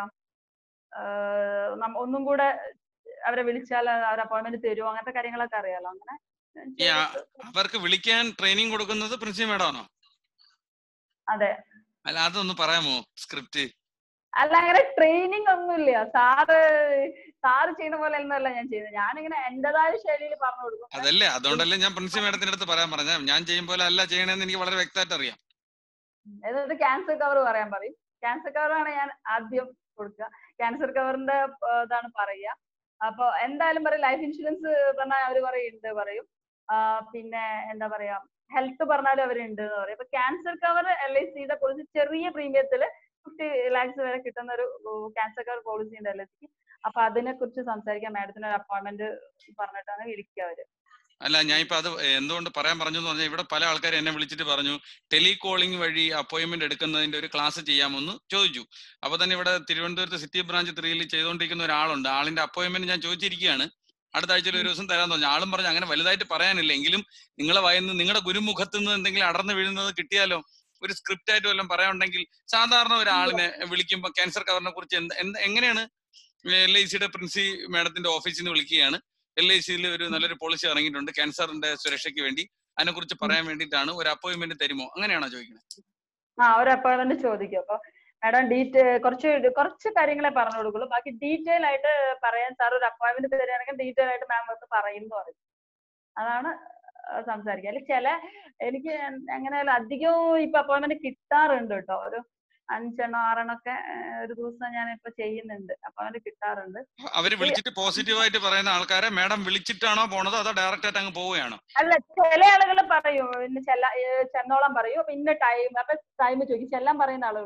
ഒന്നും കൂടെ അവരെ വിളിച്ചാൽ അവർ അപ്പോയിന്റ്മെന്റ് തരുമോ, അങ്ങനത്തെ കാര്യങ്ങളൊക്കെ അറിയാലോ. അങ്ങനെ അവർക്ക് വിളിക്കാൻ ട്രെയിനിങ് കൊടുക്കുന്നത് പ്രിൻസി മാഡം ആണോ? അതെ. അല്ല, അതൊന്ന് പറയാമോ സ്ക്രിപ്റ്റ്? അല്ല, അങ്ങനെ ട്രെയിനിങ് ഒന്നുമില്ല. സാറ് ചെയ്യുന്ന പോലെ ഒന്നുമല്ല ഞാൻ ചെയ്യുന്നത്. ഞാനിങ്ങനെ എന്റേതായ ശൈലിയിൽ പറഞ്ഞു കൊടുക്കും. അതല്ലേ, അതുകൊണ്ടല്ലേ ഞാൻ പ്രിൻസി മാഡത്തിന്റെ അടുത്ത് പറയാൻ പറഞ്ഞ. ഞാൻ ചെയ്യും പോലെ അല്ല ചെയ്യണമെന്ന് എനിക്ക് വളരെ വ്യക്തമായിട്ട് അറിയാം. എന്നിട്ട് ക്യാൻസർ കവർ പറയാൻ പറയും. ക്യാൻസർ കവറാണ് ഞാൻ ആദ്യം കൊടുക്കുക. ക്യാൻസർ കവറിന്റെ ഇതാണ് പറയുക. അപ്പൊ എന്തായാലും പറയും ലൈഫ് ഇൻഷുറൻസ് പറഞ്ഞാൽ അവര് പറയുന്നുണ്ട് പറയും. പിന്നെ എന്താ പറയാ ഹെൽത്ത് പറഞ്ഞാലും അവരുണ്ട് എന്ന് പറയും. അപ്പൊ ക്യാൻസർ കവർ LICയുടെ പോളിസി ചെറിയ പ്രീമിയത്തില് 50 lakhs വരെ കിട്ടുന്ന ഒരു ക്യാൻസർ കവർ പോളിസി ഉണ്ട് LICക്ക്. അപ്പൊ അതിനെ കുറിച്ച് സംസാരിക്കാൻ മാഡത്തിന് ഒരു അപ്പോയിന്റ്മെന്റ് പറഞ്ഞിട്ടാണ് വിളിക്കുക അവര്. അല്ല, ഞാൻ ഇപ്പൊ അത് എന്തുകൊണ്ട് പറയാൻ പറഞ്ഞു എന്ന് പറഞ്ഞാൽ ഇവിടെ പല ആൾക്കാരും എന്നെ വിളിച്ചിട്ട് പറഞ്ഞു ടെലികോളിംഗ് വഴി അപ്പോയിന്റ്മെന്റ് എടുക്കുന്നതിന്റെ ഒരു ക്ലാസ് ചെയ്യാമെന്ന് ചോദിച്ചു. അപ്പൊ തന്നെ ഇവിടെ തിരുവനന്തപുരത്ത് സിറ്റി ബ്രാഞ്ച് 3 ചെയ്തുകൊണ്ടിരിക്കുന്ന ഒരാളുണ്ട്. ആളിന്റെ അപ്പോയിന്റ്മെന്റ് ഞാൻ ചോദിച്ചിരിക്കുകയാണ്. അടുത്ത ആഴ്ചയിൽ ഒരു ദിവസം തരാൻ പറഞ്ഞു. ആളും പറഞ്ഞു അങ്ങനെ വലുതായിട്ട് പറയാനില്ല, എങ്കിലും നിങ്ങളെ വായന്ന് നിങ്ങളുടെ ഗുരുമുഖത്ത് നിന്ന് എന്തെങ്കിലും അടർന്നു വീഴുന്നത് കിട്ടിയാലോ, ഒരു സ്ക്രിപ്റ്റ് ആയിട്ട് വല്ലതും പറയാനുണ്ടെങ്കിൽ. സാധാരണ ഒരാളിനെ വിളിക്കുമ്പോൾ ക്യാൻസർ കവറിനെ കുറിച്ച് എങ്ങനെയാണ് LICയുടെ പ്രിൻസി മാഡത്തിന്റെ ഓഫീസിൽ നിന്ന് വിളിക്കുകയാണ്. LICയിൽ ഒരു നല്ലൊരു പോളിസി ഇറങ്ങിയിട്ടുണ്ട് ക്യാൻസറിന്റെ സുരക്ഷയ്ക്ക് വേണ്ടി, അതിനെ കുറിച്ച് പറയാൻ വേണ്ടിയിട്ടാണ്, ഒരു അപ്പോയിന്റ്മെന്റ് തരുമോ, അങ്ങനെയാണോ ചോദിക്കുന്നത്? ഒരു അപ്പോയിന്റ്മെന്റ് ചോദിക്കും. അപ്പൊ മാഡം കുറച്ച് കാര്യങ്ങളെ പറഞ്ഞു കൊടുക്കുള്ളൂ. ബാക്കി ഡീറ്റെയിൽ ആയിട്ട് പറയാൻ സാർ ഒരു അപ്പോയിന്റ്മെന്റ് തരികയാണെങ്കിൽ ഡീറ്റെയിൽ ആയിട്ട് മാം വന്ന് പറയുന്നു പറയും. അതാണ് സംസാരിക്കുക. അല്ലെങ്കിൽ എനിക്ക് എങ്ങനെയായാലും അധികവും ഇപ്പൊ അപ്പോയിന്റ്മെന്റ് കിട്ടാറുണ്ട് കേട്ടോ. ഒരു 5 എണ്ണം 6 എണ്ണം ഒക്കെ ഒരു ദിവസം ഞാൻ ഇപ്പൊ ചെയ്യുന്നുണ്ട്. അപ്പോയിന്റ്മെന്റ് കിട്ടാറുണ്ട്. അവര് വിളിച്ചിട്ട് പോസിറ്റീവ് ആയിട്ട് പറയുന്ന ആൾക്കാരെ മാഡം വിളിച്ചിട്ടാണോ പോണത് അതോ ഡയറക്റ്റ് ആയിട്ട് അങ്ങ് പോവുകയാണോ? അല്ല, ചില ആളുകൾ പറയും ഇന്ന് ചെന്നോളം പറയും. അപ്പൊ ഇന്ന ടൈം ചോദിക്കും. ചെല്ലാൻ പറയുന്ന ആളുകളോട്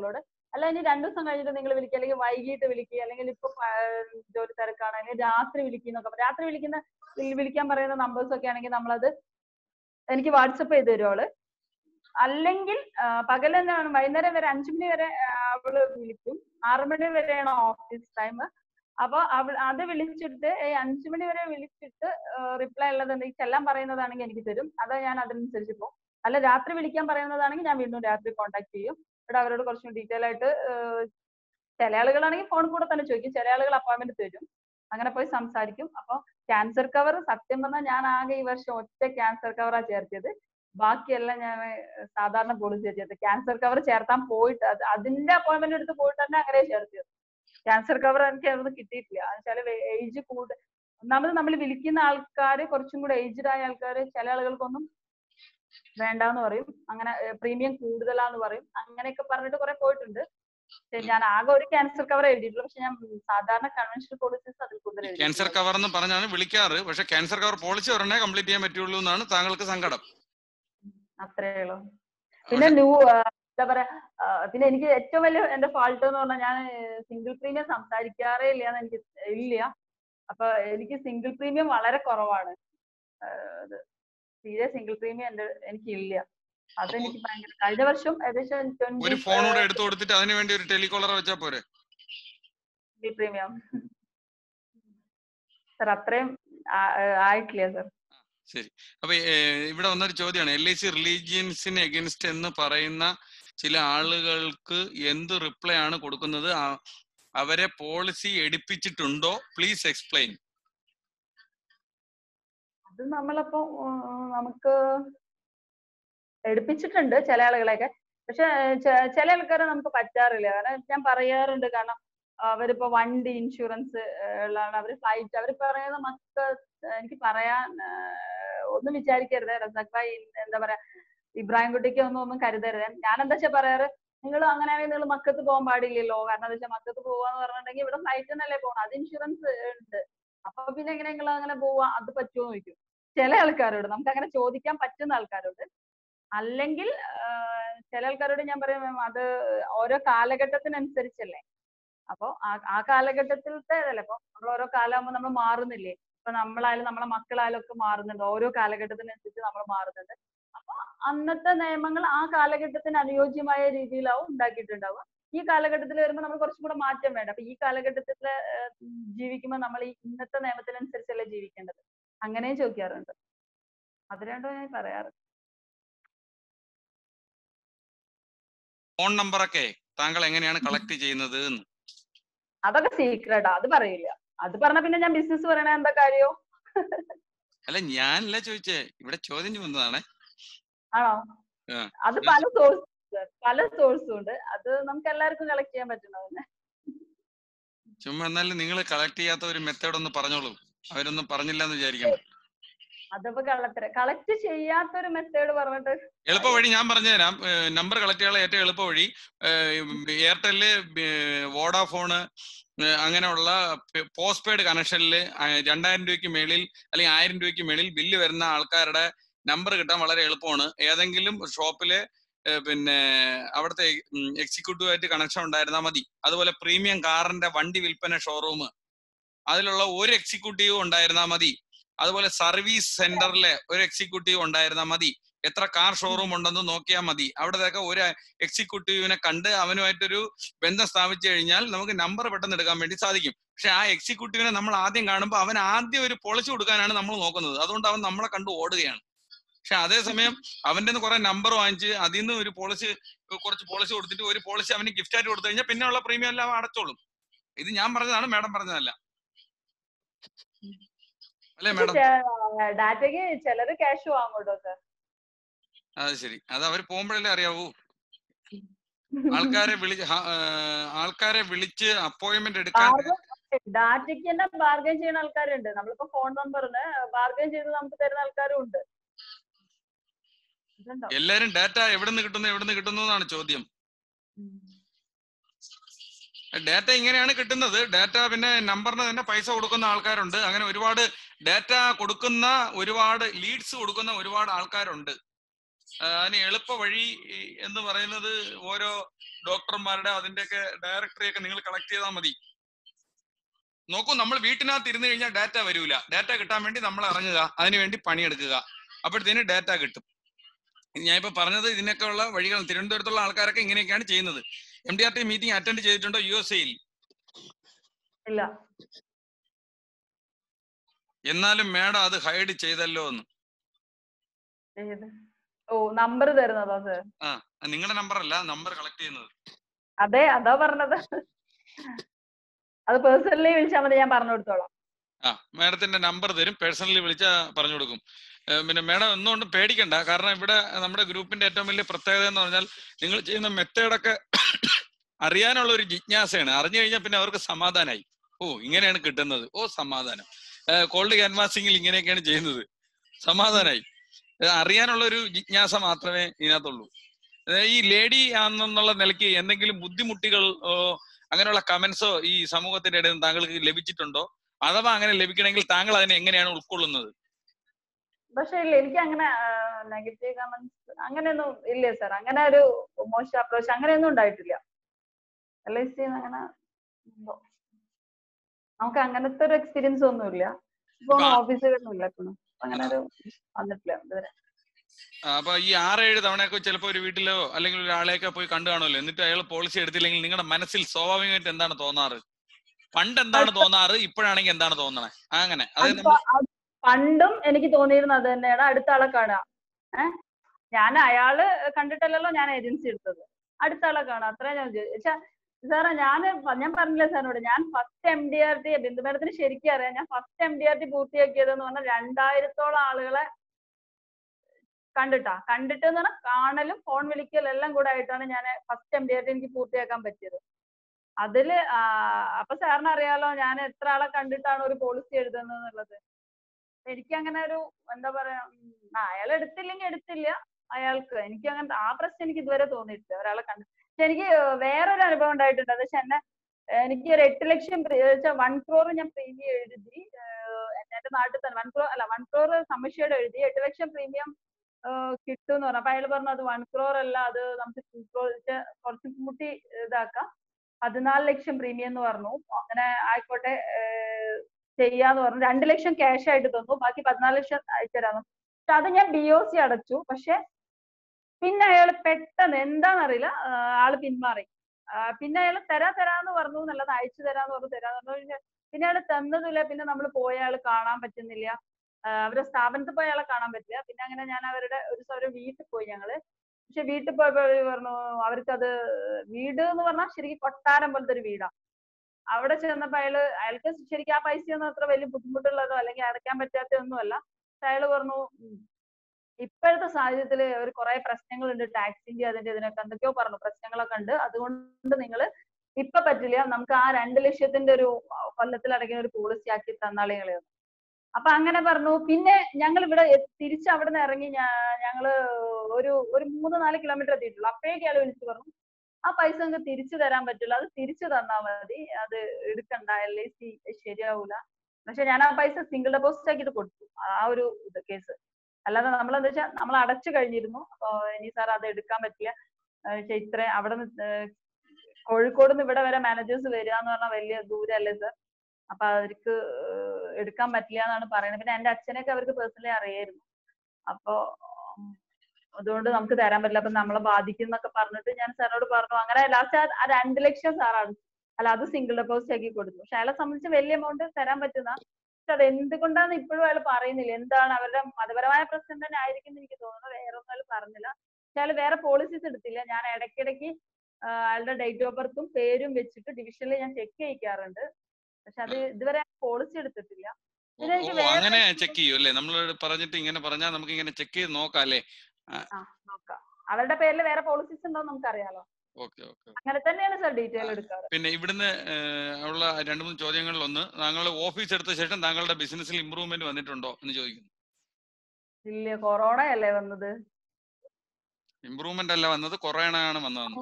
അല്ല ഇനി 2 ദിവസം കഴിഞ്ഞിട്ട് നിങ്ങൾ വിളിക്കുക, അല്ലെങ്കിൽ വൈകിട്ട് വിളിക്കുക, അല്ലെങ്കിൽ ഇപ്പൊ ജോലി തിരക്കാണ്, അല്ലെങ്കിൽ രാത്രി വിളിക്കുന്നൊക്കെ. രാത്രി വിളിക്കാൻ പറയുന്ന നമ്പേഴ്സ് ഒക്കെ ആണെങ്കിൽ നമ്മളത് എനിക്ക് വാട്സപ്പ് ചെയ്ത് തരും അവള്. അല്ലെങ്കിൽ പകൽ തന്നെയാണ്, വൈകുന്നേരം വരെ 5 മണി വരെ അവള് വിളിക്കും. 6 മണി വരെയാണ് ഓഫീസ് ടൈം. അപ്പൊ അത് വിളിച്ചിട്ട് 5 മണി വരെ വിളിച്ചിട്ട് റിപ്ലൈ ഉള്ളതുണ്ടെങ്കിൽ ചെല്ലാൻ പറയുന്നതാണെങ്കിൽ എനിക്ക് തരും. അത് ഞാൻ അതിനനുസരിച്ച് പോകും. അല്ല രാത്രി വിളിക്കാൻ പറയുന്നതാണെങ്കിൽ ഞാൻ വീണ്ടും രാത്രി കോൺടാക്ട് ചെയ്യും. ഇവിടെ അവരോട് കുറച്ചും ഡീറ്റെയിൽ ആയിട്ട് ചില ആളുകളാണെങ്കിൽ ഫോണിൽ കൂടെ തന്നെ ചോദിക്കും, ചില ആളുകൾ അപ്പോയിന്റ്മെന്റ് തരും. അങ്ങനെ പോയി സംസാരിക്കും. അപ്പൊ ക്യാൻസർ കവർ സത്യം പറഞ്ഞാൽ ഞാൻ ആകെ ഈ വർഷം ഒറ്റ ക്യാൻസർ കവറാ ചേർത്തിയത്. ബാക്കിയെല്ലാം ഞാൻ സാധാരണ പോളിസിയാ ചേർത്തത്. ക്യാൻസർ കവർ ചേർത്താൻ പോയിട്ട് അതിന്റെ അപ്പോയിന്റ്മെന്റ് എടുത്ത് പോയിട്ട് തന്നെ അങ്ങനെ ചേർത്തിയത്. ക്യാൻസർ കവർ എനിക്ക് അതൊന്നും കിട്ടിയിട്ടില്ല. എന്നുവെച്ചാൽ ഏജ് ഒന്നാമത് നമ്മൾ വിളിക്കുന്ന ആൾക്കാർ കുറച്ചും കൂടെ ഏജ്ഡ് ആയ ആൾക്കാർ, ചില ആളുകൾക്കൊന്നും വേണ്ടാന്ന് പറയും, അങ്ങനെ പ്രീമിയം കൂടുതലാന്ന് പറയും, അങ്ങനെയൊക്കെ പറഞ്ഞിട്ട് കുറെ പോയിട്ടുണ്ട്. ഞാൻ ആകെ ഒരു ക്യാൻസർ കവർ എഴുതിയിട്ടുള്ളൂ. പക്ഷെ ഞാൻ സാധാരണ കൺവെൻഷണൽ പോളിസീസ് അതിൽ കൂടുതൽ ക്യാൻസർ കവർ എന്ന് പറഞ്ഞാണ് വിളിക്കാറ്. പക്ഷെ ക്യാൻസർ കവർ പോളിസി ഒരെണ്ണേ കംപ്ലീറ്റ് ചെയ്യാൻ പറ്റുള്ളൂ എന്നാണ് താങ്കൾക്ക് സങ്കടം. അത്രേ ഉള്ളൂ. പിന്നെ എന്താ പറയാ, പിന്നെ എനിക്ക് ഏറ്റവും വലിയ എന്റെ ഫാൾട്ട് എന്ന് പറഞ്ഞാൽ ഞാൻ സിംഗിൾ പ്രീമിയം സംസാരിക്കാറേ ഇല്ലാന്ന് എനിക്ക് ഇല്ല. അപ്പൊ എനിക്ക് സിംഗിൾ പ്രീമിയം വളരെ കുറവാണ്. തീരെ സിംഗിൾ പ്രീമിയം എനിക്ക് ഇല്ല. അതെനിക്ക് ഭയങ്കര, കഴിഞ്ഞ വർഷം ഏകദേശം ഒരു ഫോൺ കൂടെ എടുത്തു കൊടുത്തിട്ട് അതിനു വേണ്ടി ഒരു ടെലികോളർ വെച്ചാ പോരെ? സിംഗിൾ പ്രീമിയം സർ അത്രയും ആയിട്ടില്ല സർ. ശരി. അപ്പൊ ഇവിടെ വന്നൊരു ചോദ്യമാണ്, LIC റിലീജിയൻസിന് എഗൻസ്റ്റ് എന്ന് പറയുന്ന ചില ആളുകൾക്ക് എന്ത് റിപ്ലൈ ആണ് കൊടുക്കുന്നത്? അവരെ പോളിസി എടുപ്പിച്ചിട്ടുണ്ടോ? Please explain. അത് നമ്മളപ്പോ നമുക്ക് എടുപ്പിച്ചിട്ടുണ്ട് ചില ആളുകളെയൊക്കെ. പക്ഷെ ചില ആൾക്കാരെ നമുക്ക് പറ്റാറില്ല. കാരണം ഞാൻ പറയാറുണ്ട്, കാരണം അവരിപ്പോ വണ്ടി ഇൻഷുറൻസ് ഉള്ളതാണ്, അവര് ഫ്ലൈറ്റ്, അവർ പറയുന്ന എനിക്ക് പറയാൻ ഒന്നും വിചാരിക്കരുത് റസാഖ് ഭായി, എന്താ പറയാ, ഇബ്രാഹിം കുട്ടിക്ക് ഒന്നും കരുതരുത്. ഞാൻ എന്താ വെച്ചാൽ പറയാറ്, നിങ്ങൾ അങ്ങനെയാണെങ്കിൽ നിങ്ങൾ മക്കത്ത് പോകാൻ പാടില്ലല്ലോ. കാരണം എന്താ വെച്ചാൽ മക്കത്ത് പോവാന്ന് പറഞ്ഞിട്ടുണ്ടെങ്കിൽ ഇവിടെ ഫ്ലൈറ്റ് തന്നെയല്ലേ പോകണം, അത് ഇൻഷുറൻസ് ഉണ്ട്. അപ്പൊ പിന്നെ എങ്ങനെ നിങ്ങൾ അങ്ങനെ പോവാ, അത് പറ്റുമോ എന്ന് ചോദിക്കും ചില ആൾക്കാരോട്. നമുക്ക് അങ്ങനെ ചോദിക്കാൻ പറ്റുന്ന ആൾക്കാരോട്. അല്ലെങ്കിൽ ചില ആൾക്കാരോട് ഞാൻ പറയും, അത് ഓരോ കാലഘട്ടത്തിനനുസരിച്ചല്ലേ. അപ്പൊ ആ കാലഘട്ടത്തിലത്തെ ഇതല്ലേ, ഇപ്പൊ നമ്മൾ ഓരോ കാലമാകുമ്പോൾ നമ്മൾ മാറുന്നില്ലേ. ഇപ്പൊ നമ്മളായാലും നമ്മളെ മക്കളായാലും ഒക്കെ മാറുന്നുണ്ട്, ഓരോ കാലഘട്ടത്തിനനുസരിച്ച് നമ്മൾ മാറുന്നുണ്ട്. അപ്പൊ അന്നത്തെ നിയമങ്ങൾ ആ കാലഘട്ടത്തിന് അനുയോജ്യമായ രീതിയിലാവും ഉണ്ടാക്കിയിട്ടുണ്ടാവുക. ഈ കാലഘട്ടത്തിൽ വരുമ്പോൾ നമ്മൾ കുറച്ചും കൂടെ മാറ്റം വേണ്ട. അപ്പൊ ഈ കാലഘട്ടത്തിൽ ജീവിക്കുമ്പോൾ നമ്മൾ ഈ ഇന്നത്തെ നിയമത്തിനനുസരിച്ചല്ലേ ജീവിക്കേണ്ടത്. അങ്ങനെയും ചോദിക്കാറുണ്ട്. അത് രണ്ടും ഞാൻ പറയാറ്. ഫോൺ നമ്പറൊക്കെ താങ്കൾ എങ്ങനെയാണ് കളക്ട് ചെയ്യുന്നത്? അതൊക്കെ സീക്രട്ടാ, അത് പറയില്ല. അത് പറഞ്ഞ പിന്നെ ഞാൻ ബിസിനസ് പറയണ എന്താ കാര്യോ? അല്ല ഞാനല്ല ചോദിച്ചേ, ഇവിടെ ചോദ്യം വന്നതാണ്. ആണോ? അത് പല സോഴ്സും ഉണ്ട്. അത് നമുക്ക് എല്ലാവർക്കും കളക്ട് ചെയ്യാൻ പറ്റുന്നതന്നെ. ചുമ്മാ എന്നാലും നിങ്ങൾ കളക്ട് ചെയ്യാത്ത ഒരു മെത്തേഡ് ഒന്ന് പറഞ്ഞോളൂ. അവരൊന്നും പറഞ്ഞില്ല എന്ന് വിചാരിക്കണം. അതിപ്പോ കളക്ട് ചെയ്യാത്തൊരു മെത്തേഡ് പറഞ്ഞിട്ട് എളുപ്പ വഴി ഞാൻ പറഞ്ഞുതരാം. നമ്പർ കളക്ട് ചെയ്യാനുള്ള ഏറ്റവും എളുപ്പ വഴി എയർടെല്, വോഡാഫോണ് അങ്ങനെയുള്ള പോസ്റ്റ് പെയ്ഡ് കണക്ഷനിൽ 2000 രൂപയ്ക്ക് മേളിൽ അല്ലെങ്കിൽ 1000 രൂപയ്ക്ക് മേളിൽ ബില്ല് വരുന്ന ആൾക്കാരുടെ നമ്പർ കിട്ടാൻ വളരെ എളുപ്പമാണ്. ഏതെങ്കിലും ഷോപ്പില് പിന്നെ അവിടുത്തെ എക്സിക്യൂട്ടീവായിട്ട് കണക്ഷൻ ഉണ്ടായിരുന്നാൽ മതി. അതുപോലെ പ്രീമിയം കാറിന്റെ വണ്ടി വിൽപ്പന ഷോറൂം, അതിലുള്ള ഒരു എക്സിക്യൂട്ടീവ് ഉണ്ടായിരുന്നാൽ മതി. അതുപോലെ സർവീസ് സെന്ററിലെ ഒരു എക്സിക്യൂട്ടീവ് ഉണ്ടായിരുന്നാൽ മതി. എത്ര കാർ ഷോറൂം ഉണ്ടെന്ന് നോക്കിയാൽ മതി. അവിടത്തേക്ക് ഒരു എക്സിക്യൂട്ടീവിനെ കണ്ട് അവനുമായിട്ടൊരു ബന്ധം സ്ഥാപിച്ചു കഴിഞ്ഞാൽ നമുക്ക് നമ്പർ പെട്ടെന്ന് എടുക്കാൻ വേണ്ടി സാധിക്കും. പക്ഷെ ആ എക്സിക്യൂട്ടീവിനെ നമ്മൾ ആദ്യം കാണുമ്പോൾ അവൻ ആദ്യം ഒരു പോളിസി കൊടുക്കാനാണ് നമ്മൾ നോക്കുന്നത്. അതുകൊണ്ട് അവൻ നമ്മളെ കണ്ടു ഓടുകയാണ്. പക്ഷെ അതേസമയം അവന്റെ നിന്ന് കുറെ നമ്പർ വാങ്ങിച്ച് അതിൽ നിന്ന് ഒരു പോളിസി, കുറച്ച് പോളിസി കൊടുത്തിട്ട് ഒരു പോളിസി അവന് ഗിഫ്റ്റ് ആയിട്ട് കൊടുത്തു കഴിഞ്ഞാൽ പിന്നെ ഉള്ള പ്രീമിയം എല്ലാം അടച്ചോളും. ഇത് ഞാൻ പറഞ്ഞതാണ്, മാഡം പറഞ്ഞതല്ല. അല്ലേ മാഡം? ഡാറ്റയ്ക്ക് ചിലര് ക്യാഷ് വാങ്ങൂട്ടോ സർ. അത് ശരി, അത് അവർ പോകുമ്പോഴല്ലേ അറിയാവൂ. ആൾക്കാരെ വിളിച്ച് അപ്പോയിന്റ്മെന്റ് എടുക്കാൻ ഡാറ്റയ്ക്ക് തന്നെ ബാർഗൈൻ ചെയ്യുന്ന ആൾക്കാരുണ്ട്. നമ്മളിപ്പോ ഫോൺ നമ്പറിന് ബാർഗൈൻ ചെയ്ത് നമുക്ക് തരുന്ന ആൾക്കാരും ഉണ്ട്. എല്ലാരും ഡാറ്റ എവിടെ നിന്ന് കിട്ടുന്നു എന്നാണ് ചോദ്യം. ഡാറ്റ ഇങ്ങനെയാണ് കിട്ടുന്നത്. ഡാറ്റ പിന്നെ നമ്പറിന് തന്നെ പൈസ കൊടുക്കുന്ന ആൾക്കാരുണ്ട്. അങ്ങനെ ഒരുപാട് ഡാറ്റ കൊടുക്കുന്ന, ഒരുപാട് ലീഡ്സ് കൊടുക്കുന്ന ഒരുപാട് ആൾക്കാരുണ്ട്. അതിന് എളുപ്പ വഴി എന്ന് പറയുന്നത് ഓരോ ഡോക്ടർമാരുടെ അതിന്റെയൊക്കെ ഡയറക്ടറിയൊക്കെ നിങ്ങൾ കളക്ട് ചെയ്താൽ മതി. നോക്കൂ, നമ്മൾ വീട്ടിനകത്ത് ഇരുന്ന് കഴിഞ്ഞാൽ ഡാറ്റ വരൂല. ഡാറ്റ കിട്ടാൻ വേണ്ടി നമ്മൾ ഇറങ്ങുക, അതിനുവേണ്ടി പണിയെടുക്കുക, അപ്പോഴത്തേന് ഡാറ്റ കിട്ടും. ഞാൻ ഇപ്പൊ പറഞ്ഞത് ഇതിനൊക്കെ ഉള്ള വഴികൾ. തിരുവനന്തപുരത്തുള്ള ആൾക്കാരൊക്കെ ഇങ്ങനെയൊക്കെയാണ് ചെയ്യുന്നത്. MDRT മീറ്റിംഗ് അറ്റൻഡ് ചെയ്തിട്ടുണ്ടോ USA-യിൽ? ഇല്ല. എന്നാലും മേഡം അത് ഹൈഡ് ചെയ്തല്ലോ എന്ന്. ഓ, നമ്പർ തരുന്നതോ സർ? ആ, നിങ്ങളുടെ നമ്പർ അല്ല, നമ്പർ കളക്ട് ചെയ്യുന്നത്. അതെ, അതാ പറഞ്ഞത്. അത് പേഴ്സണലി വിളിച്ചാൽ മതി, ഞാൻ പറഞ്ഞു കൊടുത്തോളാം. ആ, മേഡത്തിന്റെ നമ്പർ തരും, പേഴ്സണലി വിളിച്ചാൽ പറഞ്ഞു കൊടുക്കും. പിന്നെ മേഡം ഒന്നുകൊണ്ടും പേടിക്കണ്ട. കാരണം ഇവിടെ നമ്മുടെ ഗ്രൂപ്പിന്റെ ഏറ്റവും വലിയ പ്രത്യേകത എന്ന് പറഞ്ഞാൽ നിങ്ങൾ ചെയ്യുന്ന മെത്തേഡൊക്കെ അറിയാനുള്ള ഒരു ജിജ്ഞാസയാണ്. അറിഞ്ഞു കഴിഞ്ഞാൽ പിന്നെ അവർക്ക് സമാധാനമായി. ഓ, ഇങ്ങനെയാണ് കിട്ടുന്നത്, ഓ സമാധാനം. കോൾഡ് ക്യാൻവാസിംഗിൽ ഇങ്ങനെയൊക്കെയാണ് ചെയ്യുന്നത്, സമാധാനമായി. അറിയാനുള്ള ഒരു ജിജ്ഞാസ മാത്രമേ ഇതിനകത്തുള്ളൂ. ഈ ലേഡി ആണെന്നുള്ള നിലയ്ക്ക് എന്തെങ്കിലും ബുദ്ധിമുട്ടുകൾ അങ്ങനെയുള്ള കമന്റ്സോ ഈ സമൂഹത്തിന്റെ ഇടയിൽ താങ്കൾക്ക് ലഭിച്ചിട്ടുണ്ടോ? അഥവാ അങ്ങനെ ലഭിക്കണമെങ്കിൽ താങ്കൾ അതിനെ എങ്ങനെയാണ് ഉൾക്കൊള്ളുന്നത്? പക്ഷെ ഇല്ല, എനിക്ക് അങ്ങനെ നെഗറ്റീവ് കമന്റ്സ് അങ്ങനെയൊന്നും ഇല്ലേ സാർ. അങ്ങനെ ഒരു മോശം അപ്രോച്ച് അങ്ങനെയൊന്നും ഉണ്ടായിട്ടില്ല. LIC അങ്ങനെ നമുക്ക് അങ്ങനത്തെ ഒരു എക്സ്പീരിയൻസ് ഒന്നുമില്ല. ഇപ്പൊ ഓഫീസുകളിലും ഇല്ല, അങ്ങനെ ഒരു വന്നിട്ടില്ല ഇതുവരെ. അപ്പൊ ഈ 6-7 തവണയൊക്കെ ചിലപ്പോ ഒരു വീട്ടിലോ അല്ലെങ്കിൽ ഒരാളെയൊക്കെ പോയി കണ്ടു കാണുമല്ലോ, എന്നിട്ട് അയാൾ പോളിസി എടുത്തില്ലെങ്കിൽ നിങ്ങളുടെ മനസ്സിൽ സ്വാഭാവികമായിട്ട് എന്താണ് തോന്നാറ്? പണ്ട് എന്താണ് തോന്നാറ്, ഇപ്പോഴാണെങ്കിൽ എന്താണ് തോന്നണേ? അങ്ങനെ പണ്ടും എനിക്ക് തോന്നിയിരുന്നത് അത് തന്നെയാണ്, അടുത്ത ആളെ കാണുക. ഞാൻ അയാള് കണ്ടിട്ടല്ലല്ലോ ഞാൻ ഏജൻസി എടുത്തത്, അടുത്ത ആളെ കാണുക, അത്രേ ഞാൻ ചോദിച്ചു. സാറേ ഞാൻ പറഞ്ഞില്ലേ സാറിനോട്, ഞാൻ ഫസ്റ്റ് MDRT ബിന്ദു മേഡത്തിന് ശരിക്കും അറിയാം, ഞാൻ ഫസ്റ്റ് MDRT പൂർത്തിയാക്കിയതെന്ന് പറഞ്ഞാൽ 2000-ഓളം ആളുകളെ കണ്ടിട്ട് എന്ന് പറഞ്ഞാൽ കാണലും ഫോൺ വിളിക്കലും എല്ലാം കൂടെ ആയിട്ടാണ് ഞാൻ ഫസ്റ്റ് MDRT എനിക്ക് പൂർത്തിയാക്കാൻ പറ്റിയത്. അതില് അപ്പൊ സാറിന് അറിയാലോ ഞാൻ എത്ര ആളെ കണ്ടിട്ടാണ് ഒരു പോളിസി എഴുതുന്നത് എന്നുള്ളത്. എനിക്ക് അങ്ങനെ ഒരു എന്താ പറയാ, അയാൾ എടുത്തില്ലെങ്കിൽ എടുത്തില്ല, അയാൾക്ക് എനിക്ക് അങ്ങനത്തെ ആ പ്രശ്നം എനിക്ക് ഇതുവരെ തോന്നിയിട്ടില്ല ഒരാളെ കണ്ടു. പക്ഷെ എനിക്ക് വേറൊരു അനുഭവം ഉണ്ടായിട്ടുണ്ട്. അത് പക്ഷെ എനിക്ക് ഒരു 8 ലക്ഷം 1 crore ഞാൻ പ്രീമിയം എഴുതി എന്റെ നാട്ടിൽ തന്നെ. 1 crore സമ്മശ്ശിയോട് എഴുതി 8 ലക്ഷം പ്രീമിയം കിട്ടും എന്ന് പറഞ്ഞു. അപ്പൊ അയാൾ പറഞ്ഞു അത് 1 crore അല്ല, അത് നമുക്ക് 2 crore കുറച്ച് കൂട്ടി ഇതാക്കാം, 14 ലക്ഷം പ്രീമിയം എന്ന് പറഞ്ഞു. അങ്ങനെ ആയിക്കോട്ടെ ചെയ്യാന്ന് പറഞ്ഞു. 2 ലക്ഷം ക്യാഷ് ആയിട്ട് തന്നു, ബാക്കി 14 ലക്ഷം അയച്ചുതരാന്ന്. പക്ഷെ അത് ഞാൻ DOC അടച്ചു. പക്ഷെ പിന്നെ അയാൾ പെട്ടെന്ന് എന്താണെന്നറിയില്ല ആള് പിന്മാറി. പിന്നെ അയാൾ തരാന്ന് പറഞ്ഞു എന്നുള്ളത്, അയച്ചു തരാന്ന് പറഞ്ഞു. പിന്നെ അയാൾ തന്നതില്ല. പിന്നെ നമ്മൾ പോയ ആള് കാണാൻ പറ്റുന്നില്ല, അവരുടെ സ്ഥാപനത്തിൽ പോയ ആളെ കാണാൻ പറ്റില്ല. പിന്നെ അങ്ങനെ ഞാൻ ഒരു വീട്ടിൽ പോയി ഞങ്ങള്. പക്ഷെ വീട്ടിൽ പോയപ്പോ പറഞ്ഞു അവർക്കത് വീട് എന്ന് പറഞ്ഞാൽ ശരിക്കും കൊട്ടാരം പോലത്തെ ഒരു വീടാ. അവിടെ ചെന്നപ്പോ അയാൾക്ക് ശരിക്കും ആ പൈസയൊന്നും അത്ര വലിയ ബുദ്ധിമുട്ടുള്ളതോ അല്ലെങ്കിൽ അടയ്ക്കാൻ പറ്റാത്തതൊന്നുമല്ല. അയാൾ പറഞ്ഞു ഇപ്പോഴത്തെ സാഹചര്യത്തിൽ ഒരു കുറെ പ്രശ്നങ്ങളുണ്ട്, ടാക്സിന്റെ അതിന്റെ ഇതിനൊക്കെ എന്തൊക്കെയോ പറഞ്ഞു, പ്രശ്നങ്ങളൊക്കെ ഉണ്ട്, അതുകൊണ്ട് നിങ്ങൾ ഇപ്പൊ പറ്റില്ല, നമുക്ക് ആ 2 ലക്ഷത്തിന്റെ ഒരു കൊല്ലത്തിൽ അടയ്ക്കുന്ന ഒരു പോളിസി ആക്കി തന്നാളെ നിങ്ങള്. അപ്പൊ അങ്ങനെ പറഞ്ഞു. പിന്നെ ഞങ്ങൾ ഇവിടെ തിരിച്ച് അവിടെ നിന്ന് ഇറങ്ങി ഞങ്ങള് ഒരു 3-4 കിലോമീറ്റർ എത്തിയിട്ടുള്ളൂ. അപ്പോഴേക്കും അയാൾ വിളിച്ചു പറഞ്ഞു ആ പൈസ നിങ്ങൾക്ക് തിരിച്ചു തരാൻ പറ്റില്ല, അത് തിരിച്ചു തന്നാൽ മതി, അത് എടുക്കണ്ട, LIC ശരിയാവൂല. പക്ഷെ ഞാൻ ആ പൈസ സിംഗിൾ ഡെപ്പോസിറ്റ് ആക്കിയിട്ട് കൊടുത്തു, ആ ഒരു കേസ്. അല്ലാതെ നമ്മൾ എന്താ വെച്ചാൽ നമ്മൾ അടച്ചു കഴിഞ്ഞിരുന്നു. അപ്പൊ ഇനി സാർ അത് എടുക്കാൻ പറ്റില്ല, ഇത്ര അവിടെ നിന്ന് കോഴിക്കോട് നിന്ന് ഇവിടെ വരെ മാനേജേഴ്സ് വരിക എന്ന് പറഞ്ഞാൽ വലിയ ദൂരല്ലേ സാർ, അപ്പൊ അവർക്ക് എടുക്കാൻ പറ്റില്ല എന്നാണ് പറയുന്നത്. പിന്നെ എന്റെ അച്ഛനെയൊക്കെ അവർക്ക് പേഴ്സണലി അറിയായിരുന്നു. അപ്പൊ അതുകൊണ്ട് നമുക്ക് തരാൻ പറ്റില്ല, അപ്പൊ നമ്മളെ ബാധിക്കും എന്നൊക്കെ പറഞ്ഞിട്ട് ഞാൻ സാറിനോട് പറഞ്ഞു. അങ്ങനെ ലാസ്റ്റ് ആ 2 ലക്ഷം സാറാണ്, അല്ല അത് സിംഗിൾ ഡെപ്പോസിറ്റ് ആക്കി കൊടുത്തു. പക്ഷെ അയാളെ സംബന്ധിച്ച് വലിയ എമൗണ്ട് തരാൻ പറ്റുന്ന, പക്ഷെ അത് എന്തുകൊണ്ടാന്ന് ഇപ്പോഴും അയാൾ പറയുന്നില്ല. എന്താണ് അവരുടെ മതപരമായ പ്രശ്നം തന്നെ ആയിരിക്കും എന്ന് എനിക്ക് തോന്നുന്നു, വേറെ ഒന്നും അയാൾ പറഞ്ഞില്ല. പക്ഷെ അയാൾ വേറെ പോളിസീസ് എടുത്തില്ല. ഞാൻ ഇടയ്ക്കിടയ്ക്ക് അയാളുടെ ഡേറ്റ് ഓഫ് ബർത്തും പേരും വെച്ചിട്ട് ഡിവിഷനിൽ ഞാൻ ചെക്ക് ചെയ്യിക്കാറുണ്ട്. പക്ഷെ അത് ഇതുവരെ പോളിസി എടുത്തിട്ടില്ല. അങ്ങനെ ചെക്ക് ചെയ്യും അല്ലേ? നമ്മൾ പറഞ്ഞിട്ട് ഇങ്ങനെ പറഞ്ഞാൽ നമുക്ക് ഇങ്ങനെ ചെക്ക് ചെയ്ത് നോക്കാം അല്ലേ? നോക്കാം, അവരുടെ പേരിൽ വേറെ പോളിസീസ് ഉണ്ടോ നമുക്ക് അറിയാലോ. അങ്ങനെ തന്നെയാണ് സാർ ഡീറ്റെയിൽ എടുക്കാറ്. പിന്നെ ഇവിടുന്ന് ഉള്ള 2-3 ചോദ്യങ്ങളിൽ ഒന്ന്, താങ്കൾ ഓഫീസ് എടുത്ത ശേഷം താങ്കളുടെ ബിസിനസ്സിൽ ഇമ്പ്രൂവ്മെന്റ് വന്നിട്ടുണ്ടോ എന്ന് ചോദിക്കുന്നു. ഇല്ല, കൊറോണ അല്ലേ വന്നത്. ഇമ്പ്രൂവ്മെന്റ് അല്ല വന്നത്, കൊറോണയാണ് വന്നത്.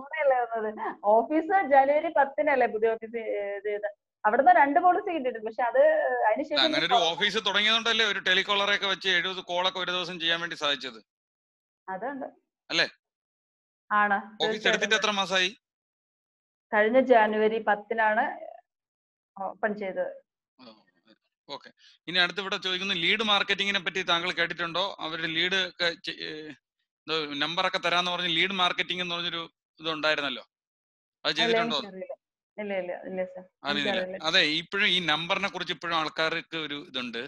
ഓഫീസ് ജനുവരി 10-നല്ലേ പുതിയ ഓഫീസ് ചെയ്ത്, അവിടുന്ന് 2 പോളിസി കിട്ടിയിട്ടുണ്ട്. പക്ഷെ അത് അതിനുശേഷം അങ്ങനെ ഒരു ഓഫീസ് തുടങ്ങിയതുകൊണ്ടല്ലേ ഒരു ടെലികോളറൊക്കെ വെച്ച് 70 കോളൊക്കെ ഒരു ദിവസം ചെയ്യാൻ വേണ്ടി സാധിച്ചത്. അതുണ്ട്. അല്ലേ? ആണ്. ഓഫീസ് തീർച്ചയായിട്ടും എടുത്തിട്ട് എത്ര മാസമായി? കഴിഞ്ഞ ജാനുവരി 10-നാണ് ഓപ്പൺ ചെയ്തത്. ഓക്കെ. ഇനി അടുത്ത് ഇവിടെ ചോദിക്കുന്നു, ലീഡ് മാർക്കറ്റിങ്ങിനെ പറ്റി താങ്കൾ കേട്ടിട്ടുണ്ടോ? അവരുടെ ലീഡ് ഒക്കെ നമ്പറൊക്കെ തരാന്ന് പറഞ്ഞ് ലീഡ് മാർക്കറ്റിംഗ് എന്ന് പറഞ്ഞൊരു ഇത് ഉണ്ടായിരുന്നല്ലോ, അത് ഇല്ല, ചെയ്തിട്ടുണ്ടോ? എനിക്കറിയില്ല. ഇല്ല ഇല്ല ഇല്ല സർ, അറിയുന്നില്ല. എനിക്കറിയില്ല. അതെ, ഇപ്പോഴും ഈ നമ്പറിനെ കുറിച്ച് ഇപ്പോഴും ആൾക്കാർക്ക് ഒരു ഇതുണ്ട്.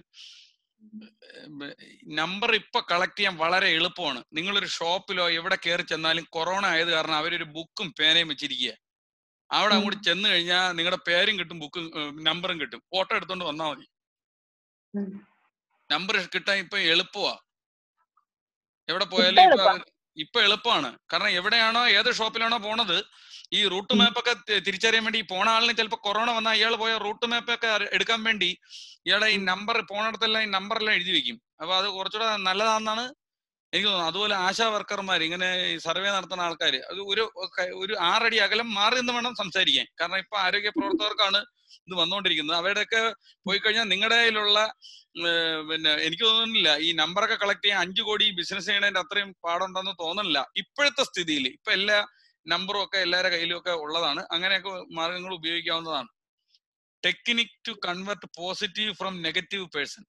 നമ്പർ ഇപ്പൊ കളക്ട് ചെയ്യാൻ വളരെ എളുപ്പമാണ്. നിങ്ങളൊരു ഷോപ്പിലോ എവിടെ കയറി ചെന്നാലും കൊറോണ ആയത് കാരണം അവരൊരു ബുക്കും പേനയും വെച്ചിരിക്കുക. അവിടെ അങ്ങോട്ട് ചെന്ന് കഴിഞ്ഞാൽ നിങ്ങളുടെ പേരും കിട്ടും, ബുക്കും നമ്പറും കിട്ടും. ഫോട്ടോ എടുത്തോണ്ട് വന്നാൽ മതി. നമ്പർ കിട്ടാൻ ഇപ്പൊ എളുപ്പമാ. എവിടെ പോയാലും ഇപ്പൊ എളുപ്പമാണ്. കാരണം എവിടെയാണോ ഏത് ഷോപ്പിലാണോ പോണത്, ഈ റൂട്ട് മാപ്പ് ഒക്കെ തിരിച്ചറിയാൻ വേണ്ടി പോണ ആളിന് ചിലപ്പോൾ കൊറോണ വന്നാൽ ഇയാൾ പോയ റൂട്ട് മാപ്പ് ഒക്കെ എടുക്കാൻ വേണ്ടി ഇയാളെ ഈ നമ്പർ പോണടത്തെല്ലാം ഈ നമ്പറെല്ലാം എഴുതി വെക്കും. അപ്പൊ അത് കുറച്ചുകൂടെ നല്ലതാണെന്നാണ് എനിക്ക് തോന്നുന്നു. അതുപോലെ ആശാ വർക്കർമാർ, ഇങ്ങനെ സർവേ നടത്തുന്ന ആൾക്കാർ, അത് ഒരു 6 അടി അകലം മാറി നിന്ന് വേണം സംസാരിക്കാൻ. കാരണം ഇപ്പൊ ആരോഗ്യ പ്രവർത്തകർക്കാണ് ഇത് വന്നുകൊണ്ടിരിക്കുന്നത്. അവരുടെയൊക്കെ പോയി കഴിഞ്ഞാൽ നിങ്ങളുടെ കയ്യിലുള്ള പിന്നെ എനിക്ക് തോന്നുന്നില്ല ഈ നമ്പറൊക്കെ കളക്ട് ചെയ്യാൻ 5 കോടി ബിസിനസ് ചെയ്യണതിന്റെ അത്രയും പാടുണ്ടെന്ന് തോന്നുന്നില്ല ഇപ്പോഴത്തെ സ്ഥിതിയിൽ. ഇപ്പൊ എല്ലാ നമ്പറും ഒക്കെ എല്ലാവരുടെ കയ്യിലും ഒക്കെ ഉള്ളതാണ്. അങ്ങനെയൊക്കെ മാർഗങ്ങൾ ഉപയോഗിക്കാവുന്നതാണ്. Technique to convert positive from negative person.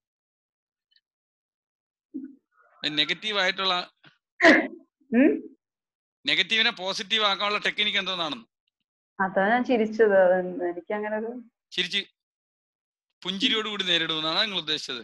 Negative ആയിട്ടുള്ള നെഗറ്റീവിനെ പോസിറ്റീവ് ആക്കാനുള്ള ടെക്നിക്ക് എന്തോന്നാണെന്ന്. അതാ ഞാൻ ചിരിച്ചത്. എനിക്ക് അങ്ങനെ ഒരു ചിരിച്ച് പുഞ്ചിരിയോട് കൂടി നേരിടുമെന്നാണ് നിങ്ങൾ ഉദ്ദേശിച്ചത്?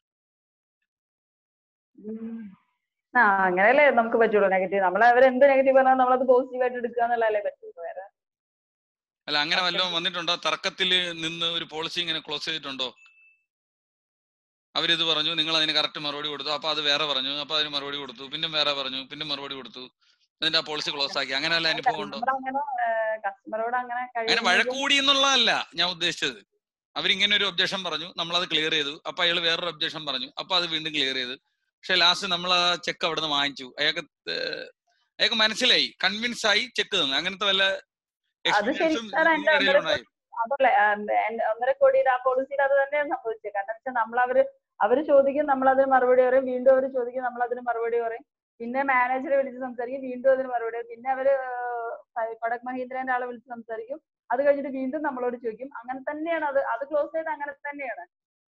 അങ്ങനെയല്ലേ നമുക്ക് പറ്റുള്ളൂ. നെഗറ്റീവ് നമ്മളെ അവരെന്ത് നെഗറ്റീവ് പറഞ്ഞാൽ നമ്മളത് പോസിറ്റീവ് ആയിട്ട് എടുക്കുക എന്നുള്ളതല്ലേ പറ്റുള്ളൂ. വേറെ അല്ല, അങ്ങനെ വല്ലതും വന്നിട്ടുണ്ടോ? തർക്കത്തിൽ നിന്ന് ഒരു പോളിസി ഇങ്ങനെ ക്ലോസ് ചെയ്തിട്ടുണ്ടോ? അവരിത് പറഞ്ഞു, നിങ്ങൾ അതിന് കറക്റ്റ് മറുപടി കൊടുത്തു, അപ്പൊ അത് വേറെ പറഞ്ഞു, അപ്പൊ അതിന് മറുപടി കൊടുത്തു, പിന്നെ വേറെ പറഞ്ഞു, പിന്നെ മറുപടി കൊടുത്തു, അതിന്റെ ആ പോളിസി ക്ലോസ് ആക്കി, അങ്ങനെ വല്ല അനുഭവം ഉണ്ടോ? കസ്റ്റമറോട് അങ്ങനെ വഴക്കൂടി എന്നുള്ളതല്ല ഞാൻ ഉദ്ദേശിച്ചത്. അവരിങ്ങനെ ഒരു ഒബ്ജക്ഷൻ പറഞ്ഞു, നമ്മളത് ക്ലിയർ ചെയ്തു, അപ്പൊ അയാൾ വേറൊരു ഒബ്ജക്ഷൻ പറഞ്ഞു, അപ്പൊ അത് വീണ്ടും ക്ലിയർ ചെയ്തു. പക്ഷെ ലാസ്റ്റ് നമ്മൾ ആ ചെക്ക് അവിടെ നിന്ന് വാങ്ങിച്ചു, അയാൾക്ക് മനസ്സിലായി, കൺവിൻസ് ആയി, ചെക്ക് തന്നു. അങ്ങനത്തെ വല്ല എക്സ്പീരിയൻസും ഉണ്ടായി? അതല്ലേ 1.5 കോടിയുടെ ആ പോളിസിയിൽ അത് തന്നെയാണ് സംഭവിച്ചത്. കാരണം വെച്ചാൽ അവര് ചോദിക്കും, നമ്മൾ അതിന് മറുപടി പറയും, വീണ്ടും അവർ ചോദിക്കും, നമ്മൾ അതിന് മറുപടി പറയും, പിന്നെ മാനേജറെ വിളിച്ച് സംസാരിക്കും, വീണ്ടും അതിന് മറുപടി പറയും, പിന്നെ അവര് കൊടക് മഹീന്ദ്രന്റെ ആളെ വിളിച്ച് സംസാരിക്കും, അത് കഴിഞ്ഞിട്ട് വീണ്ടും നമ്മളോട് ചോദിക്കും. അങ്ങനെ തന്നെയാണ് അത് ക്ലോസ് ചെയ്ത് അങ്ങനെ തന്നെയാണ്.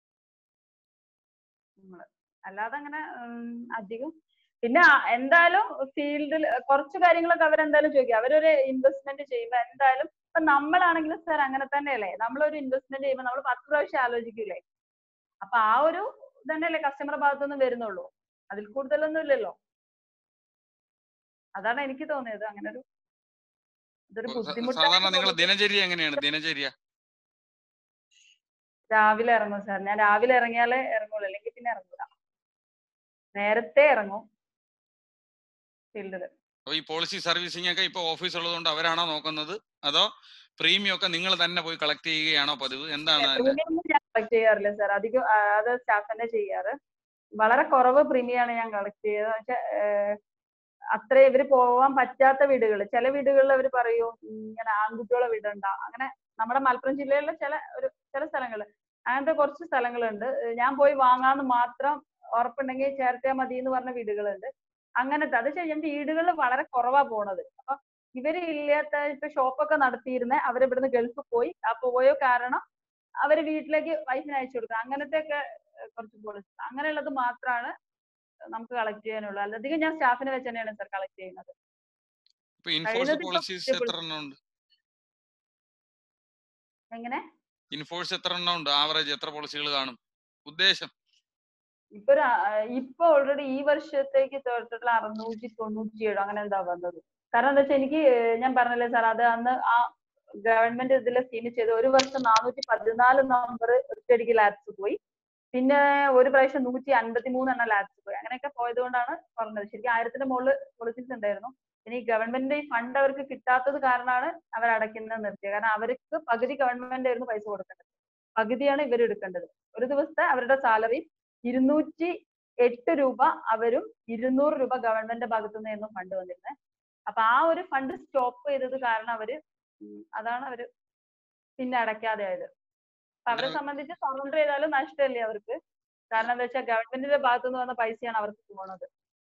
അല്ലാതെ അങ്ങനെ അധികം പിന്നെ എന്തായാലും ഫീൽഡിൽ കുറച്ച് കാര്യങ്ങളൊക്കെ അവരെന്തായാലും ചോദിക്കും. അവരൊരു ഇൻവെസ്റ്റ്മെന്റ് ചെയ്യുമ്പോൾ എന്തായാലും ഇപ്പൊ നമ്മളാണെങ്കിലും സാർ അങ്ങനെ തന്നെയല്ലേ, നമ്മളൊരു ഇൻവെസ്റ്റ്മെന്റ് ചെയ്യുമ്പോൾ നമ്മൾ 10 പ്രാവശ്യം ആലോചിക്കൂലേ. അപ്പൊ ആ ഒരു തന്നെയല്ലേ കസ്റ്റമറുടെ ഭാഗത്തുനിന്ന് വരുന്നുള്ളൂ, അതിൽ കൂടുതലൊന്നും ഇല്ലല്ലോ. അതാണ് എനിക്ക് തോന്നിയത്. അങ്ങനെ ഇതൊരു സാധാരണ നിങ്ങളുടെ ദിനചര്യ എങ്ങനെയാണ്? ദിനചര്യ രാവിലെ ഇറങ്ങും സാർ. ഞാൻ രാവിലെ ഇറങ്ങിയാലേ ഇറങ്ങുള്ളൂ, അല്ലെങ്കിൽ പിന്നെ ഇറങ്ങൂല. നേരത്തെ ഇറങ്ങും ഫീൽഡിൽ. ഈ പോളിസി സർവീസിംഗ് ഒക്കെ ഇപ്പൊ ഓഫീസ് ഉള്ളതുകൊണ്ട് അവരാണോ നോക്കുന്നത്, അതോ പ്രീമിയം ഒക്കെ നിങ്ങൾ തന്നെ പോയി കളക്ട് ചെയ്യുകയാണോ പതിവ്? എന്താണ്? പ്രീമിയം ഒന്നും ഞാൻ കളക്ട് ചെയ്യാറില്ല സാർ, അധികം അത് സ്റ്റാഫ് തന്നെ ചെയ്യാറ്. വളരെ കുറവ് പ്രീമിയാണ് ഞാൻ കളക്ട് ചെയ്തത്. പക്ഷെ അത്ര ഇവര് പോവാൻ പറ്റാത്ത വീടുകൾ, ചില വീടുകളിൽ അവർ പറയും ഇങ്ങനെ ആൺകുട്ടികളെ വിടണ്ട, അങ്ങനെ നമ്മുടെ മലപ്പുറം ജില്ലയിലെ ചില സ്ഥലങ്ങൾ, അങ്ങനത്തെ കുറച്ച് സ്ഥലങ്ങളുണ്ട്. ഞാൻ പോയി വാങ്ങാന്ന് മാത്രം ഉറപ്പുണ്ടെങ്കിൽ ചേർത്തിയാൽ മതി എന്ന് പറഞ്ഞ വീടുകളുണ്ട്. അങ്ങനത്തെ അത് ചെയ്യാൻ വീടുകളിൽ വളരെ കുറവാ പോണത്. അപ്പൊ ഇവര് ഇല്ലാത്ത ഇപ്പൊ ഷോപ്പൊക്കെ നടത്തിയിരുന്നെ അവര് ഇവിടുന്ന് ഗൾഫ് പോയി, ആ പോയ കാരണം അവര് വീട്ടിലേക്ക് വൈഫിന് അയച്ചു കൊടുക്കുക. അങ്ങനത്തെ ഒക്കെ കുറച്ച് പോളിസി, അങ്ങനെയുള്ളത് മാത്രമാണ് നമുക്ക് കളക്ട് ചെയ്യാനുള്ളൂ. അധികം ഞാൻ സ്റ്റാഫിനെ വെച്ച് തന്നെയാണ് സാർ കളക്ട് ചെയ്യുന്നത്. എങ്ങനെ ഇൻഫോഴ്സ് എത്ര എണ്ണം ഉണ്ട്? ആവറേജ് എത്ര പോളിസികൾ കാണും ഉദ്ദേശം? ഇപ്പൊ ഓൾറെഡി ഈ വർഷത്തേക്ക് ടോട്ടൽ 697 അങ്ങനെ എന്താ വന്നത്. കാരണം എന്താ വെച്ചാൽ എനിക്ക് ഞാൻ പറഞ്ഞില്ലേ സാർ, അത് അന്ന് ആ ഗവൺമെന്റ് ഇതിൽ സ്കീം ചെയ്ത് ഒരു വർഷം 414 നമ്പർ ഒറ്റയടിക്ക് ലാപ്സ് പോയി. പിന്നെ ഒരു പ്രാവശ്യം 153 ലാപ്സ് പോയി. അങ്ങനെയൊക്കെ പോയത് കൊണ്ടാണ് പറഞ്ഞത്. ശരിക്കും 1000-ന്റെ മുകളിൽ പോളിസീസ് ഉണ്ടായിരുന്നു. ഇനി ഗവൺമെന്റിന്റെ ഈ ഫണ്ട് അവർക്ക് കിട്ടാത്തത് കാരണമാണ് അവർ അടയ്ക്കുന്നത് നിർത്തിയത്. കാരണം അവർക്ക് പകുതി ഗവൺമെന്റ് ആയിരുന്നു പൈസ കൊടുക്കേണ്ടത്, പകുതിയാണ് ഇവർ എടുക്കേണ്ടത്. ഒരു ദിവസത്തെ അവരുടെ സാലറി 208 രൂപ അവരും 200 രൂപ ഗവൺമെന്റ് ഭാഗത്തു നിന്നായിരുന്നു ഫണ്ട് വന്നിരുന്നത്. അപ്പൊ ആ ഒരു ഫണ്ട് സ്റ്റോപ്പ് ചെയ്തത് കാരണം അതാണ് അവര് പിന്നെ അടയ്ക്കാതെ ആയത്. അപ്പൊ അവരെ സംബന്ധിച്ച് സറണ്ടർ ചെയ്താലും നഷ്ടമല്ലേ അവർക്ക്. കാരണം എന്താ വെച്ചാൽ ഗവൺമെന്റിന്റെ ഭാഗത്തു നിന്ന് വന്ന പൈസയാണ് അവർക്ക് പോണത്.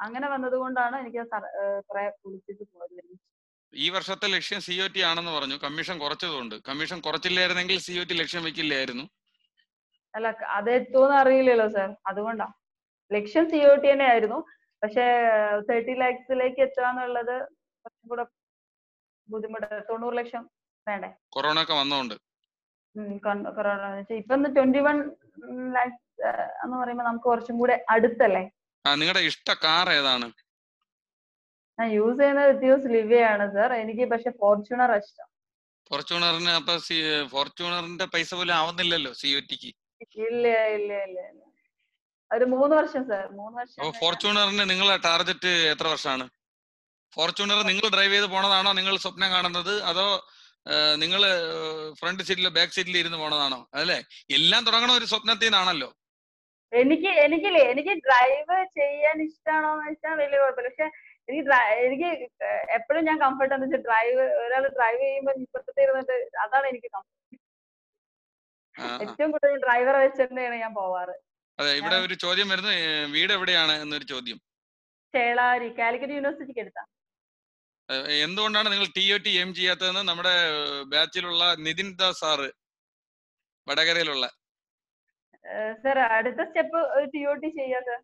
അങ്ങനെ വന്നത് കൊണ്ടാണ് എനിക്ക് കുറെ വിളിച്ചിട്ട് പോയത്. ഈ വർഷത്തെ ലക്ഷ്യം COT ആണെന്ന് പറഞ്ഞു. കമ്മീഷൻ കുറച്ചതുകൊണ്ട്. കമ്മീഷൻ കുറച്ചില്ലായിരുന്നെങ്കിൽ COT ലക്ഷ്യം വെക്കില്ലായിരുന്നു. അല്ല, അത് എത്തുമെന്ന് അറിയില്ലല്ലോ സാർ, അതുകൊണ്ടാ. ലക്ഷ്യം COT തന്നെ ആയിരുന്നു, പക്ഷെ 30 lakhs എത്തുക എന്നുള്ളത് കുറച്ചും കൂടെ ബുദ്ധിമുട്ട്. 90 ലക്ഷം വേണ്ടേ? കൊറോണ ഒക്കെ വന്നോണ്ട്. കൊറോണ ഇപ്പൊ 21 lakhs എന്ന് പറയുമ്പോ നമുക്ക് കുറച്ചും കൂടെ അടുത്തല്ലേ. നിങ്ങളുടെ ഇഷ്ട കാർ ഏതാണ്? ഞാൻ യൂസ് ചെയ്യുന്നത് എത്തിയോസ് ലിവയാണ് സാർ. എനിക്ക് പക്ഷെ ഫോർച്യൂണർ ഇഷ്ടം. ഫോർച്യൂണറിന് അപ്പൊ ഫോർച്യൂണറിന്റെ പൈസ പോലും ആവുന്നില്ലല്ലോ COTക്ക്. ഇല്ല ഇല്ല ഇല്ല ഇല്ല, ഒരു 3 വർഷം സാർ, 3 വർഷം. അപ്പൊ ഫോർച്യൂണറിന് നിങ്ങളെ ടാർഗറ്റ് എത്ര വർഷമാണ്? ഫോർച്യൂണർ നിങ്ങൾ ഡ്രൈവ് ചെയ്ത് പോണതാണോ നിങ്ങൾ സ്വപ്നം കാണുന്നത്, അതോ നിങ്ങൾ ഫ്രണ്ട് സീറ്റിലോ ബാക്ക് സീറ്റിൽ ഇരുന്ന് പോണതാണോ? അല്ലേ, എല്ലാം തുടങ്ങണ ഒരു സ്വപ്നത്തിൽ നിന്നാണല്ലോ. എനിക്ക് ഡ്രൈവ് ചെയ്യാൻ ഇഷ്ടമാണോന്ന് വെച്ചാൽ വലിയ കുഴപ്പമില്ല. പക്ഷെ എനിക്ക് എപ്പോഴും ഞാൻ കംഫർട്ട് എന്ന് വെച്ചാൽ ഒരാൾ ഡ്രൈവ് ചെയ്യുമ്പോൾ ഇപ്പുറത്തെ ഇരുന്നിട്ട്, അതാണ് എനിക്ക് കംഫർട്ട്. ഏറ്റവും കൂടുതൽ ഡ്രൈവറെ വെച്ച് തന്നെയാണ് ഞാൻ പോവാറ്. അതെ, ഇവിടെ ഒരു ചോദ്യം വരുന്നു, വീട് എവിടെയാണ് എന്നൊരു ചോദ്യം. ചേളാരി, കാലിക്കറ്റ് യൂണിവേഴ്സിറ്റിക്ക് എടുത്താ. എന്തുകൊണ്ടാണ് നിങ്ങൾ TOT എയിം ചെയ്യാത്തതെന്ന് നമ്മുടെ ബാച്ചിലുള്ള നിതിൻ ദാസ് സാറ്, വടകരയിലുള്ള. സാർ അടുത്ത സ്റ്റെപ്പ് TOT ചെയ്യാ സാർ.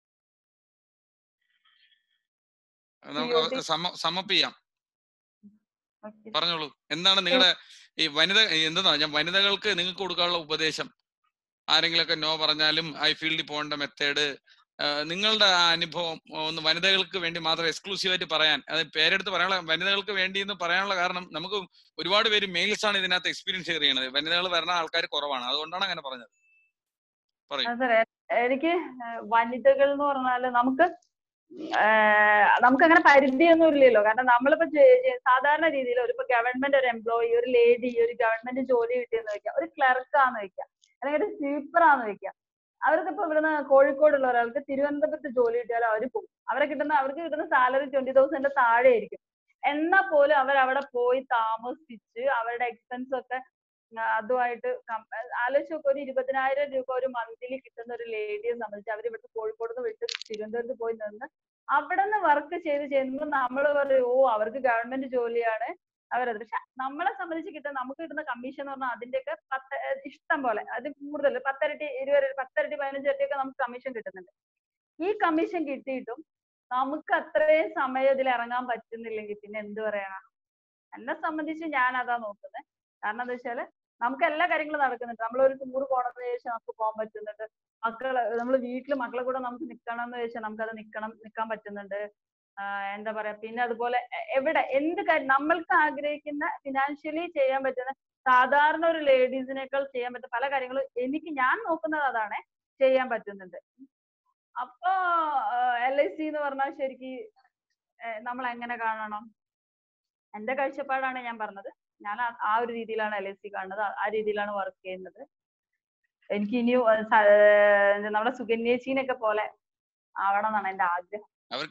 നമുക്ക് സമപ്പ് ചെയ്യാം. പറഞ്ഞോളൂ, എന്താണ് നിങ്ങളുടെ ഈ വനിതകൾക്ക് നിങ്ങൾക്ക് കൊടുക്കാനുള്ള ഉപദേശം? ആരെങ്കിലൊക്കെ നോ പറഞ്ഞാലും ഐ ഫീൽഡിൽ പോകേണ്ട മെത്തേഡ്, നിങ്ങളുടെ അനുഭവം ഒന്ന് വനിതകൾക്ക് വേണ്ടി മാത്രം എക്സ്ക്ലൂസീവായിട്ട് പറയാൻ, അത് പേരെടുത്ത് പറയാനുള്ള, വനിതകൾക്ക് വേണ്ടി എന്ന് പറയാനുള്ള കാരണം നമുക്ക് ഒരുപാട് പേര് മെയിൽസ് ആണ് ഇതിനകത്ത് എക്സ്പീരിയൻസ് ഷെയർ ചെയ്യണത്. വനിതകൾ വരുന്ന ആൾക്കാർ കുറവാണ്, അതുകൊണ്ടാണ് അങ്ങനെ പറഞ്ഞത്. എനിക്ക് വനിതകൾ എന്ന് പറഞ്ഞാല് നമുക്ക് അങ്ങനെ പരിധിയൊന്നും ഇല്ലല്ലോ. കാരണം നമ്മളിപ്പോ സാധാരണ രീതിയിൽ ഇപ്പൊ ഗവൺമെന്റ് ഒരു എംപ്ലോയി, ഒരു ലേഡി ഒരു ഗവൺമെന്റ് ജോലി കിട്ടിയെന്ന് വെക്കാം, ഒരു ക്ലർക്കാന്ന് വെക്കാം, അല്ലെങ്കിൽ ഒരു സ്വീപ്പറാന്ന് വെക്കാം. അവർക്കിപ്പോ ഇവിടുന്ന് കോഴിക്കോടുള്ള ഒരാൾക്ക് തിരുവനന്തപുരത്ത് ജോലി കിട്ടിയാലും അവർ പോകും. അവർക്ക് കിട്ടുന്ന സാലറി 20,000 താഴെ ആയിരിക്കും. എന്നാൽ പോലും അവരവിടെ പോയി താമസിച്ച് അവരുടെ എക്സ്പെൻസ് ഒക്കെ അതുമായിട്ട് ആലോചിച്ച് നോക്കുക. ഒരു 20,000 രൂപ ഒരു മന്ത്ലി കിട്ടുന്ന ഒരു ലേഡിയെ സംബന്ധിച്ച് അവർ ഇവിടുത്തെ കോഴിക്കോട് നിന്ന് വിട്ട് തിരുവനന്തപുരത്ത് പോയി നിന്ന് അവിടെ നിന്ന് വർക്ക് ചെയ്യുമ്പോൾ നമ്മൾ പറയും, ഓ അവർക്ക് ഗവൺമെന്റ് ജോലിയാണ് അവരത്. പക്ഷെ നമ്മളെ സംബന്ധിച്ച് നമുക്ക് കിട്ടുന്ന കമ്മീഷൻ എന്ന് പറഞ്ഞാൽ അതിന്റെയൊക്കെ ഇഷ്ടം പോലെ, അത് കൂടുതൽ 10 ഇരട്ടി 20 ഇരട്ടി 10 ഇരട്ടി 15 ഇരട്ടിയൊക്കെ നമുക്ക് കമ്മീഷൻ കിട്ടുന്നുണ്ട്. ഈ കമ്മീഷൻ കിട്ടിയിട്ടും നമുക്ക് അത്രയും സമയം ഇതിൽ ഇറങ്ങാൻ പറ്റുന്നില്ലെങ്കിൽ പിന്നെ എന്ത് പറയാനാ? എന്നെ സംബന്ധിച്ച് ഞാൻ അതാ നോക്കുന്നത്. കാരണം എന്താ വെച്ചാല് നമുക്ക് എല്ലാ കാര്യങ്ങളും നടക്കുന്നുണ്ട്. നമ്മളൊരു ടൂർ പോകണമെന്ന് ചോദിച്ചാൽ നമുക്ക് പോകാൻ പറ്റുന്നുണ്ട്. നമ്മൾ വീട്ടിൽ മക്കളെ കൂടെ നമുക്ക് നിൽക്കണം എന്ന് ചോദിച്ചാൽ നമുക്കത് നിൽക്കാൻ പറ്റുന്നുണ്ട്. എന്താ പറയാ, പിന്നെ അതുപോലെ എവിടെ എന്ത് കാര്യം നമ്മൾക്ക് ആഗ്രഹിക്കുന്ന ഫിനാൻഷ്യലി ചെയ്യാൻ പറ്റുന്ന, സാധാരണ ഒരു ലേഡീസിനേക്കാൾ ചെയ്യാൻ പറ്റുന്ന പല കാര്യങ്ങളും ഞാൻ നോക്കുന്നത് അതാണ്, ചെയ്യാൻ പറ്റുന്നുണ്ട്. അപ്പൊ LIC എന്ന് പറഞ്ഞാൽ ശരിക്കും നമ്മൾ എങ്ങനെ കാണണം? എന്റെ കാഴ്ചപ്പാടാണ് ഞാൻ പറഞ്ഞത്. ഞാൻ ആ ഒരു രീതിയിലാണ് LIC കാണുന്നത്, ആ രീതിയിലാണ് വർക്ക് ചെയ്യുന്നത്. എനിക്ക് ഇനി നമ്മുടെ സുകന്യേച്ചിനൊക്കെ പോലെ ആവണം എന്നാണ് എന്റെ ആഗ്രഹം.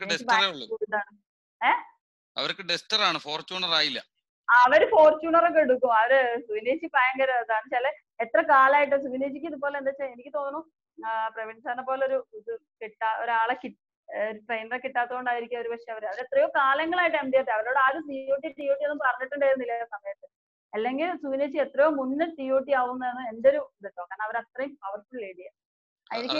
അവർക്ക് ഡസ്റ്റർ ആണ്, ഫോർച്യൂണർ ആയില്ല. അവര് ഫോർച്യൂണർ ഒക്കെ എടുക്കും. അവര് സുകന്യേച്ചി ഭയങ്കര ഇതാണ്. ചില എത്ര കാലമായിട്ട് സുകന്യേച്ചിക്ക് ഇതുപോലെ എന്താ വെച്ചാൽ എനിക്ക് തോന്നുന്നു പ്രവീൺ സാറിനെ പോലെ ഒരു ഒരാളെ ട്രെയിനറെ കിട്ടാത്തതുകൊണ്ടായിരിക്കും അവർ. പക്ഷെ അവർ എത്രയോ കാലങ്ങളായിട്ട് MD ആയിട്ട് അവരോട് ആരും COT ഒന്നും പറഞ്ഞിട്ടുണ്ടായിരുന്നില്ല ആ സമയത്ത്. അല്ലെങ്കിൽ സുകന്യേച്ചി എത്രയോ മുന്നേ TOT ആവുന്നതാണ് എന്റെ ഒരു ഇത് കേട്ടോ. കാരണം അവർ അത്രയും പവർഫുൾ ലേഡിയാണ്. എനിക്ക്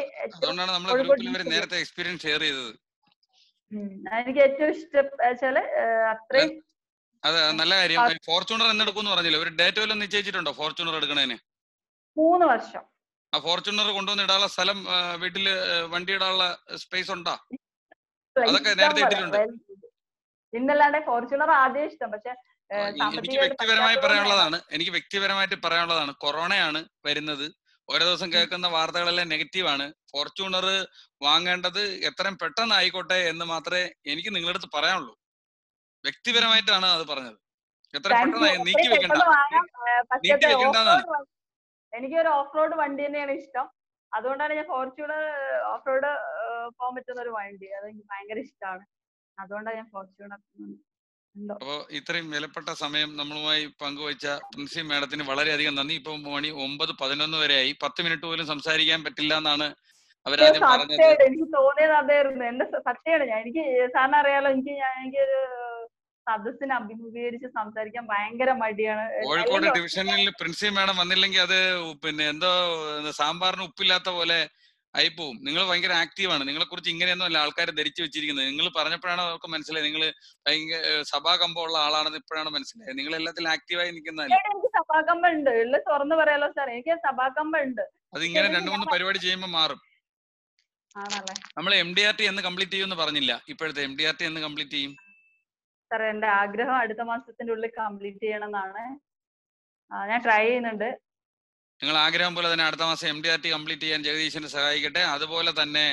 ഏറ്റവും ഇഷ്ടം വെച്ചാല് അത്രയും. അതെ, നല്ല കാര്യം. ഫോർച്യൂണർ എന്നെടുക്കും പറഞ്ഞില്ല, ഒരു ഡേറ്റ് വല്ലതും നിശ്ചയിച്ചിട്ടുണ്ടോ ഫോർച്യൂണർ എടുക്കണേന്? 3 വർഷം. ആ ഫോർച്യൂണർ കൊണ്ടുവന്ന് ഇടാനുള്ള സ്ഥലം, വീട്ടില് വണ്ടി ഇടാനുള്ള സ്പേസ് ഉണ്ടോ? അതൊക്കെ നേരത്തെ ഇട്ടിട്ടുണ്ട്. ഇന്നല്ലാണ്ട് ഫോർച്യൂണർ ആദ്യം ഇഷ്ടം. പക്ഷെ എനിക്ക് വ്യക്തിപരമായിട്ട് പറയാനുള്ളതാണ്, കൊറോണയാണ് വരുന്നത്. ഓരോ ദിവസം കേൾക്കുന്ന വാർത്തകളെല്ലാം നെഗറ്റീവാണ്. ഫോർച്യൂണർ വാങ്ങേണ്ടത് എത്രയും പെട്ടെന്ന് ആയിക്കോട്ടെ എന്ന് മാത്രമേ എനിക്ക് നിങ്ങളുടെ അടുത്ത് പറയാനുള്ളൂ. വ്യക്തിപരമായിട്ടാണ് അത് പറഞ്ഞത്. എത്രയും പെട്ടെന്ന് നീക്കി വെക്കേണ്ടതാണ്. എനിക്കൊരു ഓഫ് റോഡ് വണ്ടി തന്നെയാണ് ഇഷ്ടം. അതുകൊണ്ടാണ് ഞാൻ ഫോർച്യൂണർ ഓഫ് റോഡ് പോകാൻ പറ്റുന്ന ഒരു വണ്ടി, അത് എനിക്ക് ഭയങ്കര ഇഷ്ടമാണ്. അതുകൊണ്ടാണ് ഞാൻ ഫോർച്യൂണർ. അപ്പോ ഇത്രയും വിലപ്പെട്ട സമയം നമ്മളുമായി പങ്കുവച്ച പ്രിൻസി മാഡത്തിന് വളരെയധികം നന്ദി. ഇപ്പൊ മണി 9:11 വരെ ആയി. 10 മിനിറ്റ് പോലും സംസാരിക്കാൻ പറ്റില്ല എന്നാണ് അവരാദ്യം പറഞ്ഞത്. സത്യമായിട്ട് എനിക്ക് തോന്നിയത് അതായിരുന്നു. എന്റെ സത്യമാണ്. എനിക്ക് സാറിന് അറിയാലോ, എനിക്കൊരു സദസ്സിനെ അഭിമുഖീകരിച്ച് സംസാരിക്കാൻ ഭയങ്കര മടിയാണ്. കോഴിക്കോട് ഡിവിഷനിൽ പ്രിൻസിപ്പൽ മാഡം വന്നില്ലെങ്കിൽ അത് പിന്നെ എന്തോ സാമ്പാറിന് ഉപ്പില്ലാത്ത പോലെ ആയിപ്പോവും. നിങ്ങൾ ഭയങ്കര ആക്റ്റീവാണ്. നിങ്ങളെ കുറിച്ച് ഇങ്ങനെയൊന്നും അല്ല ആൾക്കാർ ധരിച്ചു വെച്ചിരിക്കുന്നത്. നിങ്ങൾ പറഞ്ഞപ്പോഴാണ് അവർക്ക് മനസ്സിലായത് നിങ്ങൾ ഭയങ്കര സഭാകമ്പമുള്ള ആളാണെന്ന് ഇപ്പോഴാണ് മനസ്സിലായത്. നിങ്ങൾ എല്ലാത്തിലും ആക്റ്റീവായി നിൽക്കുന്നതല്ലേ. എനിക്ക് സഭാകമ്പം ഉണ്ട്, ഉള്ള തുറന്നു പറയാലോ സാർ, എനിക്ക് സഭാകമ്പം ഉണ്ട്. അതിങ്ങനെ 2-3 പരിപാടി ചെയ്യുമ്പോൾ മാറും. ആണല്ലേ? നമ്മൾ MDRT എന്ന് കംപ്ലീറ്റ് ചെയ്യുമെന്ന് പറഞ്ഞില്ല. ഇപ്പോഴത്തെ MDRT എന്ന് കംപ്ലീറ്റ് ചെയ്യും? സാർ എന്റെ ആഗ്രഹം അടുത്ത മാസത്തിന്റെ ഉള്ളിൽ കംപ്ലീറ്റ് ചെയ്യണം എന്നാണ്. ഞാൻ ട്രൈ ചെയ്യുന്നുണ്ട്. നിങ്ങൾ ആഗ്രഹം പോലെ തന്നെ അടുത്ത മാസം MDRT കംപ്ലീറ്റ് ചെയ്യാൻ ജഗദീശനെ സഹായിക്കട്ടെ. അതുപോലെ തന്നെ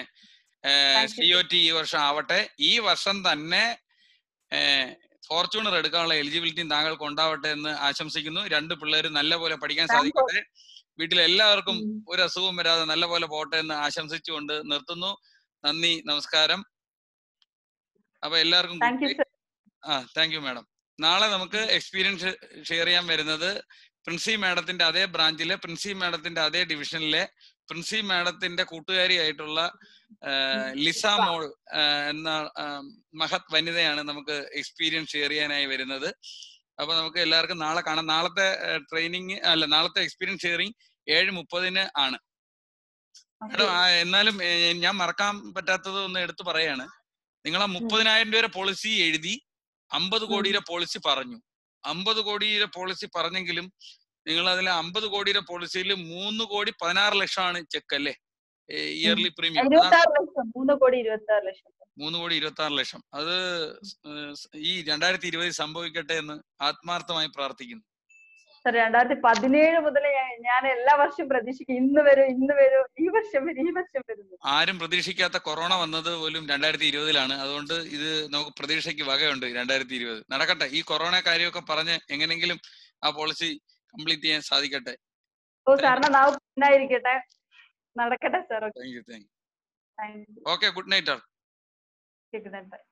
COT ഈ വർഷം ആവട്ടെ. ഈ വർഷം തന്നെ ഫോർച്യൂണർ എടുക്കാനുള്ള എലിജിബിലിറ്റിയും താങ്കൾക്ക് ഉണ്ടാവട്ടെ എന്ന് ആശംസിക്കുന്നു. 2 പിള്ളേരും നല്ലപോലെ പഠിക്കാൻ സാധിക്കട്ടെ. വീട്ടിലെല്ലാവർക്കും ഒരു അസുഖവും വരാതെ നല്ലപോലെ പോട്ടെ എന്ന് ആശംസിച്ചുകൊണ്ട് നിർത്തുന്നു. നന്ദി, നമസ്കാരം. അപ്പൊ എല്ലാവർക്കും താങ്ക് യു മാഡം. നാളെ നമുക്ക് എക്സ്പീരിയൻസ് ഷെയർ ചെയ്യാൻ വരുന്നത് പ്രിൻസിപ്പൽ മാഡത്തിന്റെ അതേ ബ്രാഞ്ചിലെ, പ്രിൻസിപ്പൽ മാഡത്തിന്റെ അതേ ഡിവിഷനിലെ, പ്രിൻസിപ്പൽ മാഡത്തിന്റെ കൂട്ടുകാരിയായിട്ടുള്ള ലിസ മോൾ എന്ന മഹത് വനിതയാണ് നമുക്ക് എക്സ്പീരിയൻസ് ഷെയർ ചെയ്യാനായി വരുന്നത്. അപ്പൊ നമുക്ക് എല്ലാവർക്കും നാളെ കാണാം. നാളത്തെ ട്രെയിനിങ് അല്ല, നാളത്തെ എക്സ്പീരിയൻസ് ഷെയറിംഗ് 7:30 ആണ്. മാഡം എന്നാലും ഞാൻ മറക്കാൻ പറ്റാത്തത് ഒന്ന് എടുത്തു പറയാണ്. നിങ്ങൾ ആ 30,000 രൂപ പോളിസി എഴുതി 50 കോടിയുടെ പോളിസി പറഞ്ഞു. 50 കോടിയുടെ പോളിസി പറഞ്ഞെങ്കിലും നിങ്ങൾ അതിൽ 50 കോടിയുടെ പോളിസിയിൽ 3 കോടി 16 ലക്ഷമാണ് ചെക്ക് അല്ലേ, ഇയർലി പ്രീമിയം? 3 കോടി 26 ലക്ഷം. അത് ഈ 2020 സംഭവിക്കട്ടെ എന്ന് ആത്മാർത്ഥമായി പ്രാർത്ഥിക്കുന്നു. 2017 മുതൽ ഞാൻ എല്ലാ വർഷവും പ്രതീക്ഷിക്കും, ഇന്ന് വരും, ഈ വർഷം വരുന്നു. ആരും പ്രതീക്ഷിക്കാത്ത കൊറോണ വന്നത് പോലും 2020 അതുകൊണ്ട് ഇത് നമുക്ക് പ്രതീക്ഷയ്ക്ക് വകയുണ്ട്. 2020 നടക്കട്ടെ. ഈ കൊറോണ കാര്യമൊക്കെ പറഞ്ഞ് എങ്ങനെങ്കിലും ആ പോളിസി കംപ്ലീറ്റ് ചെയ്യാൻ സാധിക്കട്ടെ. നടക്കട്ടെ sir. Thank you. Okay, good night. Good night.